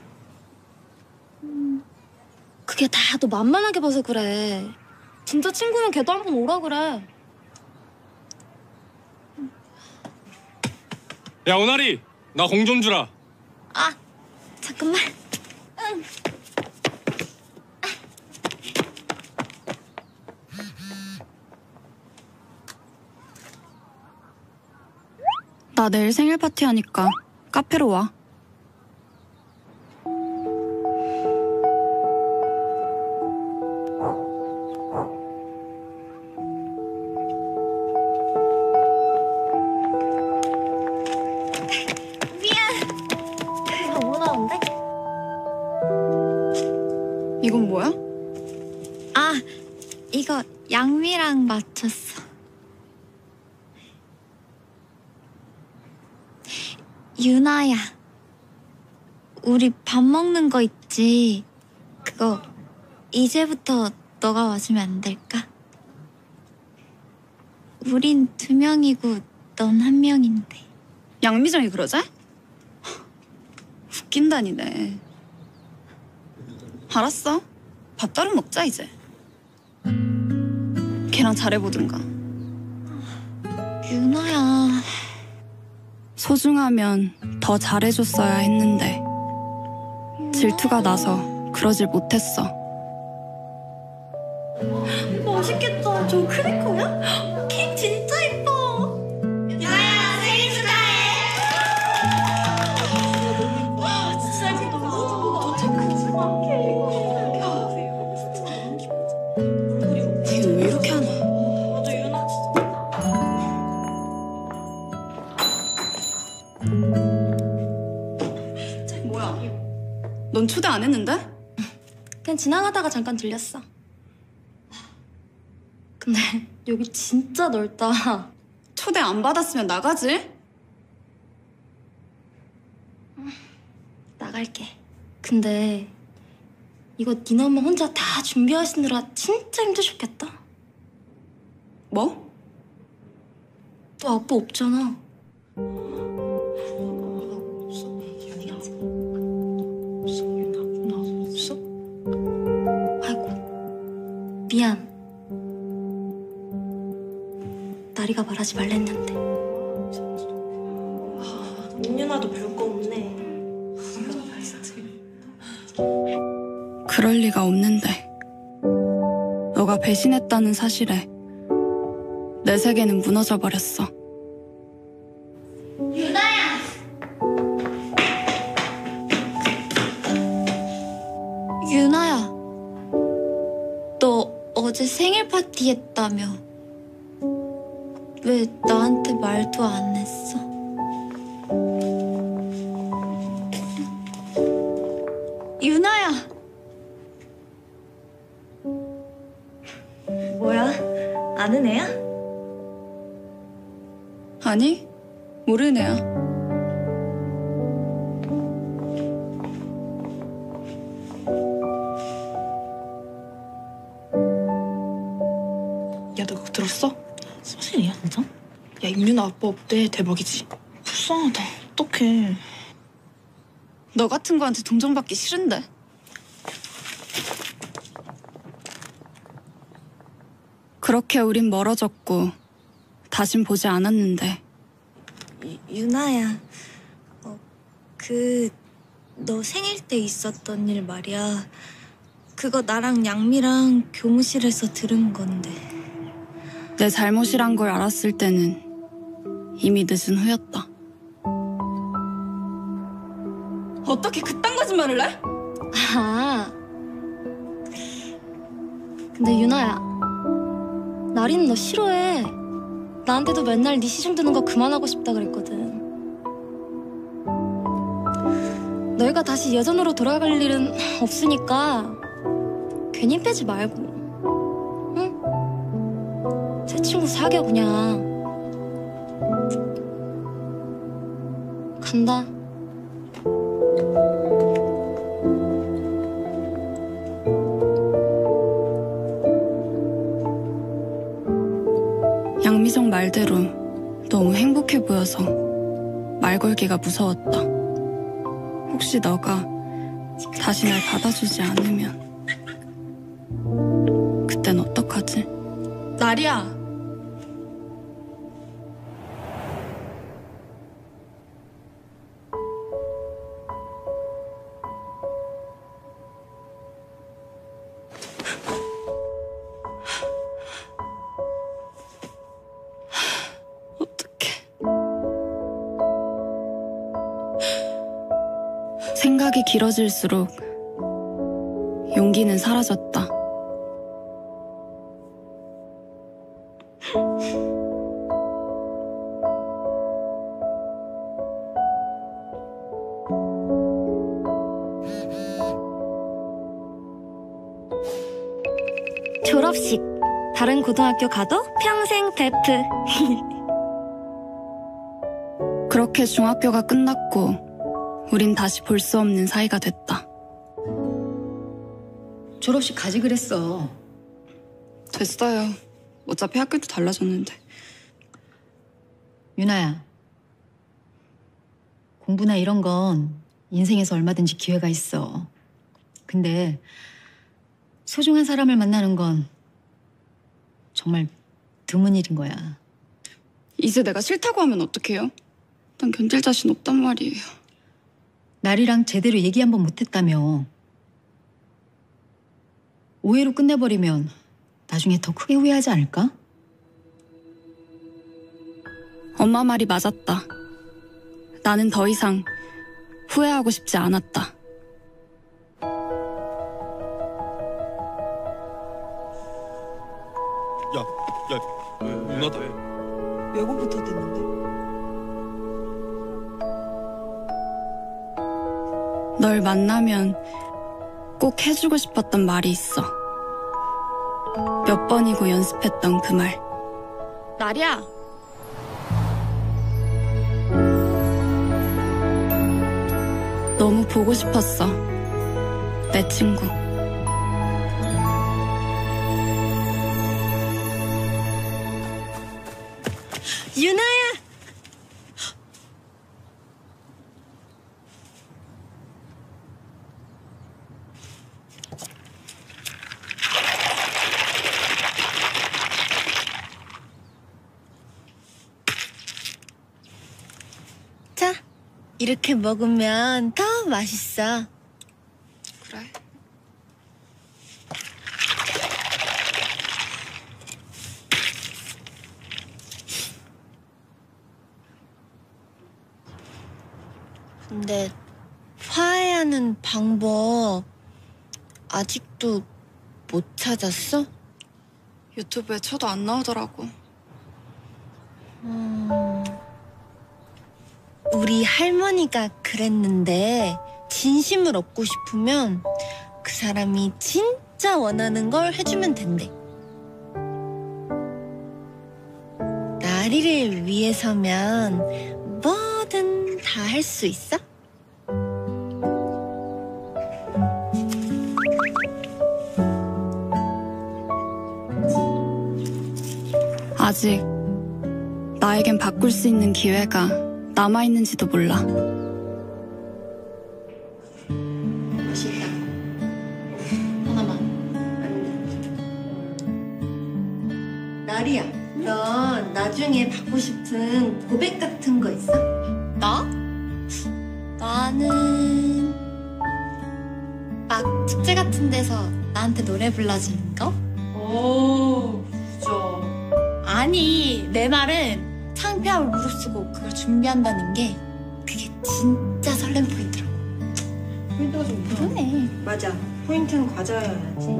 음, 그게 다 너 만만하게 봐서 그래. 진짜 친구면 걔도 한번 오라 그래. 야 오나리 나 공 좀 주라. 아, 잠깐만. 응. 나 내일 생일 파티 하니까 카페로 와. 뭐 나온대? 이건 뭐야? 아, 이거 양미랑 맞췄어. 유나야, 우리 밥 먹는 거 있지? 그거 이제부터 너가 와주면 안 될까? 우린 두 명이고 넌 한 명인데. 양미정이 그러자? 웃긴다니네. 알았어. 밥 따로 먹자 이제. 걔랑 잘해보든가. 유나야. 소중하면 더 잘해줬어야 했는데 질투가 나서 그러질 못했어. 맛있겠다. 저 크래커야? 케이크 진짜 예뻐. 유나야, 생일 축하해. 와, 진짜 너무 걔 왜 이렇게 하나? 뭐야? 넌 초대 안 했는데? 그냥 지나가다가 잠깐 들렸어. 근데 여기 진짜 넓다. 초대 안 받았으면 나가지? 나갈게. 근데 이거 니네 엄마 혼자 다 준비하시느라 진짜 힘드셨겠다. 뭐? 너 아빠 없잖아. 아이고, 미안. 나리가 말하지 말랬는데. 임윤아도 볼 거 없네. 그럴 리가 없는데. 너가 배신했다는 사실에 내 세계는 무너져 버렸어. 유나야! 유나야, 너 어제 생일 파티 했다며. 왜 나한테 말도 안 했어? 유나야! 뭐야? 아는 애야? 아니, 모르는 애야. 야, 너 그거 들었어? 사실이야, 진짜? 야, 임윤아 아빠 없대. 대박이지? 불쌍하다. 어떡해. 너 같은 거한테 동정받기 싫은데. 그렇게 우린 멀어졌고 다신 보지 않았는데. 유, 유나야, 어, 그, 너 생일 때 있었던 일 말이야. 그거 나랑 양미랑 교무실에서 들은 건데. 내 잘못이란 걸 알았을 때는 이미 늦은 후였다. 어떻게 그딴 거짓말을 해? 아. 근데 유나야, 나리는 너 싫어해. 나한테도 맨날 네 시중 드는 거 그만하고 싶다 그랬거든. 너희가 다시 예전으로 돌아갈 일은 없으니까 괜히 빼지 말고, 응? 새 친구 사겨 그냥. 간다. 양미정 말대로 너무 행복해 보여서 말 걸기가 무서웠다. 혹시 너가 다시 날 받아주지 않으면 그땐 어떡하지? 나리야. 생각이 길어질수록 용기는 사라졌다. 졸업식. 다른 고등학교 가도 평생 베프. 그렇게 중학교가 끝났고 우린 다시 볼 수 없는 사이가 됐다. 졸업식 가지 그랬어. 됐어요. 어차피 학교도 달라졌는데. 유나야, 공부나 이런 건 인생에서 얼마든지 기회가 있어. 근데 소중한 사람을 만나는 건 정말 드문 일인 거야. 이제 내가 싫다고 하면 어떡해요? 난 견딜 자신 없단 말이에요. 나리랑 제대로 얘기 한번 못했다며. 오해로 끝내버리면 나중에 더 크게 후회하지 않을까? 엄마 말이 맞았다. 나는 더 이상 후회하고 싶지 않았다. 야, 야, 누나다. 예고부터 됐는데. 널 만나면 꼭 해주고 싶었던 말이 있어. 몇 번이고 연습했던 그 말. 나리야. 너무 보고 싶었어. 내 친구. 유나야! 자, 이렇게 먹으면 더 맛있어. 그래. 근데 화해하는 방법 아직도 못 찾았어? 유튜브에 쳐도 안 나오더라고. 음... 우리 할머니가 그랬는데 진심을 얻고 싶으면 그 사람이 진짜 원하는 걸 해주면 된대. 나리를 위해서면 뭐든 다 할 수 있어? 아직 나에겐 바꿀 수 있는 기회가 남아있는지도 몰라. 맛있다. 하나만. 나리야, 넌 나중에 받고 싶은 고백 같은 거 있어? 나? 나는 막 축제 같은 데서 나한테 노래 불러주는 거? 오, 부자. 아니, 내 말은 창피함을 무릅쓰고 그걸 준비한다는 게 그게 진짜 설렘 포인트라고. 포인트가 좀 그러네. 맞아. 포인트는 과자여야지.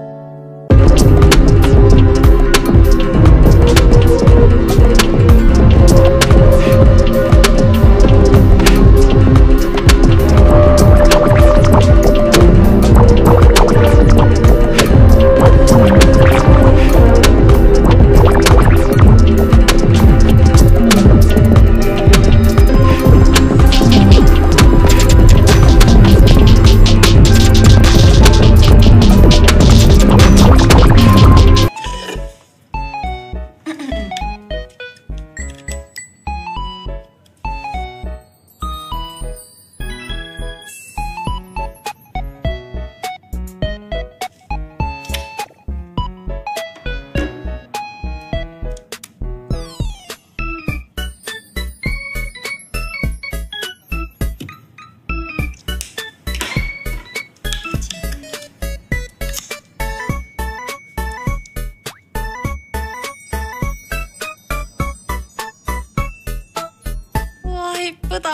예쁘다.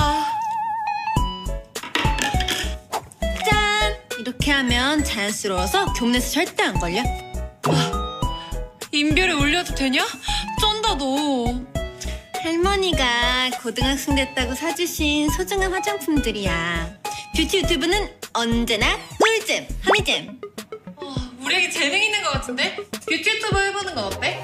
짠! 이렇게 하면 자연스러워서 교문에서 절대 안 걸려. 인별에 올려도 되냐? 쩐다 너. 할머니가 고등학생 됐다고 사주신 소중한 화장품들이야. 뷰티 유튜브는 언제나 꿀잼, 허니잼. 어, 우리에게 재능 있는 것 같은데? 뷰티 유튜브 해보는 건 어때?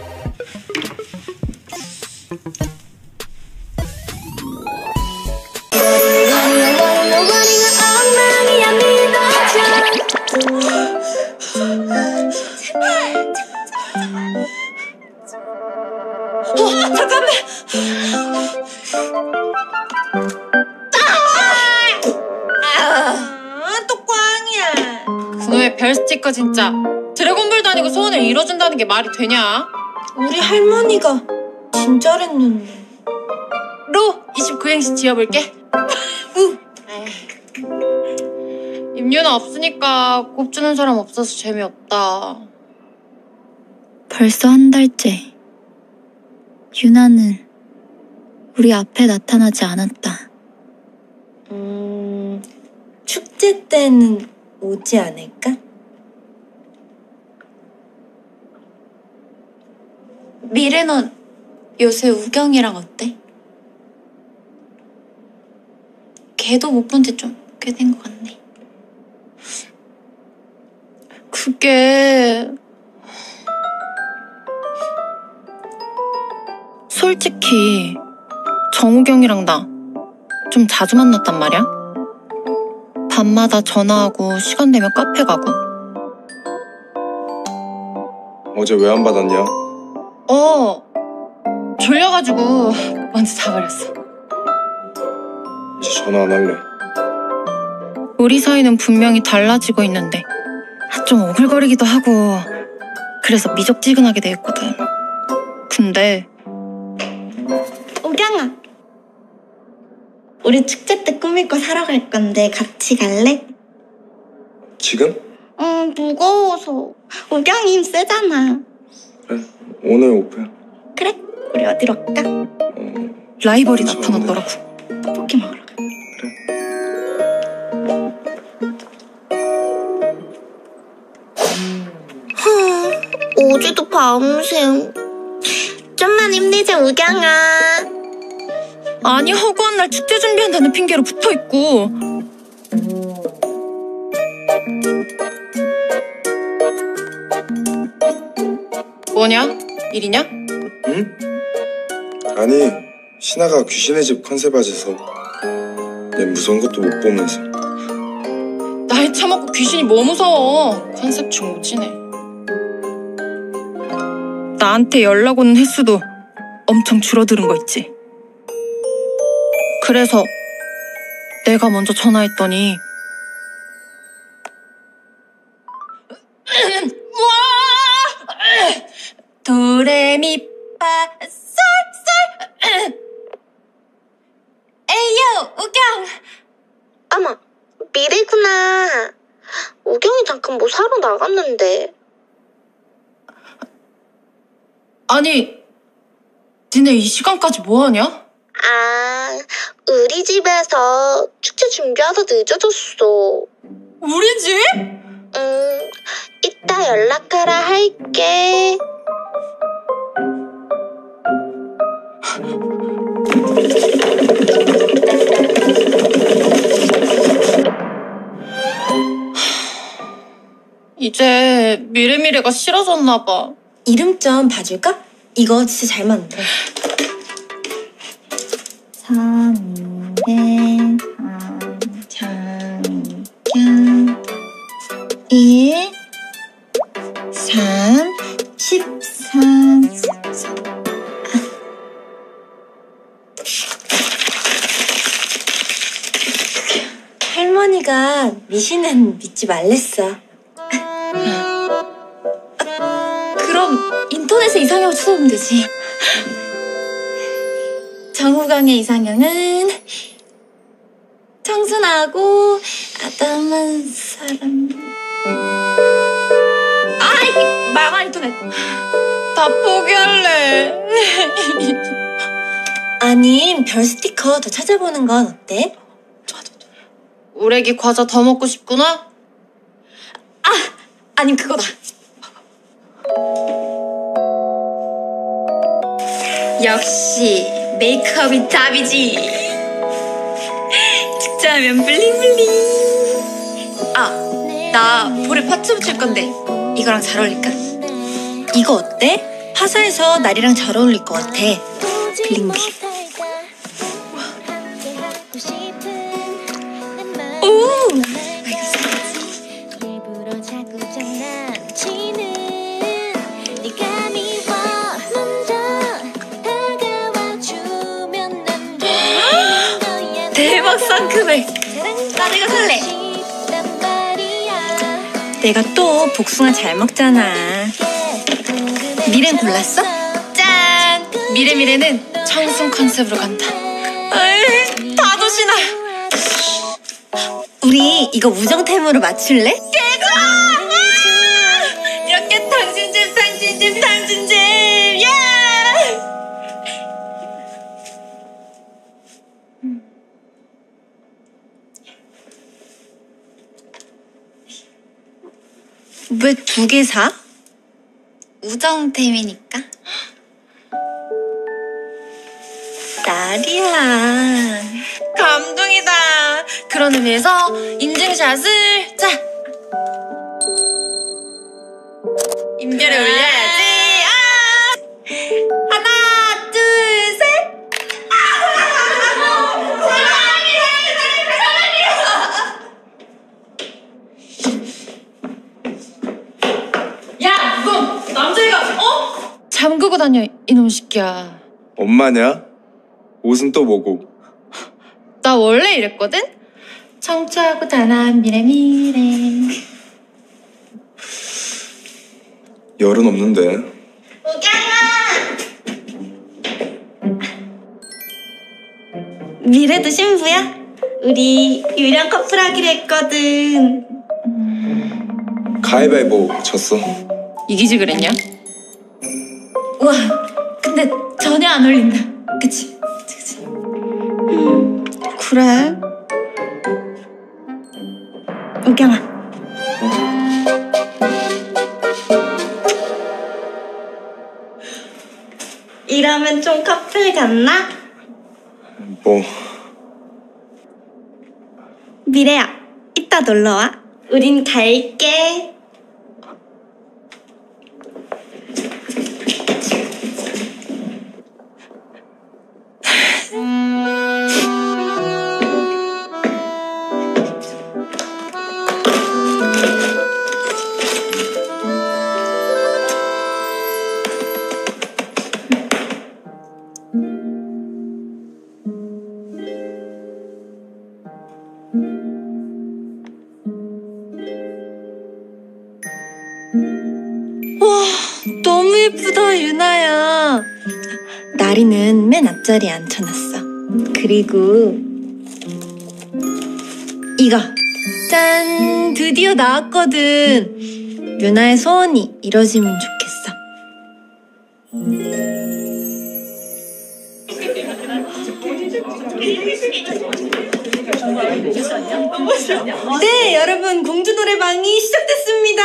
어, 잠깐만! 아, 또 꽝이야. 그놈의 별 스티커 진짜. 드래곤볼도 아니고 소원을 이뤄준다는 게 말이 되냐? 우리 할머니가 진짜랬는데. 로! 이십구 행시 지어볼게. 임윤아 없으니까 꼽주는 사람 없어서 재미없다. 벌써 한 달째 유나는 우리 앞에 나타나지 않았다. 음... 축제 때는 오지 않을까? 미래는 요새 우경이랑 어때? 걔도 못 본 지 좀 꽤 된 것 같네. 그게... 솔직히 정우경이랑 나 좀 자주 만났단 말이야. 밤마다 전화하고 시간 되면 카페 가고. 어제 왜 안 받았냐? 어... 졸려가지고 먼저 자버렸어. 이제 전화 안 할래. 우리 사이는 분명히 달라지고 있는데 좀 오글거리기도 하고 그래서 미적지근하게 되었거든. 근데 우경아, 우리 축제 때 꾸밀 거 사러 갈 건데 같이 갈래? 지금? 어, 무거워서. 우경이 힘 세잖아. 그래, 오늘 오프야. 그래, 우리 어디로 갈까? 라이벌이 나타났더라고. 떡볶이 먹으러 가. 하, 어제도 밤샘. 좀만 힘내자, 우경아. 아니, 허구한 날 축제 준비한다는 핑계로 붙어있고. 뭐냐? 일이냐? 응? 아니, 신아가 귀신의 집 컨셉 하셔서 얘 무서운 것도 못 보면서. 나이 차먹고 귀신이 뭐 무서워. 컨셉 중오지네. 나한테 연락 오는 횟수도 엄청 줄어드는 거 있지. 그래서 내가 먼저 전화했더니 도레미파 솔솔. 에이요, 우경. 어머, 미래구나. 우경이 잠깐 뭐 사러 나갔는데. 아니, 니네 이 시간까지 뭐하냐? 아, 우리 집에서 축제 준비하다 늦어졌어. 우리 집? 응, 이따 연락하라 할게. 이제 미래미래가 싫어졌나 봐. 이름 좀 봐줄까? 이거 진짜 잘 맞는데. 삼이대 삼장경 일 삼 십삼 할머니가 미신은 믿지 말랬어. 그럼 인터넷에 이상형 찾아보면 되지. 정우강의 이상형은 청순하고 아담한 사람. 아이 망한 인터넷. 다 포기할래. 아님 별 스티커 더 찾아보는 건 어때? 우레기 과자 더 먹고 싶구나? 아! 아님 그거다. 역시 메이크업이 답이지. 직자하면 블링블링. 아, 나 볼에 파츠 붙일 건데 이거랑 잘 어울릴까? 이거 어때? 화사해서 날이랑 잘 어울릴 것 같아. 블링블링. 오! 대박 상큼해. 나 이거 살래. 내가 또 복숭아 잘 먹잖아. 미래는 골랐어? 짠! 미래미래는 청순 컨셉으로 간다. 에이, 다 도시나. 우리 이거 우정템으로 맞출래? 깨져! 이렇게 당신 집 당신 집 당신 집 예! 왜 두 개 사? 우정템이니까. 나리야. 감동이다. 그런 의미에서 인증샷을 자 임별에 올려야지. 아! 하나 둘 셋. 야, 너 남자애가 어? 잠그고 다녀 이놈 새끼야. 엄마냐? 옷은 또 뭐고? 나 원래 이랬거든? 청초하고 단아한 미래미래. 열은 없는데. 미래도 신부야? 우리 유령 커플 하기로 했거든. 가위바위보 졌어. 이기지 그랬냐? 우와, 근데 전혀 안 어울린다. 그치? 그치? 음, 그래. 우경아. 이러면 좀 커플 같나? 뭐? 미래야, 이따 놀러와. 우린 갈게. 와, 너무 예쁘다, 유나야. 나리는 맨 앞자리에 앉혀놨어. 그리고 이거 짠! 드디어 나왔거든. 유나의 소원이 이뤄지면 좋겠어. 네, 여러분 공주 노래방이 시작됐습니다.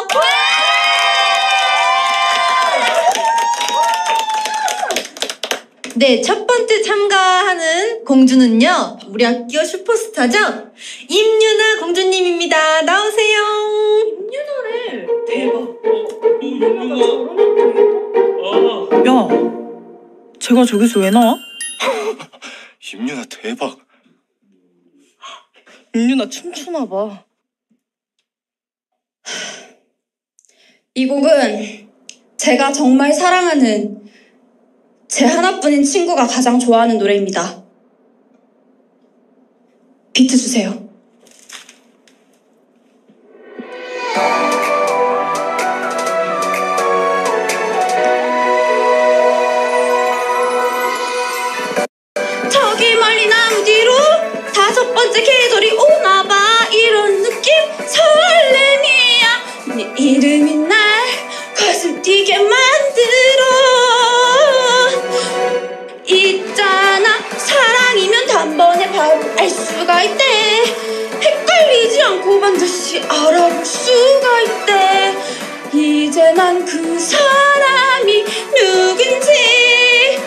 네, 첫 번째 참가하는 공주는요, 우리 학교 슈퍼스타죠? 임유나 공주님입니다. 나오세요. 임유나래. 대박. 야, 제가 저기서 왜 나와? 임유나 대박. 임유나 춤추나 봐. 이 곡은 제가 정말 사랑하는 제 하나뿐인 친구가 가장 좋아하는 노래입니다. 비트 주세요. 저기 멀리 나무 뒤로 다섯 번째 계절이 오나봐. 이런 느낌 설렘이야. 네 이름이 날 가슴 뛰게 만들어. 있잖아, 사랑이면 단번에 바로 알 수가 있대. 헷갈리지 않고 반드시 알아볼 수가 있대. 이제 난 그 사람이 누군지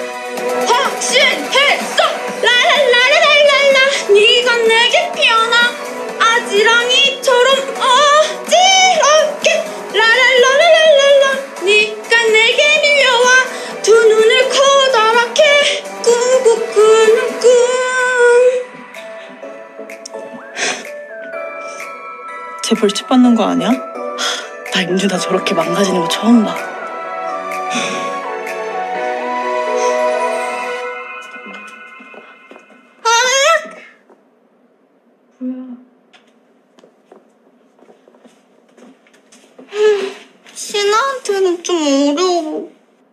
확신했어. 라라라라라라. 네가 내게 피어나 아지랑이처럼 어지럽게. 라라라라라라. 네가 내게 밀려와 두 눈을 커다랗게 꾸고 꾸는 꿈. 쟤 벌칙 받는 거 아니야? 나 임유나 저렇게 망가지는 거 처음 봐. 신아한테는 좀 어려워.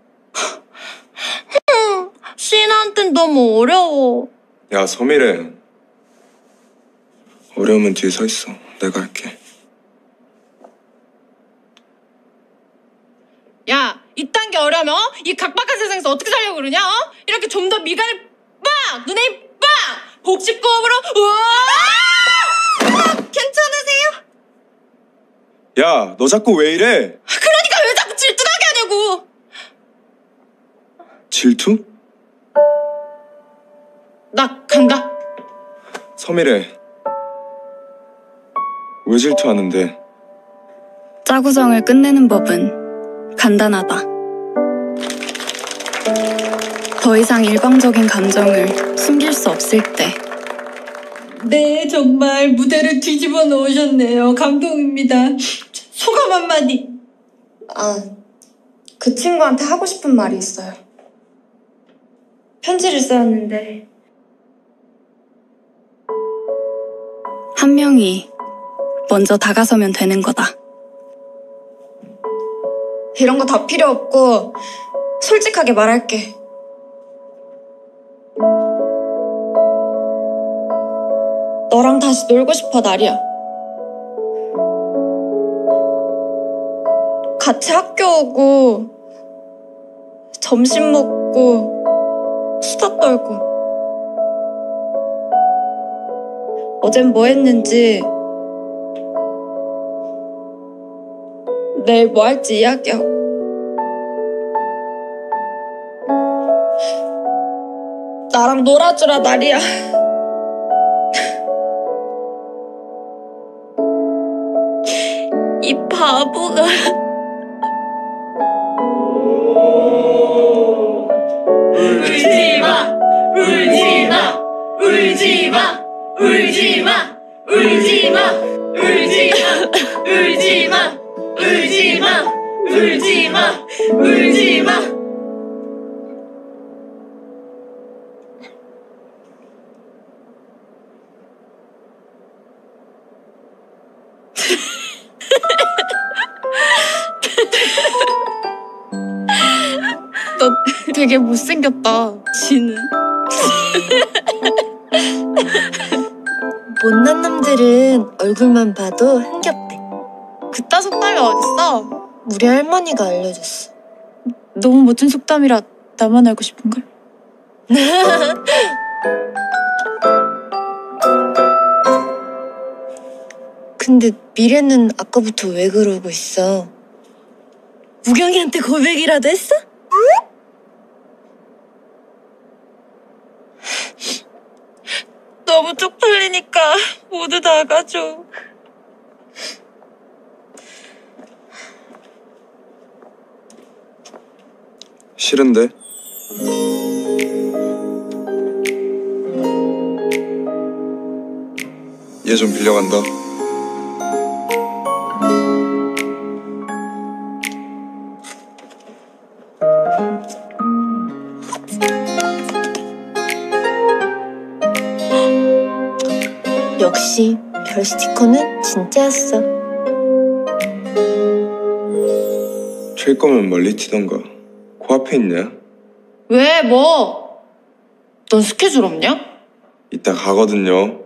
신아한텐 너무 어려워. 야, 서미래. 어려우면 뒤에 서 있어. 내가 할게. 야, 이딴 게 어려면 이 각박한 세상에서 어떻게 살려고 그러냐? 어? 이렇게 좀 더 미간을 빡! 눈에 빡! 복식호흡으로 우와! 괜찮으세요? 야, 너 자꾸 왜 이래? 그러니까 왜 자꾸 질투나게 하냐고! 질투? 나 간다. 서미래. 왜 질투하는데? 짜구정을 끝내는 법은 간단하다. 더 이상 일방적인 감정을 숨길 수 없을 때. 네, 정말 무대를 뒤집어 놓으셨네요. 감동입니다. 소감 한마디. 아, 그 친구한테 하고 싶은 말이 있어요. 편지를 쓰였는데 한 명이 먼저 다가서면 되는 거다. 이런 거 다 필요 없고 솔직하게 말할게. 너랑 다시 놀고 싶어, 나리야. 같이 학교 오고 점심 먹고 수다 떨고. 어젠 뭐 했는지 내일 뭐 할지 이야기하고. 나랑 놀아주라, 나리야. 이 바보가. 울지마, 울지마, 울지마, 울지마, 울지마, 울지마, 울지마, 울지마, 울지마, 울지마. 너 되게 못생겼다, 지는. 못난 놈들은 얼굴만 봐도 흥겹대. 그따 속담이 어딨어? 우리 할머니가 알려줬어. 너무 멋진 속담이라 나만 알고 싶은걸? 근데 미래는 아까부터 왜 그러고 있어? 우경이한테 고백이라도 했어? 너무 쪽팔리니까 모두 나가줘. 싫은데? 얘 좀 빌려간다. 역시 별 스티커는 진짜였어. 튈 거면 멀리 튀던가. 코앞에 있냐? 왜 뭐? 넌 스케줄 없냐? 이따 가거든요.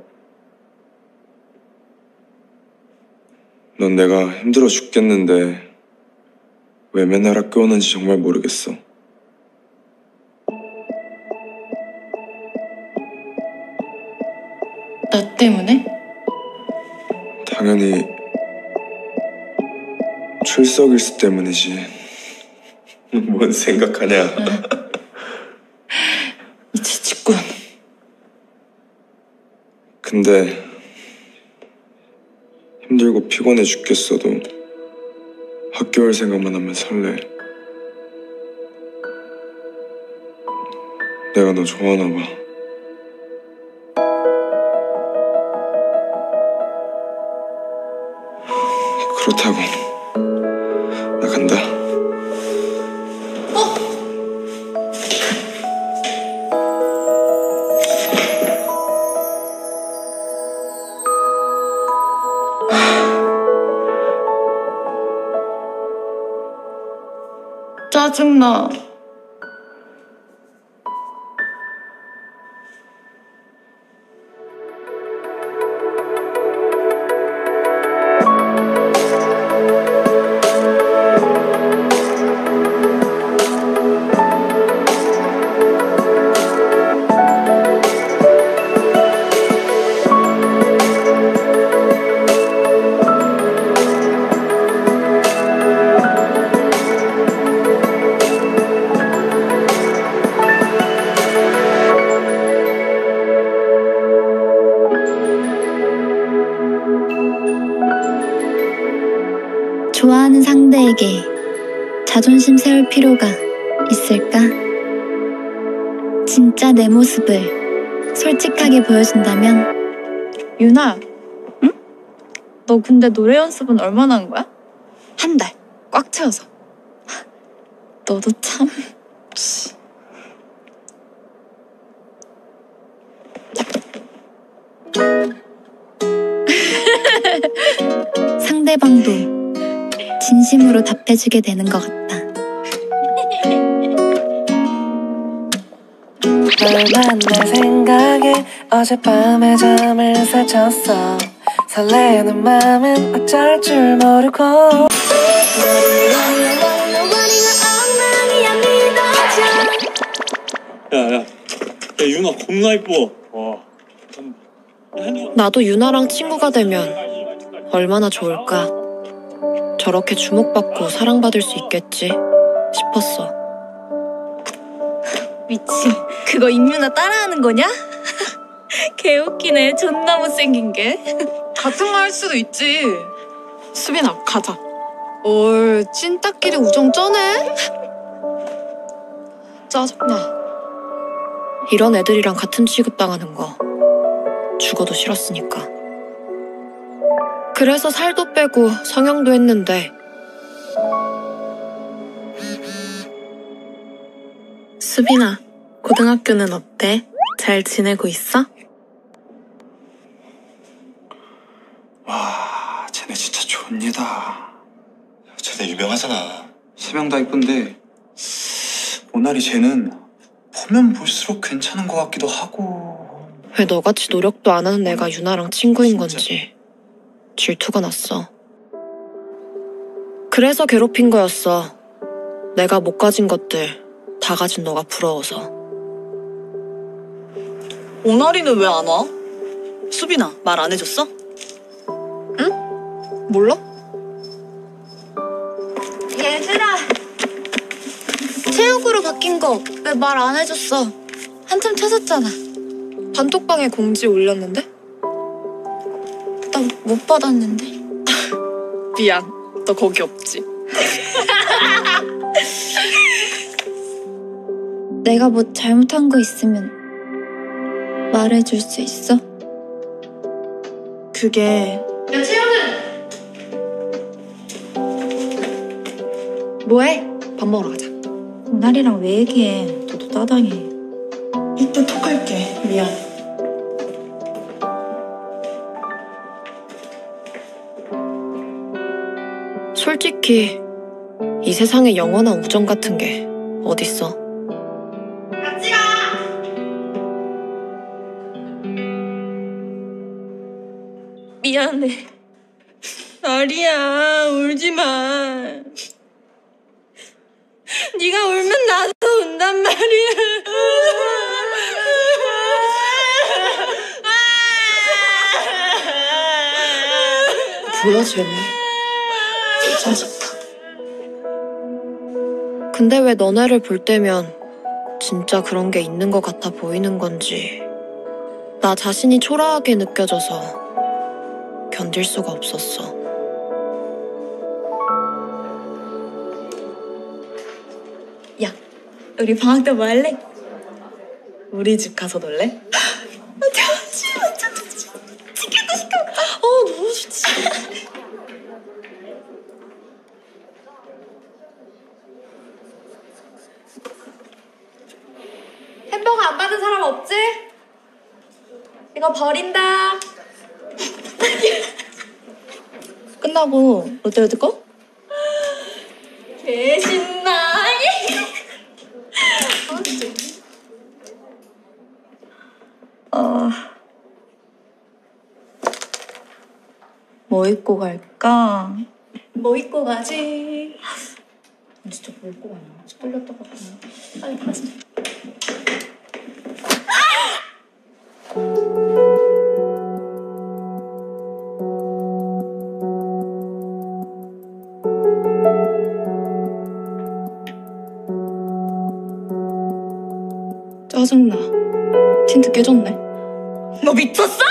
넌 내가 힘들어 죽겠는데 왜 맨날 학교 오는지 정말 모르겠어. 나 때문에? 당연히 출석 일수 때문이지. 뭔 생각하냐. 이 지치꾼. 근데 힘들고 피곤해 죽겠어도 학교 올 생각만 하면 설레. 내가 너 좋아하나 봐. 그렇다고 나 간다. 짜증나. 좋아하는 상대에게 자존심 세울 필요가 있을까? 진짜 내 모습을 솔직하게 보여준다면. 유나, 응? 너 근데 노래 연습은 얼마나 한 거야? 한 달. 꽉 채워서. 너도 참... 상대방도 진심으로 답해주게 되는 것 같다. 널 만날 생각에 어젯밤에 잠을 설쳤어. 설레는 맘은 어쩔 줄 모르고. 야야 야, 유나 겁나 이뻐. 와. 나도 유나랑 친구가 되면 얼마나 좋을까. 저렇게 주목받고 사랑받을 수 있겠지 싶었어. 미친, 그거 임유나 따라하는 거냐? 개웃기네, 존나 못생긴 게. 같은 거 할 수도 있지. 수빈아, 가자. 올 찐따끼리 우정 쩌네? 짜증나. 이런 애들이랑 같은 취급당하는 거 죽어도 싫었으니까. 그래서 살도 빼고 성형도 했는데 수빈아, 고등학교는 어때? 잘 지내고 있어? 와, 쟤네 진짜 좋니다. 쟤네 유명하잖아. 세 명 다 이쁜데 모나리 쟤는 보면 볼수록 괜찮은 것 같기도 하고. 왜 너같이 노력도 안 하는 애가 유나랑 친구인 건지 질투가 났어. 그래서 괴롭힌 거였어. 내가 못 가진 것들 다 가진 너가 부러워서. 오나리는 왜 안 와? 수빈아, 말 안 해줬어? 응? 몰라? 얘들아, 체육으로 바뀐 거 왜 말 안 해줬어? 한참 찾았잖아. 단톡방에 공지 올렸는데? 나 못 받았는데. 미안, 너 거기 없지. 내가 뭐 잘못한 거 있으면 말해줄 수 있어? 그게 야, 채영은! 뭐해? 밥 먹으러 가자. 나리랑 왜 얘기해? 너도 따당해. 이따 톡할게. 미안. 솔직히 이 세상에 영원한 우정 같은 게 어딨어? 같이 가! 미안해. 나리야, 울지 마. 네가 울면 나도 운단 말이야. 뭐야 쟤네. 짜증나. 근데 왜 너네를 볼 때면 진짜 그런 게 있는 것 같아 보이는 건지 나 자신이 초라하게 느껴져서 견딜 수가 없었어. 야, 우리 방학 때 뭐 할래? 우리 집 가서 놀래? 좋지, 완전 좋지. 치킨도 시켜. 어, 너무 좋지. 햄버거 안 받은 사람 없지? 이거 버린다. 끝나고 롯데월드 거? 개 신나. 어... 뭐 입고 갈까? 뭐 입고 가지? 진짜 뭐 입고 가냐? 떨렸다가 그냥 빨리 가자. 짜증나. 틴트 깨졌네. 너 미쳤어?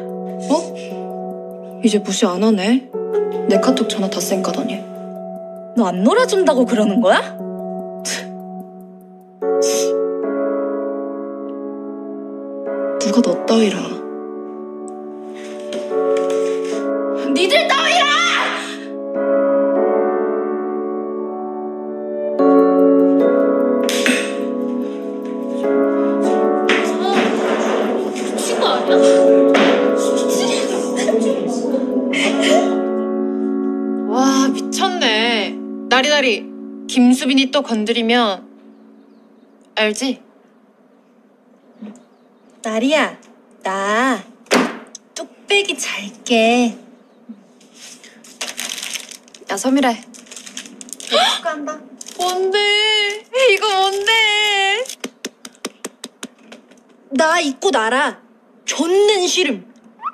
어? 이제 무시 안 하네. 내 카톡 전화 다 쌩까더니. 너 안 놀아준다고 그러는 거야? 누가 너 따위라. 니들 따위라! 미친 거 아니야? 와, 미쳤네. 나리나리 김수빈이 또 건드리면 알지? 나리야, 나 뚝배기 잘게. 야, 서미래. 축하한다. 뭔데? 이거 뭔데? 나 입고 날아. 존는 싫음.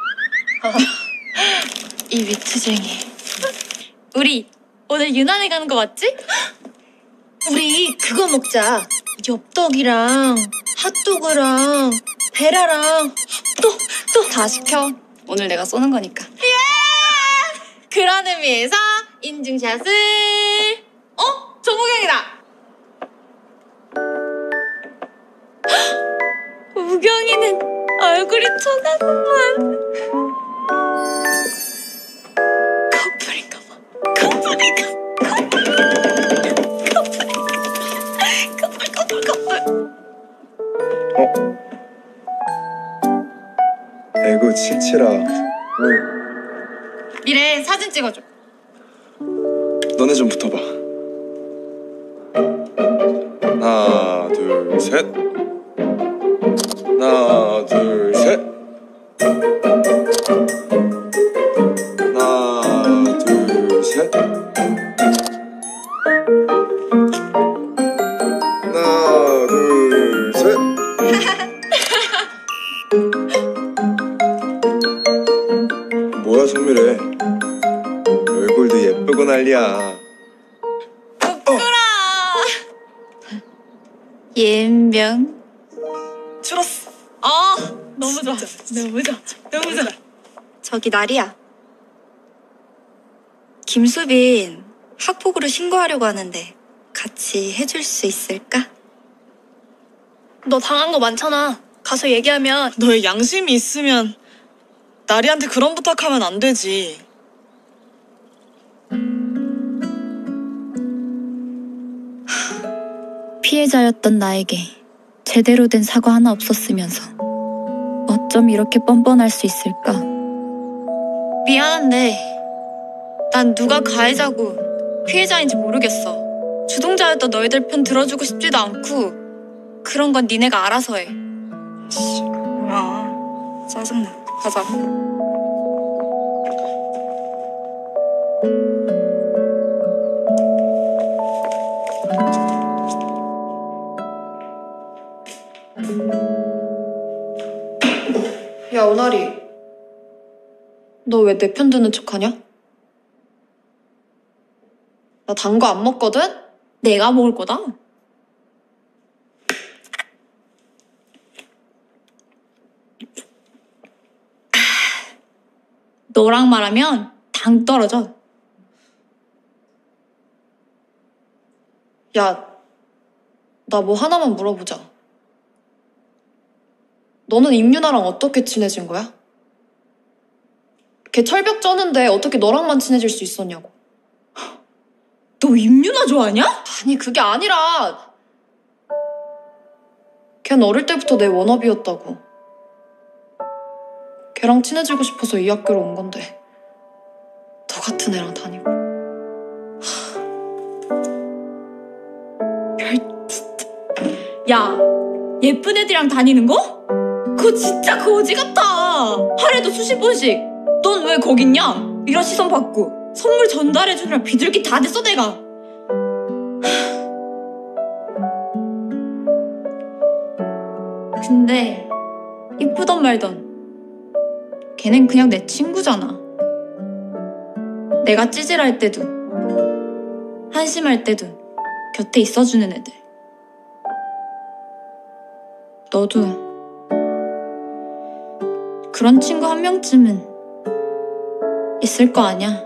이 위트쟁이. 우리 오늘 유난히 가는 거 맞지? 우리 그거 먹자. 엽떡이랑 핫도그랑 베라랑 또 또 다 시켜. 오늘 내가 쏘는 거니까. 예! 그런 의미에서 인증샷을. 어? 정우경이다. 우경이는 얼굴이 초가구만. 커플인가 봐. 커플인가 봐. 커플. 커플, 커플, 커플. 어? 에고 칠칠아. 미래 사진 찍어줘. 너네 좀 붙어봐. 하나, 둘, 셋. 하나, 둘, 셋. 하나, 둘, 셋. 하나, 둘, 셋. 뭐야, 소미래. 떨고 난리야. 예병 줄었어. 아 너무 좋아. 너무 좋아. 너무 좋아. 저기 나리야. 김수빈 학폭으로 신고하려고 하는데 같이 해줄 수 있을까? 너 당한 거 많잖아. 가서 얘기하면. 너의 양심이 있으면 나리한테 그런 부탁하면 안 되지. 피해자였던 나에게 제대로 된 사과 하나 없었으면서 어쩜 이렇게 뻔뻔할 수 있을까? 미안한데 난 누가 가해자고 피해자인지 모르겠어. 주동자였던 너희들 편 들어주고 싶지도 않고 그런 건 니네가 알아서 해. 씨, 뭐야. 짜증나. 가자. 야, 은하리. 너 왜 내 편 드는 척하냐? 나 단 거 안 먹거든? 내가 먹을 거다. 너랑 말하면 당 떨어져. 야, 나 뭐 하나만 물어보자. 너는 임윤아랑 어떻게 친해진 거야? 걔 철벽 쩌는데 어떻게 너랑만 친해질 수 있었냐고. 너 임윤아 좋아하냐? 아니 그게 아니라 걘 어릴 때부터 내 워너비였다고. 걔랑 친해지고 싶어서 이 학교로 온 건데 너 같은 애랑 다니고. 별 진짜. 야, 예쁜 애들이랑 다니는 거? 그거 진짜 거지 같아. 하루에도 수십 번씩. 넌 왜 거기 있냐? 이런 시선 받고 선물 전달해주느라 비둘기 다 됐어 내가. 근데 이쁘던 말던 걔는 그냥 내 친구잖아. 내가 찌질할 때도 한심할 때도 곁에 있어주는 애들. 너도 그런 친구 한 명쯤은 있을 거 아냐?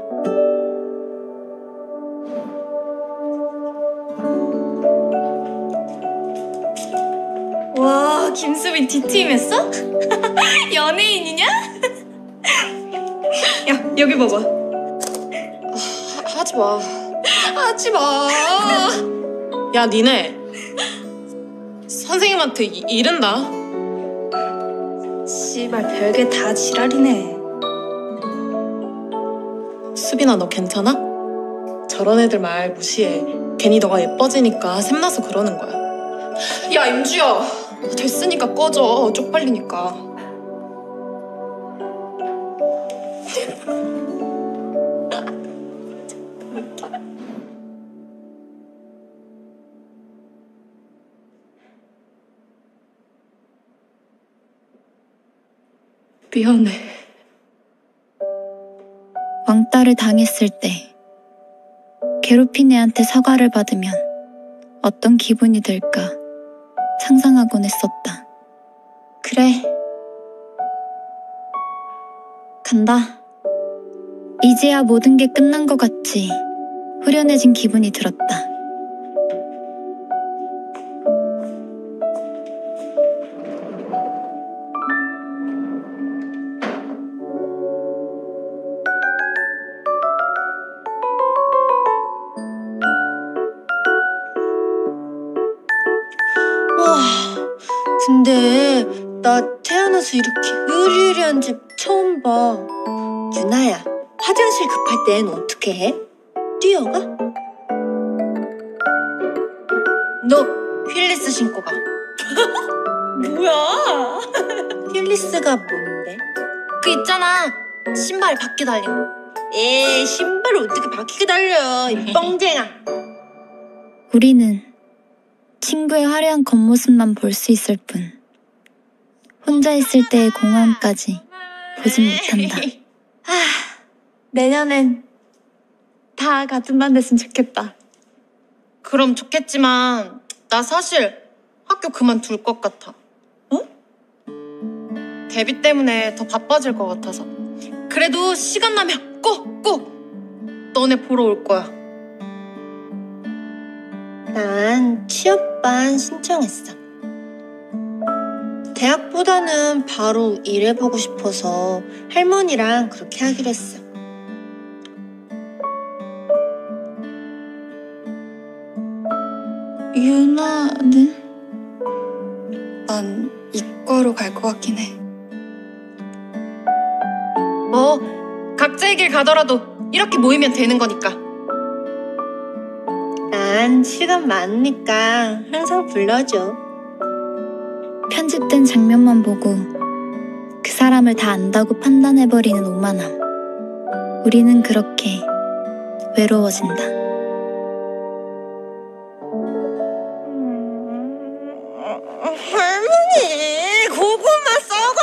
와, 김수빈 D팀 했어? 연예인이냐? 야, 여기 봐봐. 하, 하지 마. 하지 마. 야, 니네 선생님한테 이, 이른다. 씨발 별게 다 지랄이네. 수빈아, 너 괜찮아? 저런 애들 말 무시해. 괜히 너가 예뻐지니까 샘나서 그러는 거야. 야, 임주야. 됐으니까 꺼져. 쪽팔리니까. 미안해. 왕따를 당했을 때 괴롭힌 애한테 사과를 받으면 어떤 기분이 들까 상상하곤 했었다. 그래. 간다. 이제야 모든 게 끝난 것 같이 후련해진 기분이 들었다. 근데 나 태어나서 이렇게 으리으리한 집 처음 봐. 유나야, 화장실 급할 땐 어떻게 해? 뛰어가? 너 휠리스 신고 가. 뭐야? 휠리스가 뭔데? 그 있잖아. 신발 바퀴 달린 거. 에이, 신발을 어떻게 바퀴가 달려, 이 뻥쟁아. 우리는 친구의 화려한 겉모습만 볼 수 있을 뿐 혼자 있을 때의 공허함까지 보진 못한다. 아, 내년엔 다 같은 반 됐으면 좋겠다. 그럼 좋겠지만 나 사실 학교 그만둘 것 같아. 어? 데뷔 때문에 더 바빠질 것 같아서. 그래도 시간 나면 꼭 꼭 너네 보러 올 거야. 난 취업반 신청했어. 대학보다는 바로 일해보고 싶어서 할머니랑 그렇게 하기로 했어. 유나는? 난 이과로 갈 것 같긴 해. 뭐 각자의 길 가더라도 이렇게 모이면 되는 거니까. 난 시간 많으니까 항상 불러줘. 편집된 장면만 보고 그 사람을 다 안다고 판단해버리는 오만함. 우리는 그렇게 외로워진다. 할머니, 고구마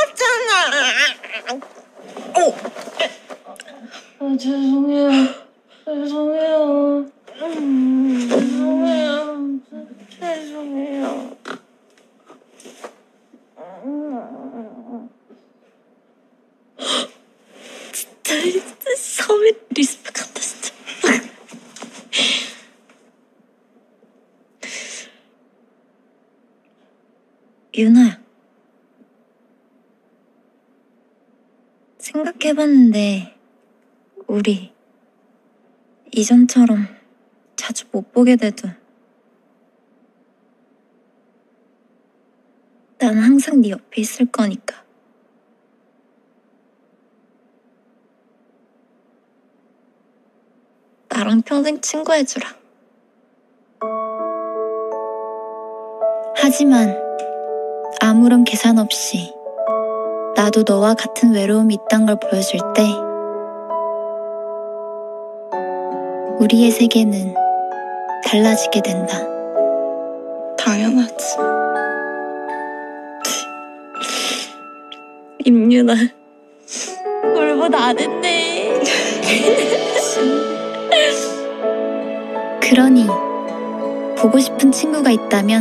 썩었잖아. 어. 아, 죄송해요. 죄송해요. 음, 죄송해요. 죄송해요. 진짜, 진짜 섬에 리스펙한다 진짜. 유나야, 생각해봤는데 우리 이전처럼 자주 못 보게 돼도 난 항상 네 옆에 있을 거니까. 나랑 평생 친구 해주라. 하지만 아무런 계산 없이 나도 너와 같은 외로움이 있단 걸 보여줄 때 우리의 세계는 달라지게 된다. 당연하지. 임유나, 울보다 안 했네. 그러니 보고 싶은 친구가 있다면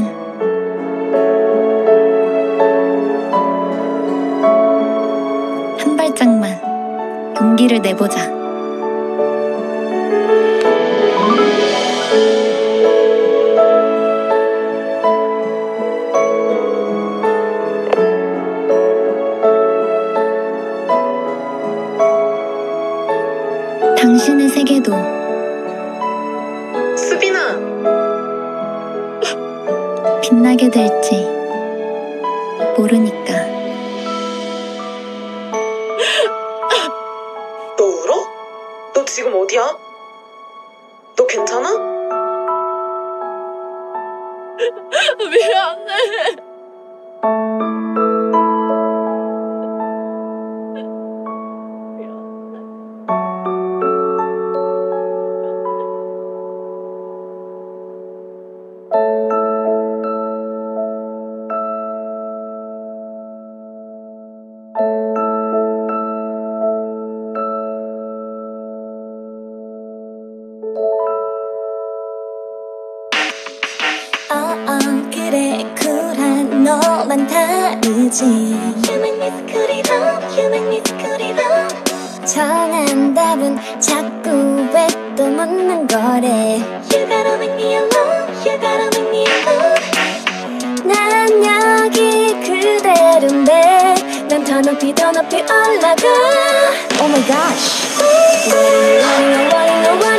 한 발짝만 용기를 내보자. 당신의 세계도 수빈아, 빛나게 될지 모르니까. 너 울어? 너 지금 어디야? 너 괜찮아? 미안해. 그래 쿨한 너만 다르지. Human is cool enough, human is cool enough. 정한 답은 자꾸 왜 또 묻는 거래. You gotta make me alone, you gotta make me alone. 난 여기 그대로인데 난 더 높이 더 높이 올라가. Oh my gosh. Running, running, running, running.